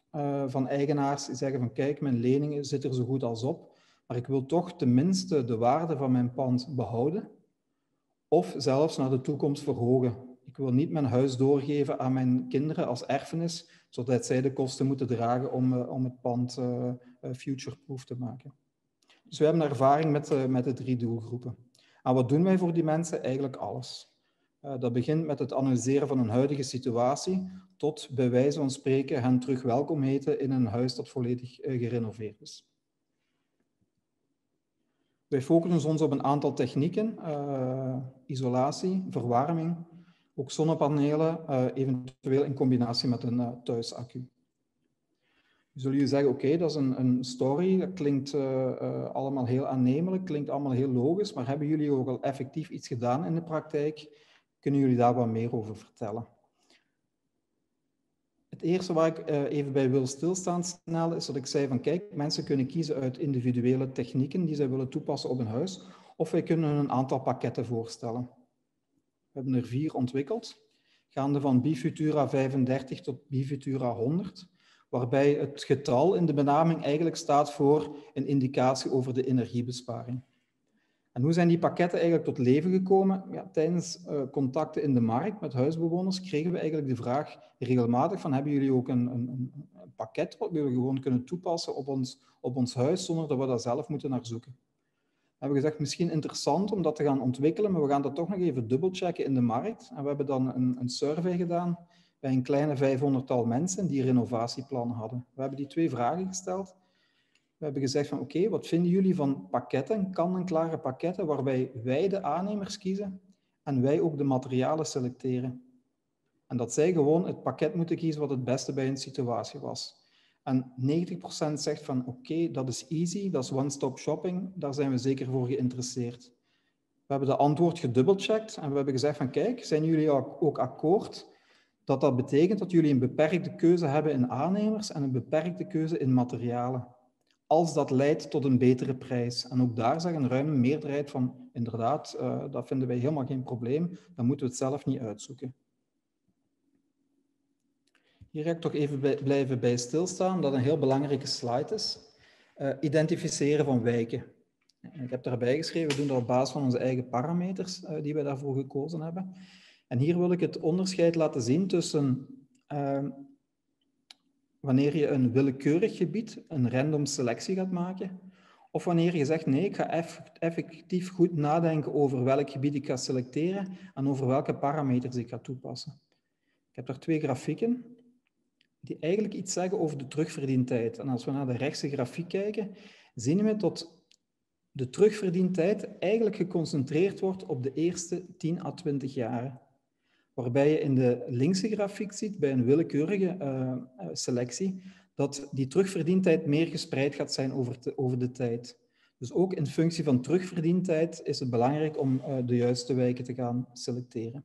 F: van eigenaars die zeggen van kijk, mijn leningen zitten er zo goed als op, maar ik wil toch tenminste de waarde van mijn pand behouden of zelfs naar de toekomst verhogen. Ik wil niet mijn huis doorgeven aan mijn kinderen als erfenis, zodat zij de kosten moeten dragen om het pand future-proof te maken. Dus we hebben ervaring met de 3 doelgroepen. En wat doen wij voor die mensen? Eigenlijk alles. Dat begint met het analyseren van hun huidige situatie, tot bij wijze van spreken hen terug welkom heten in een huis dat volledig gerenoveerd is. Wij focussen ons op een aantal technieken, isolatie, verwarming, ook zonnepanelen, eventueel in combinatie met een thuisaccu. Zullen jullie zeggen, oké, dat is een story, dat klinkt allemaal heel aannemelijk, klinkt allemaal heel logisch, maar hebben jullie ook al effectief iets gedaan in de praktijk? Kunnen jullie daar wat meer over vertellen? Het eerste waar ik even bij wil stilstaan snel, is dat ik zei van kijk, mensen kunnen kiezen uit individuele technieken die zij willen toepassen op hun huis, of wij kunnen een aantal pakketten voorstellen. We hebben er 4 ontwikkeld, gaande van Bifutura 35 tot Bifutura 100, waarbij het getal in de benaming eigenlijk staat voor een indicatie over de energiebesparing. En hoe zijn die pakketten eigenlijk tot leven gekomen? Ja, tijdens contacten in de markt met huisbewoners kregen we eigenlijk de vraag regelmatig van hebben jullie ook een pakket wat we gewoon kunnen toepassen op ons huis zonder dat we daar zelf moeten naar zoeken. We hebben gezegd misschien interessant om dat te gaan ontwikkelen, maar we gaan dat toch nog even dubbelchecken in de markt. En we hebben dan een survey gedaan bij een kleine 500-tal mensen die renovatieplannen hadden. We hebben die 2 vragen gesteld. We hebben gezegd van oké, wat vinden jullie van pakketten, kan-en-klare pakketten, waarbij wij de aannemers kiezen en wij ook de materialen selecteren. En dat zij gewoon het pakket moeten kiezen wat het beste bij hun situatie was. En 90% zegt van oké, dat is easy, dat is one-stop shopping, daar zijn we zeker voor geïnteresseerd. We hebben de antwoord gedubbelcheckt en we hebben gezegd van kijk, zijn jullie ook akkoord dat dat betekent dat jullie een beperkte keuze hebben in aannemers en een beperkte keuze in materialen, als dat leidt tot een betere prijs. En ook daar zegt een ruime meerderheid van inderdaad, dat vinden wij helemaal geen probleem, dan moeten we het zelf niet uitzoeken. Hier ga ik toch even blijven bij stilstaan, dat een heel belangrijke slide is. Identificeren van wijken. Ik heb daarbij geschreven, we doen dat op basis van onze eigen parameters die we daarvoor gekozen hebben. En hier wil ik het onderscheid laten zien tussen wanneer je een willekeurig gebied, een random selectie gaat maken, of wanneer je zegt, nee, ik ga effectief goed nadenken over welk gebied ik ga selecteren en over welke parameters ik ga toepassen. Ik heb daar 2 grafieken die eigenlijk iets zeggen over de terugverdientijd. En als we naar de rechtse grafiek kijken, zien we dat de terugverdientijd eigenlijk geconcentreerd wordt op de eerste 10 à 20 jaar. Waarbij je in de linkse grafiek ziet, bij een willekeurige selectie, dat die terugverdientijd meer gespreid gaat zijn over de tijd. Dus ook in functie van terugverdientijd is het belangrijk om de juiste wijken te gaan selecteren.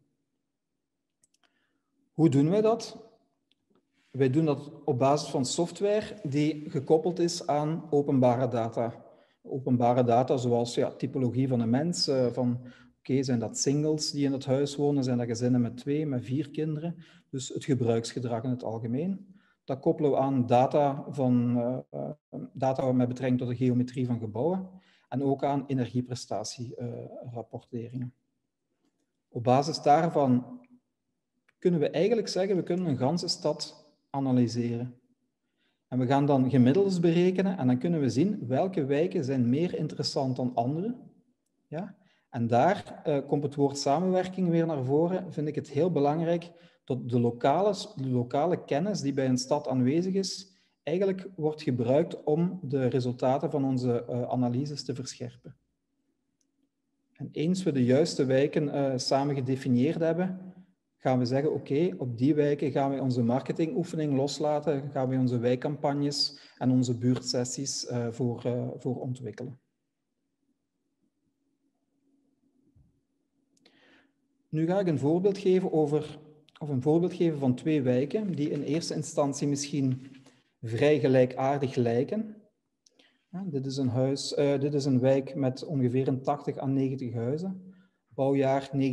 F: Hoe doen wij dat? Wij doen dat op basis van software die gekoppeld is aan openbare data. Openbare data zoals typologie van een mens, zijn dat singles die in het huis wonen, zijn dat gezinnen met 2, met 4 kinderen. Dus het gebruiksgedrag in het algemeen. Dat koppelen we aan data met betrekking tot de geometrie van gebouwen en ook aan energieprestatierapporteringen. Op basis daarvan kunnen we eigenlijk zeggen, we kunnen een ganse stad analyseren. En we gaan dan gemiddeldes berekenen en dan kunnen we zien welke wijken zijn meer interessant dan andere. Ja? En daar komt het woord samenwerking weer naar voren. Vind ik het heel belangrijk dat de lokale kennis die bij een stad aanwezig is, eigenlijk wordt gebruikt om de resultaten van onze analyses te verscherpen. En eens we de juiste wijken samen gedefinieerd hebben, gaan we zeggen, oké, op die wijken gaan we onze marketingoefening loslaten, gaan we onze wijkcampagnes en onze buurtsessies voor ontwikkelen. Nu ga ik een voorbeeld geven van 2 wijken die in eerste instantie misschien vrij gelijkaardig lijken. Ja, dit is een wijk met ongeveer een 80 à 90 huizen, bouwjaar 1960-1970.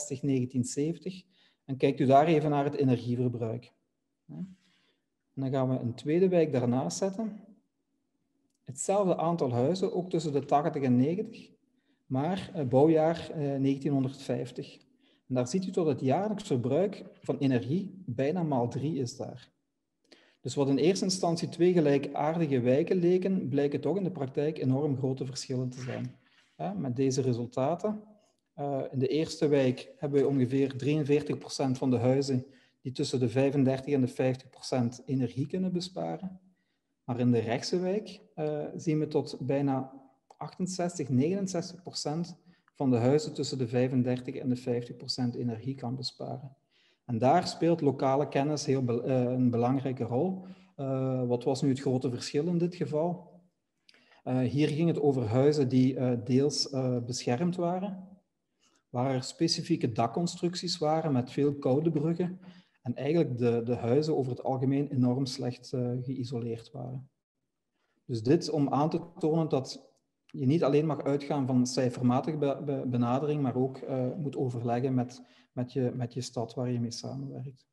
F: En kijkt u daar even naar het energieverbruik. En dan gaan we een tweede wijk daarnaast zetten. Hetzelfde aantal huizen, ook tussen de 80 en 90, maar bouwjaar 1950. En daar ziet u dat het jaarlijks verbruik van energie bijna maal 3 is daar. Dus wat in eerste instantie 2 gelijkaardige wijken leken, blijken toch in de praktijk enorm grote verschillen te zijn. Ja, met deze resultaten. In de eerste wijk hebben we ongeveer 43% van de huizen die tussen de 35 en de 50% energie kunnen besparen. Maar in de rechtse wijk zien we tot bijna 68, 69% van de huizen tussen de 35 en de 50% energie kan besparen. En daar speelt lokale kennis een belangrijke rol. Wat was nu het grote verschil in dit geval? Hier ging het over huizen die deels beschermd waren, waar er specifieke dakconstructies waren met veel koudebruggen en eigenlijk de huizen over het algemeen enorm slecht geïsoleerd waren. Dus dit om aan te tonen dat je niet alleen mag uitgaan van cijfermatige benadering, maar ook moet overleggen met je stad waar je mee samenwerkt.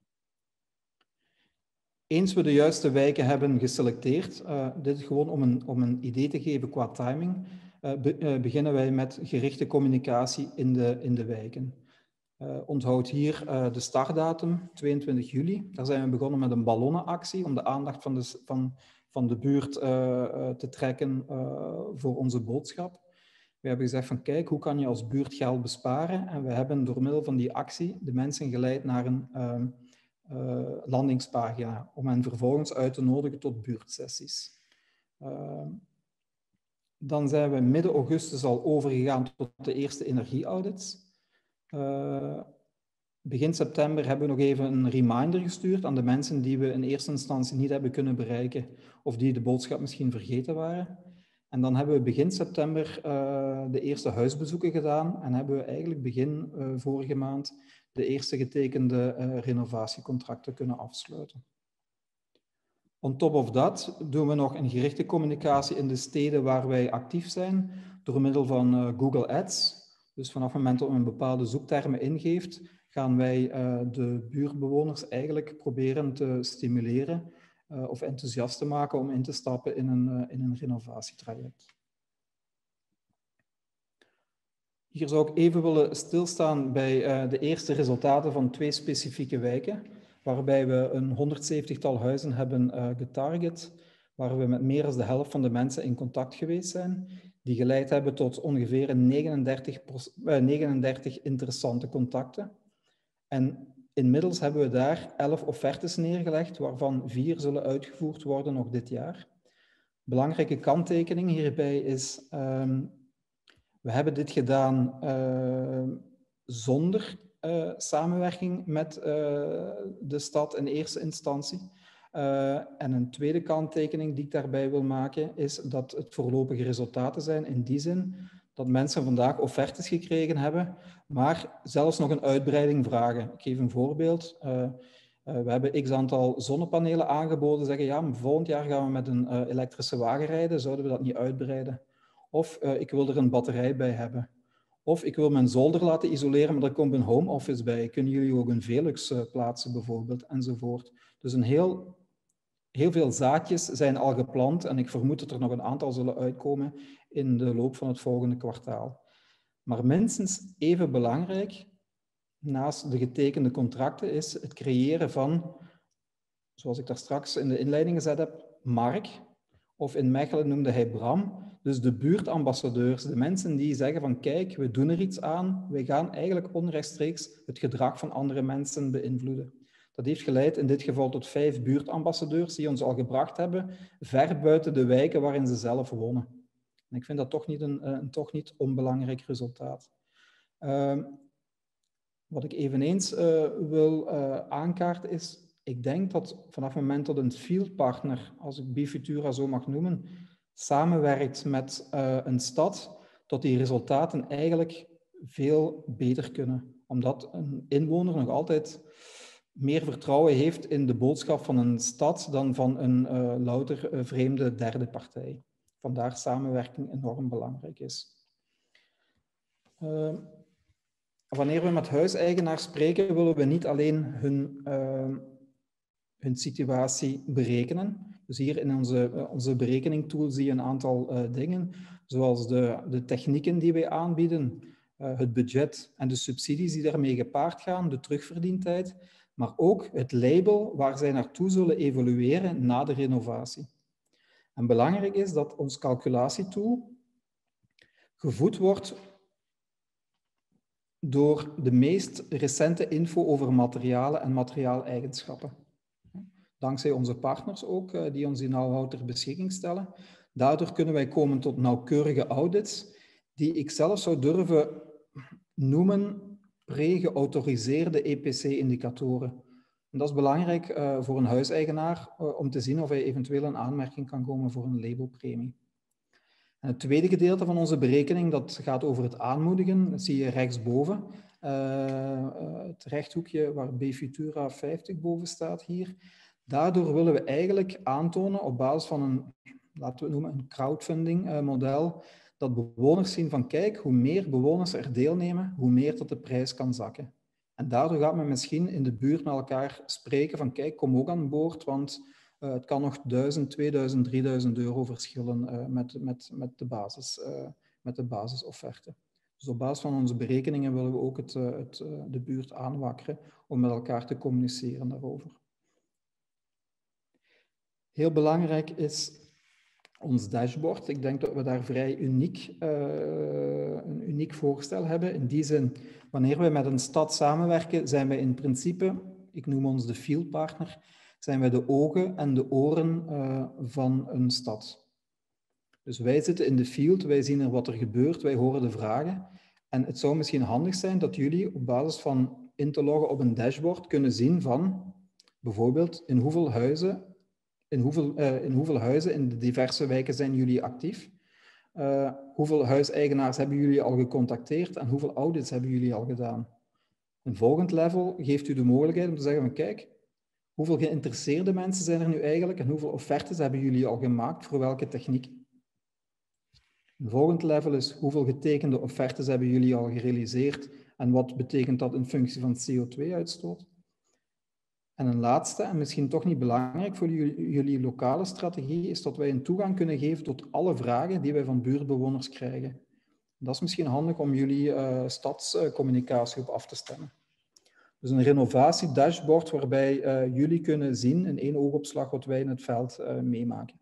F: Eens we de juiste wijken hebben geselecteerd, dit is gewoon om een idee te geven qua timing, beginnen wij met gerichte communicatie in de wijken. Onthoud hier de startdatum, 22 juli. Daar zijn we begonnen met een ballonnenactie om de aandacht van de buurt te trekken voor onze boodschap. We hebben gezegd van kijk, hoe kan je als buurt geld besparen? En we hebben door middel van die actie de mensen geleid naar een landingspagina om hen vervolgens uit te nodigen tot buurtsessies. Dan zijn we midden augustus al overgegaan tot de eerste energieaudits. Begin september hebben we nog even een reminder gestuurd aan de mensen die we in eerste instantie niet hebben kunnen bereiken of die de boodschap misschien vergeten waren. En dan hebben we begin september de eerste huisbezoeken gedaan en hebben we eigenlijk begin vorige maand de eerste getekende renovatiecontracten kunnen afsluiten. On top of dat doen we nog een gerichte communicatie in de steden waar wij actief zijn door middel van Google Ads. Dus vanaf het moment dat men bepaalde zoektermen ingeeft, gaan wij de buurtbewoners eigenlijk proberen te stimuleren of enthousiast te maken om in te stappen in een renovatietraject. Hier zou ik even willen stilstaan bij de eerste resultaten van 2 specifieke wijken, waarbij we een 170-tal huizen hebben getarget, waar we met meer dan de helft van de mensen in contact geweest zijn, die geleid hebben tot ongeveer 39 interessante contacten. En inmiddels hebben we daar 11 offertes neergelegd, waarvan 4 zullen uitgevoerd worden nog dit jaar. Belangrijke kanttekening hierbij is, we hebben dit gedaan zonder samenwerking met de stad in eerste instantie. En een tweede kanttekening die ik daarbij wil maken, is dat het voorlopige resultaten zijn in die zin dat mensen vandaag offertes gekregen hebben, maar zelfs nog een uitbreiding vragen. Ik geef een voorbeeld. We hebben x aantal zonnepanelen aangeboden, zeggen ja, maar volgend jaar gaan we met een elektrische wagen rijden, zouden we dat niet uitbreiden? Of ik wil er een batterij bij hebben. Of ik wil mijn zolder laten isoleren, maar daar komt een home office bij. Kunnen jullie ook een Velux plaatsen bijvoorbeeld, enzovoort. Dus heel veel zaadjes zijn al geplant en ik vermoed dat er nog een aantal zullen uitkomen in de loop van het volgende kwartaal. Maar minstens even belangrijk, naast de getekende contracten, is het creëren van, zoals ik daar straks in de inleiding gezet heb, Mark, of in Mechelen noemde hij Bram, dus de buurtambassadeurs, de mensen die zeggen van kijk, we doen er iets aan, wij gaan eigenlijk onrechtstreeks het gedrag van andere mensen beïnvloeden. Dat heeft geleid in dit geval tot 5 buurtambassadeurs die ons al gebracht hebben, ver buiten de wijken waarin ze zelf wonen. En ik vind dat toch niet een toch niet onbelangrijk resultaat. Wat ik eveneens wil aankaarten is, ik denk dat vanaf het moment dat een fieldpartner, als ik Bifutura zo mag noemen, samenwerkt met een stad, dat die resultaten eigenlijk veel beter kunnen. Omdat een inwoner nog altijd meer vertrouwen heeft in de boodschap van een stad dan van een louter vreemde derde partij. Vandaar samenwerking enorm belangrijk is. Wanneer we met huiseigenaars spreken, willen we niet alleen hun situatie berekenen. Dus hier in onze berekeningtool zie je een aantal dingen, zoals de technieken die wij aanbieden, het budget en de subsidies die daarmee gepaard gaan, de terugverdientijd, maar ook het label waar zij naartoe zullen evolueren na de renovatie. En belangrijk is dat ons calculatietool gevoed wordt door de meest recente info over materialen en materiaaleigenschappen. Dankzij onze partners ook, die ons die know-how ter beschikking stellen. Daardoor kunnen wij komen tot nauwkeurige audits, die ik zelf zou durven noemen pre-geautoriseerde EPC-indicatoren. En dat is belangrijk voor een huiseigenaar om te zien of hij eventueel een aanmerking kan komen voor een labelpremie. En het tweede gedeelte van onze berekening, dat gaat over het aanmoedigen. Dat zie je rechtsboven. Het rechthoekje waar Bifutura 50 boven staat hier. Daardoor willen we eigenlijk aantonen op basis van een, laten we het noemen, een crowdfunding model, dat bewoners zien van kijk, hoe meer bewoners er deelnemen, hoe meer dat de prijs kan zakken. En daardoor gaat men misschien in de buurt met elkaar spreken van kijk, kom ook aan boord, want het kan nog 1000, 2000, 3000 euro verschillen met de basisofferte. Dus op basis van onze berekeningen willen we ook de buurt aanwakkeren om met elkaar te communiceren daarover. Heel belangrijk is ons dashboard. Ik denk dat we daar vrij een uniek voorstel hebben. In die zin, wanneer we met een stad samenwerken, zijn wij in principe, ik noem ons de fieldpartner, zijn wij de ogen en de oren van een stad. Dus wij zitten in de field, wij zien er wat er gebeurt, wij horen de vragen. En het zou misschien handig zijn dat jullie op basis van in te loggen op een dashboard kunnen zien van bijvoorbeeld in hoeveel huizen in de diverse wijken zijn jullie actief. Hoeveel huiseigenaars hebben jullie al gecontacteerd en hoeveel audits hebben jullie al gedaan? Een volgend level geeft u de mogelijkheid om te zeggen van kijk, hoeveel geïnteresseerde mensen zijn er nu eigenlijk en hoeveel offertes hebben jullie al gemaakt voor welke techniek? Een volgend level is hoeveel getekende offertes hebben jullie al gerealiseerd en wat betekent dat in functie van CO2-uitstoot? En een laatste, en misschien toch niet belangrijk voor jullie lokale strategie, is dat wij een toegang kunnen geven tot alle vragen die wij van buurtbewoners krijgen. Dat is misschien handig om jullie stadscommunicatie op af te stemmen. Dus een renovatie-dashboard waarbij jullie kunnen zien in één oogopslag wat wij in het veld meemaken.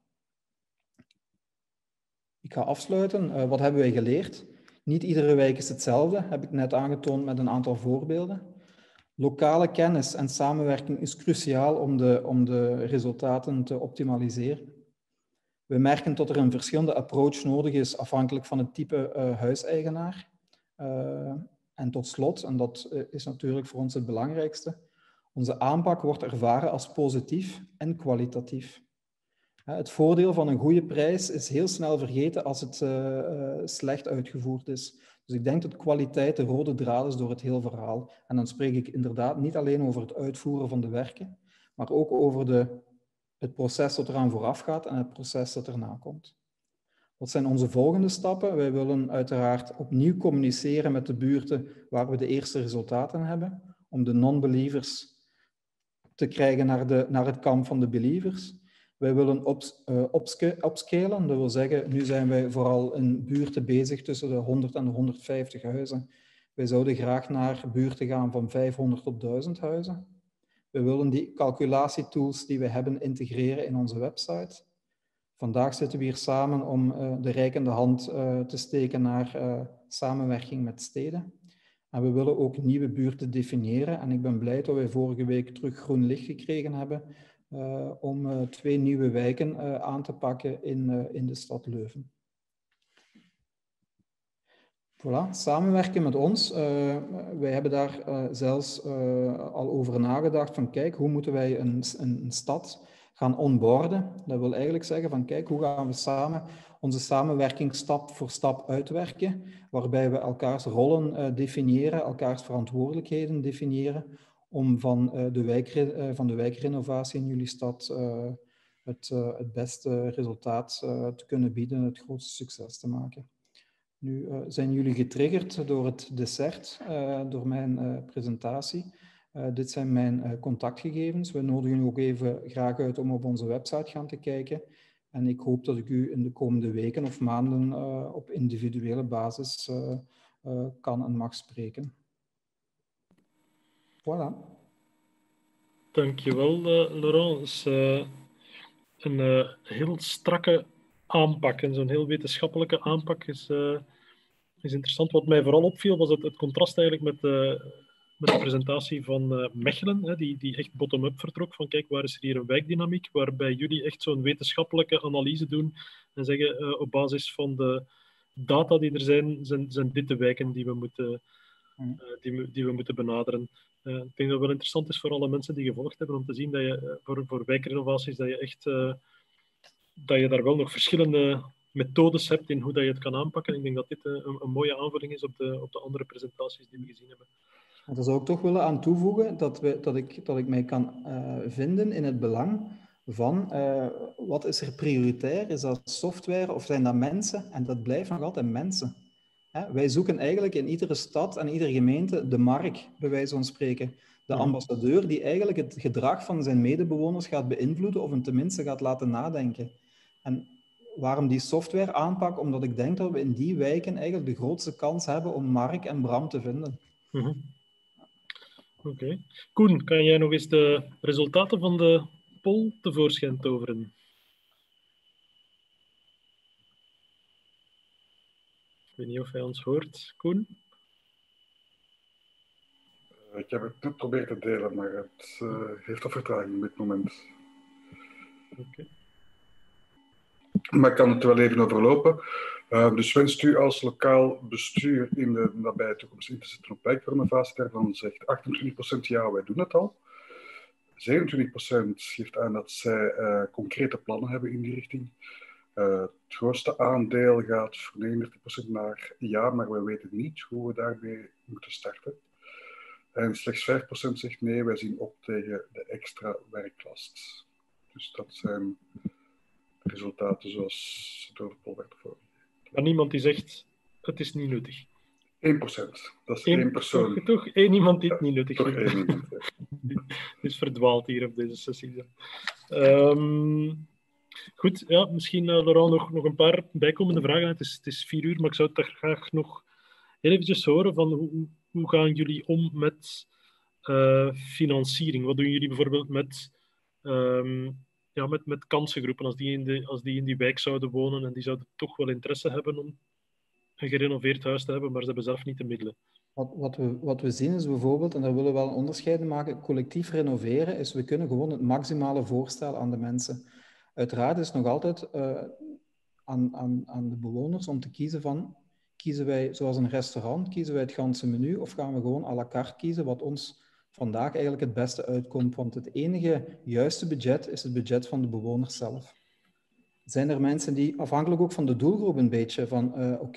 F: Ik ga afsluiten. Wat hebben wij geleerd? Niet iedere wijk is hetzelfde, heb ik net aangetoond met een aantal voorbeelden. Lokale kennis en samenwerking is cruciaal om de resultaten te optimaliseren. We merken dat er een verschillende approach nodig is afhankelijk van het type huiseigenaar. En tot slot, en dat is natuurlijk voor ons het belangrijkste, onze aanpak wordt ervaren als positief en kwalitatief. Het voordeel van een goede prijs is heel snel vergeten als het slecht uitgevoerd is. Dus ik denk dat kwaliteit de rode draad is door het hele verhaal. En dan spreek ik inderdaad niet alleen over het uitvoeren van de werken, maar ook over het proces dat eraan vooraf gaat en het proces dat erna komt. Wat zijn onze volgende stappen? Wij willen uiteraard opnieuw communiceren met de buurten waar we de eerste resultaten hebben, om de non-believers te krijgen naar het kamp van de believers. Wij willen upscalen, dat wil zeggen, nu zijn wij vooral in buurten bezig tussen de 100 en de 150 huizen. Wij zouden graag naar buurten gaan van 500 tot 1000 huizen. We willen die calculatietools die we hebben integreren in onze website. Vandaag zitten we hier samen om de reikende hand te steken naar samenwerking met steden. En we willen ook nieuwe buurten definiëren. En ik ben blij dat wij vorige week terug groen licht gekregen hebben om 2 nieuwe wijken aan te pakken in de stad Leuven. Voilà, samenwerken met ons. Wij hebben daar zelfs al over nagedacht van kijk, hoe moeten wij een stad gaan onboarden? Dat wil eigenlijk zeggen van kijk, hoe gaan we samen onze samenwerking stap voor stap uitwerken, waarbij we elkaars rollen definiëren, elkaars verantwoordelijkheden definiëren, om van de wijkrenovatie in jullie stad het beste resultaat te kunnen bieden, het grootste succes te maken. Nu zijn jullie getriggerd door het dessert, door mijn presentatie. Dit zijn mijn contactgegevens. We nodigen jullie ook even graag uit om op onze website gaan te kijken. En ik hoop dat ik u in de komende weken of maanden op individuele basis kan en mag spreken. Voilà.
A: Dankjewel, Laurent. Dat is een heel strakke aanpak en zo'n heel wetenschappelijke aanpak is interessant. Wat mij vooral opviel was het contrast eigenlijk met de presentatie van Mechelen, die echt bottom-up vertrok. Van kijk, waar is er hier een wijkdynamiek? Waarbij jullie echt zo'n wetenschappelijke analyse doen en zeggen op basis van de data die er zijn dit de wijken die we moeten benaderen. Ik denk dat het wel interessant is voor alle mensen die gevolgd hebben om te zien dat je voor wijkrenovaties dat je echt dat je daar wel nog verschillende methodes hebt in hoe dat je het kan aanpakken. Ik denk dat dit een mooie aanvulling is op de andere presentaties die we gezien hebben.
F: Daar zou ik toch willen aan toevoegen dat ik mij kan vinden in het belang van wat is er prioritair? Is dat software of zijn dat mensen? En dat blijft nog altijd mensen. Wij zoeken eigenlijk in iedere stad en iedere gemeente de mark, bij wijze van spreken. De ambassadeur die eigenlijk het gedrag van zijn medebewoners gaat beïnvloeden of hem tenminste gaat laten nadenken. En waarom die software aanpak? Omdat ik denk dat we in die wijken eigenlijk de grootste kans hebben om Mark en Bram te vinden.
A: Oké. Koen, kan jij nog eens de resultaten van de poll tevoorschijn toveren? Ik weet niet of hij ons hoort, Koen.
G: Ik heb het net proberen te delen, maar het heeft een vertraging op dit moment.
A: Oké.
G: Maar ik kan het wel even overlopen. Dus wenst u als lokaal bestuur in de nabije toekomst in te zetten op wijkrenovatie? Daarvan zegt 28% ja, wij doen het al. 27% geeft aan dat zij concrete plannen hebben in die richting. Het grootste aandeel gaat voor 39% naar ja, maar we weten niet hoe we daarmee moeten starten. En slechts 5% zegt nee, wij zien op tegen de extra werklast. Dus dat zijn resultaten zoals door de poll werd voorgegeven.
A: Maar niemand die zegt, het is niet nuttig.
G: 1%. Dat is één persoon.
A: Toch één iemand die het niet nuttig
G: Toch
A: vindt.
G: één iemand. Ja.
A: Die is verdwaald hier op deze sessie. Goed, ja, misschien Laurent nog een paar bijkomende vragen. Het is 4 uur, maar ik zou het daar graag nog heel eventjes horen van hoe gaan jullie om met financiering? Wat doen jullie bijvoorbeeld met kansengroepen, als die in die wijk zouden wonen en die zouden toch wel interesse hebben om een gerenoveerd huis te hebben, maar ze hebben zelf niet de middelen?
F: Wat we zien is bijvoorbeeld, en daar willen we wel een onderscheid in maken, collectief renoveren is, we kunnen gewoon het maximale voorstellen aan de mensen. Uiteraard is het nog altijd aan de bewoners om te kiezen van, kiezen wij zoals een restaurant, kiezen wij het ganse menu of gaan we gewoon à la carte kiezen wat ons vandaag eigenlijk het beste uitkomt. Want het enige juiste budget is het budget van de bewoners zelf. Zijn er mensen die, afhankelijk ook van de doelgroep een beetje, van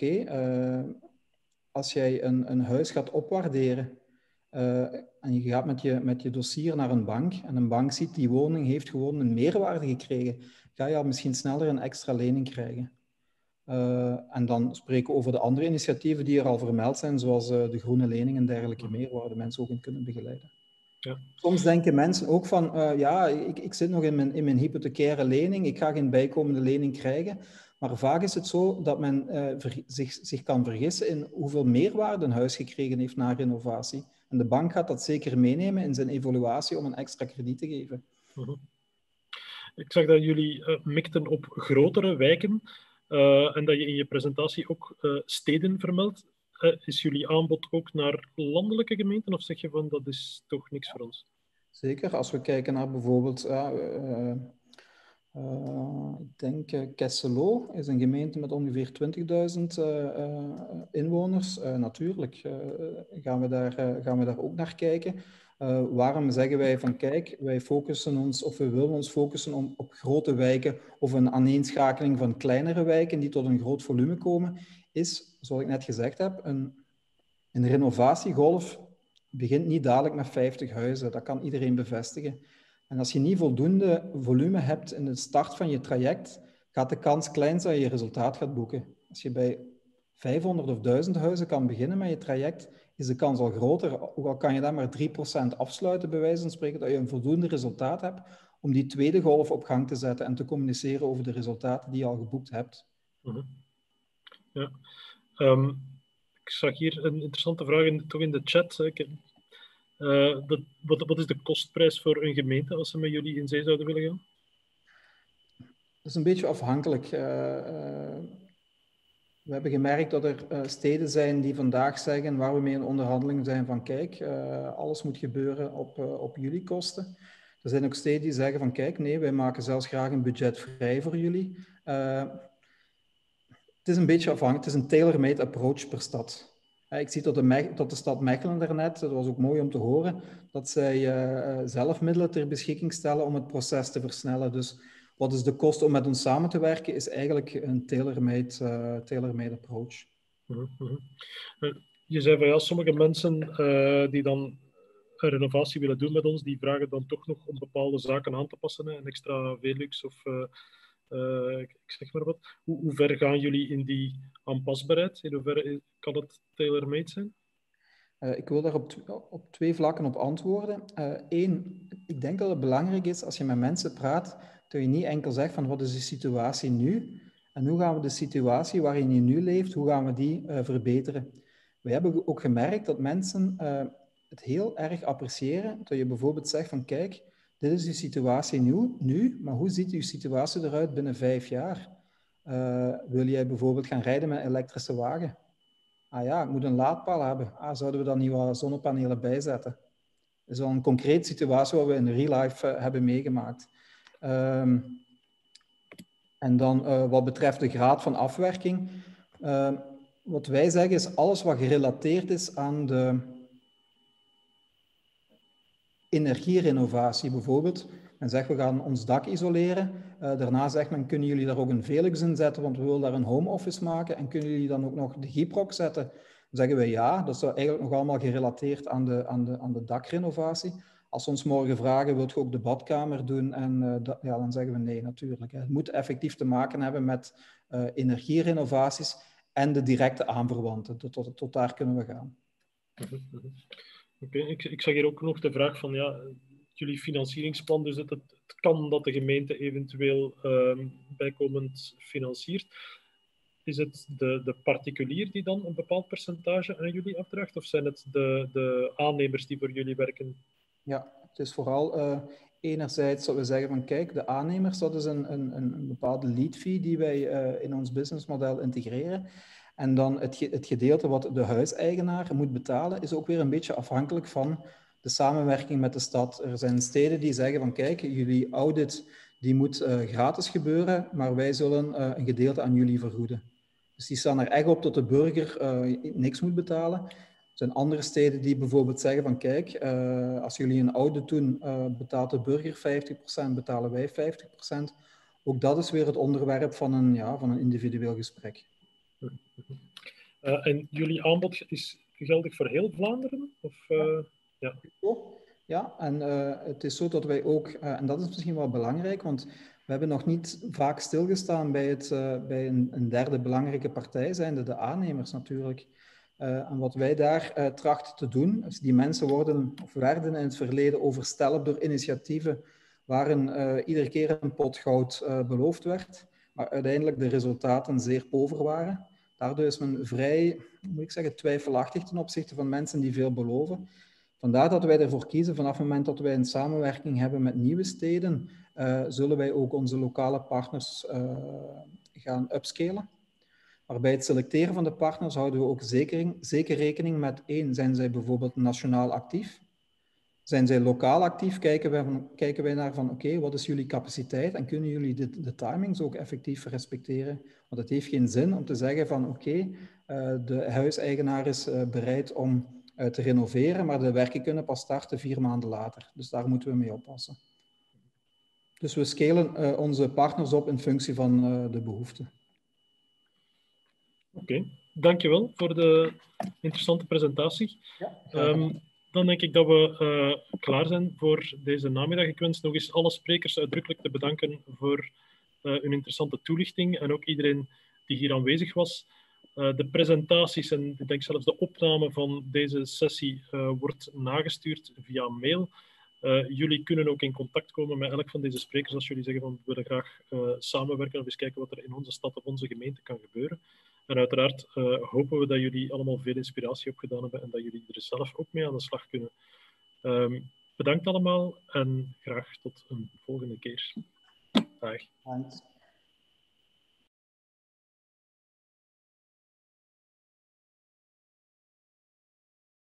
F: als jij een huis gaat opwaarderen en je gaat met je dossier naar een bank en een bank ziet die woning heeft gewoon een meerwaarde gekregen, ga je al misschien sneller een extra lening krijgen. En dan spreken we over de andere initiatieven die er al vermeld zijn, zoals de groene lening en dergelijke meer, waar de mensen ook in kunnen begeleiden.
A: Ja.
F: Soms denken mensen ook van, ik zit nog in mijn hypothecaire lening, ik ga geen bijkomende lening krijgen. Maar vaak is het zo dat men zich kan vergissen in hoeveel meerwaarde een huis gekregen heeft na renovatie. En de bank gaat dat zeker meenemen in zijn evaluatie om een extra krediet te geven.
A: Ik zag dat jullie mikten op grotere wijken en dat je in je presentatie ook steden vermeldt. Is jullie aanbod ook naar landelijke gemeenten of zeg je van dat is toch niks voor ons?
F: Zeker, als we kijken naar bijvoorbeeld, ik denk Kesselo is een gemeente met ongeveer 20.000 inwoners. Natuurlijk gaan we daar ook naar kijken. Waarom zeggen wij van kijk, wij focussen ons of we willen ons focussen op grote wijken of een aaneenschakeling van kleinere wijken die tot een groot volume komen, is, zoals ik net gezegd heb, een renovatiegolf begint niet dadelijk met 50 huizen. Dat kan iedereen bevestigen. En als je niet voldoende volume hebt in de start van je traject, gaat de kans klein zijn dat je resultaat gaat boeken. Als je bij 500 of 1000 huizen kan beginnen met je traject, is de kans al groter. Ook al kan je dan maar 3% afsluiten, bij wijze van spreken, dat je een voldoende resultaat hebt om die tweede golf op gang te zetten en te communiceren over de resultaten die je al geboekt hebt.
A: Ja. Ik zag hier een interessante vraag in de chat. Wat is de kostprijs voor een gemeente als ze met jullie in zee zouden willen gaan?
F: Dat is een beetje afhankelijk. We hebben gemerkt dat er steden zijn die vandaag zeggen, waar we mee in onderhandeling zijn van kijk, alles moet gebeuren op jullie kosten. Er zijn ook steden die zeggen van kijk, nee, wij maken zelfs graag een budget vrij voor jullie. Het is een beetje afhankelijk, het is een tailor-made approach per stad. Ik zie tot de stad Mechelen daarnet, dat was ook mooi om te horen, dat zij zelf middelen ter beschikking stellen om het proces te versnellen. Dus wat is de kost om met ons samen te werken, is eigenlijk een tailor-made approach.
A: Je zei van ja, sommige mensen die dan een renovatie willen doen met ons, die vragen dan toch nog om bepaalde zaken aan te passen, een extra Velux of ik zeg maar wat. Hoe ver gaan jullie in die aanpasbaarheid? In hoeverre kan het tailor-made zijn?
F: Ik wil daar op 2 vlakken op antwoorden. 1, ik denk dat het belangrijk is als je met mensen praat, dat je niet enkel zegt van wat is de situatie nu en hoe gaan we de situatie waarin je nu leeft, hoe gaan we die verbeteren. We hebben ook gemerkt dat mensen het heel erg appreciëren dat je bijvoorbeeld zegt van kijk, dit is uw situatie nu, maar hoe ziet uw situatie eruit binnen 5 jaar? Wil jij bijvoorbeeld gaan rijden met een elektrische wagen? Ah ja, ik moet een laadpaal hebben. Zouden we dan niet wat zonnepanelen bijzetten? Dat is wel een concrete situatie wat we in real life hebben meegemaakt. En dan wat betreft de graad van afwerking, wat wij zeggen is alles wat gerelateerd is aan de energierenovatie bijvoorbeeld. Men zegt, we gaan ons dak isoleren. Daarna zegt men, kunnen jullie daar ook een Velux in zetten, want we willen daar een home office maken. En kunnen jullie dan ook nog de Gyproc zetten? Dan zeggen wij ja, dat is eigenlijk nog allemaal gerelateerd aan de dakrenovatie. Als ze ons morgen vragen, wilt je ook de badkamer doen? En ja, dan zeggen we nee, natuurlijk. Het moet effectief te maken hebben met energierenovaties en de directe aanverwanten. Tot daar kunnen we gaan.
A: Oké, ik zag hier ook nog de vraag van, ja, jullie financieringsplan, dus het kan dat de gemeente eventueel bijkomend financiert. Is het de particulier die dan een bepaald percentage aan jullie afdraagt, of zijn het de aannemers die voor jullie werken?
F: Ja, het is vooral enerzijds dat we zeggen van kijk, de aannemers, dat is een bepaalde lead fee die wij in ons businessmodel integreren. En dan het gedeelte wat de huiseigenaar moet betalen, is ook weer een beetje afhankelijk van de samenwerking met de stad. Er zijn steden die zeggen van kijk, jullie audit die moet gratis gebeuren, maar wij zullen een gedeelte aan jullie vergoeden. Dus die staan er echt op dat de burger niks moet betalen. Er zijn andere steden die bijvoorbeeld zeggen van kijk, als jullie een audit doen, betaalt de burger 50%, betalen wij 50%. Ook dat is weer het onderwerp van een individueel gesprek.
A: En jullie aanbod is geldig voor heel Vlaanderen? Of, ja.
F: Ja, en het is zo dat wij ook, en dat is misschien wel belangrijk, want we hebben nog niet vaak stilgestaan bij een derde belangrijke partij, zijnde de aannemers natuurlijk. En wat wij daar trachten te doen, is die mensen werden in het verleden overstelpt door initiatieven waarin iedere keer een pot goud beloofd werd, maar uiteindelijk de resultaten zeer pover waren. Daardoor is men vrij, moet ik zeggen, twijfelachtig ten opzichte van mensen die veel beloven. Vandaar dat wij ervoor kiezen, vanaf het moment dat wij een samenwerking hebben met nieuwe steden, zullen wij ook onze lokale partners gaan upscalen. Maar bij het selecteren van de partners houden we ook zeker rekening met één, zijn zij bijvoorbeeld nationaal actief? Zijn zij lokaal actief? Kijken wij naar van oké, wat is jullie capaciteit en kunnen jullie de timings ook effectief respecteren? Want het heeft geen zin om te zeggen van oké, de huiseigenaar is bereid om te renoveren, maar de werken kunnen pas starten 4 maanden later. Dus daar moeten we mee oppassen. Dus we scalen onze partners op in functie van de behoeften.
A: Oké, dankjewel voor de interessante presentatie.
F: Ja,
A: dan denk ik dat we klaar zijn voor deze namiddag. Ik wens nog eens alle sprekers uitdrukkelijk te bedanken voor hun interessante toelichting en ook iedereen die hier aanwezig was. De presentaties en ik denk zelfs de opname van deze sessie wordt nagestuurd via mail. Jullie kunnen ook in contact komen met elk van deze sprekers als jullie zeggen van we willen graag samenwerken of eens kijken wat er in onze stad of onze gemeente kan gebeuren. En uiteraard hopen we dat jullie allemaal veel inspiratie opgedaan hebben en dat jullie er zelf ook mee aan de slag kunnen. Bedankt allemaal en graag tot een volgende keer. Dag.
F: Thanks.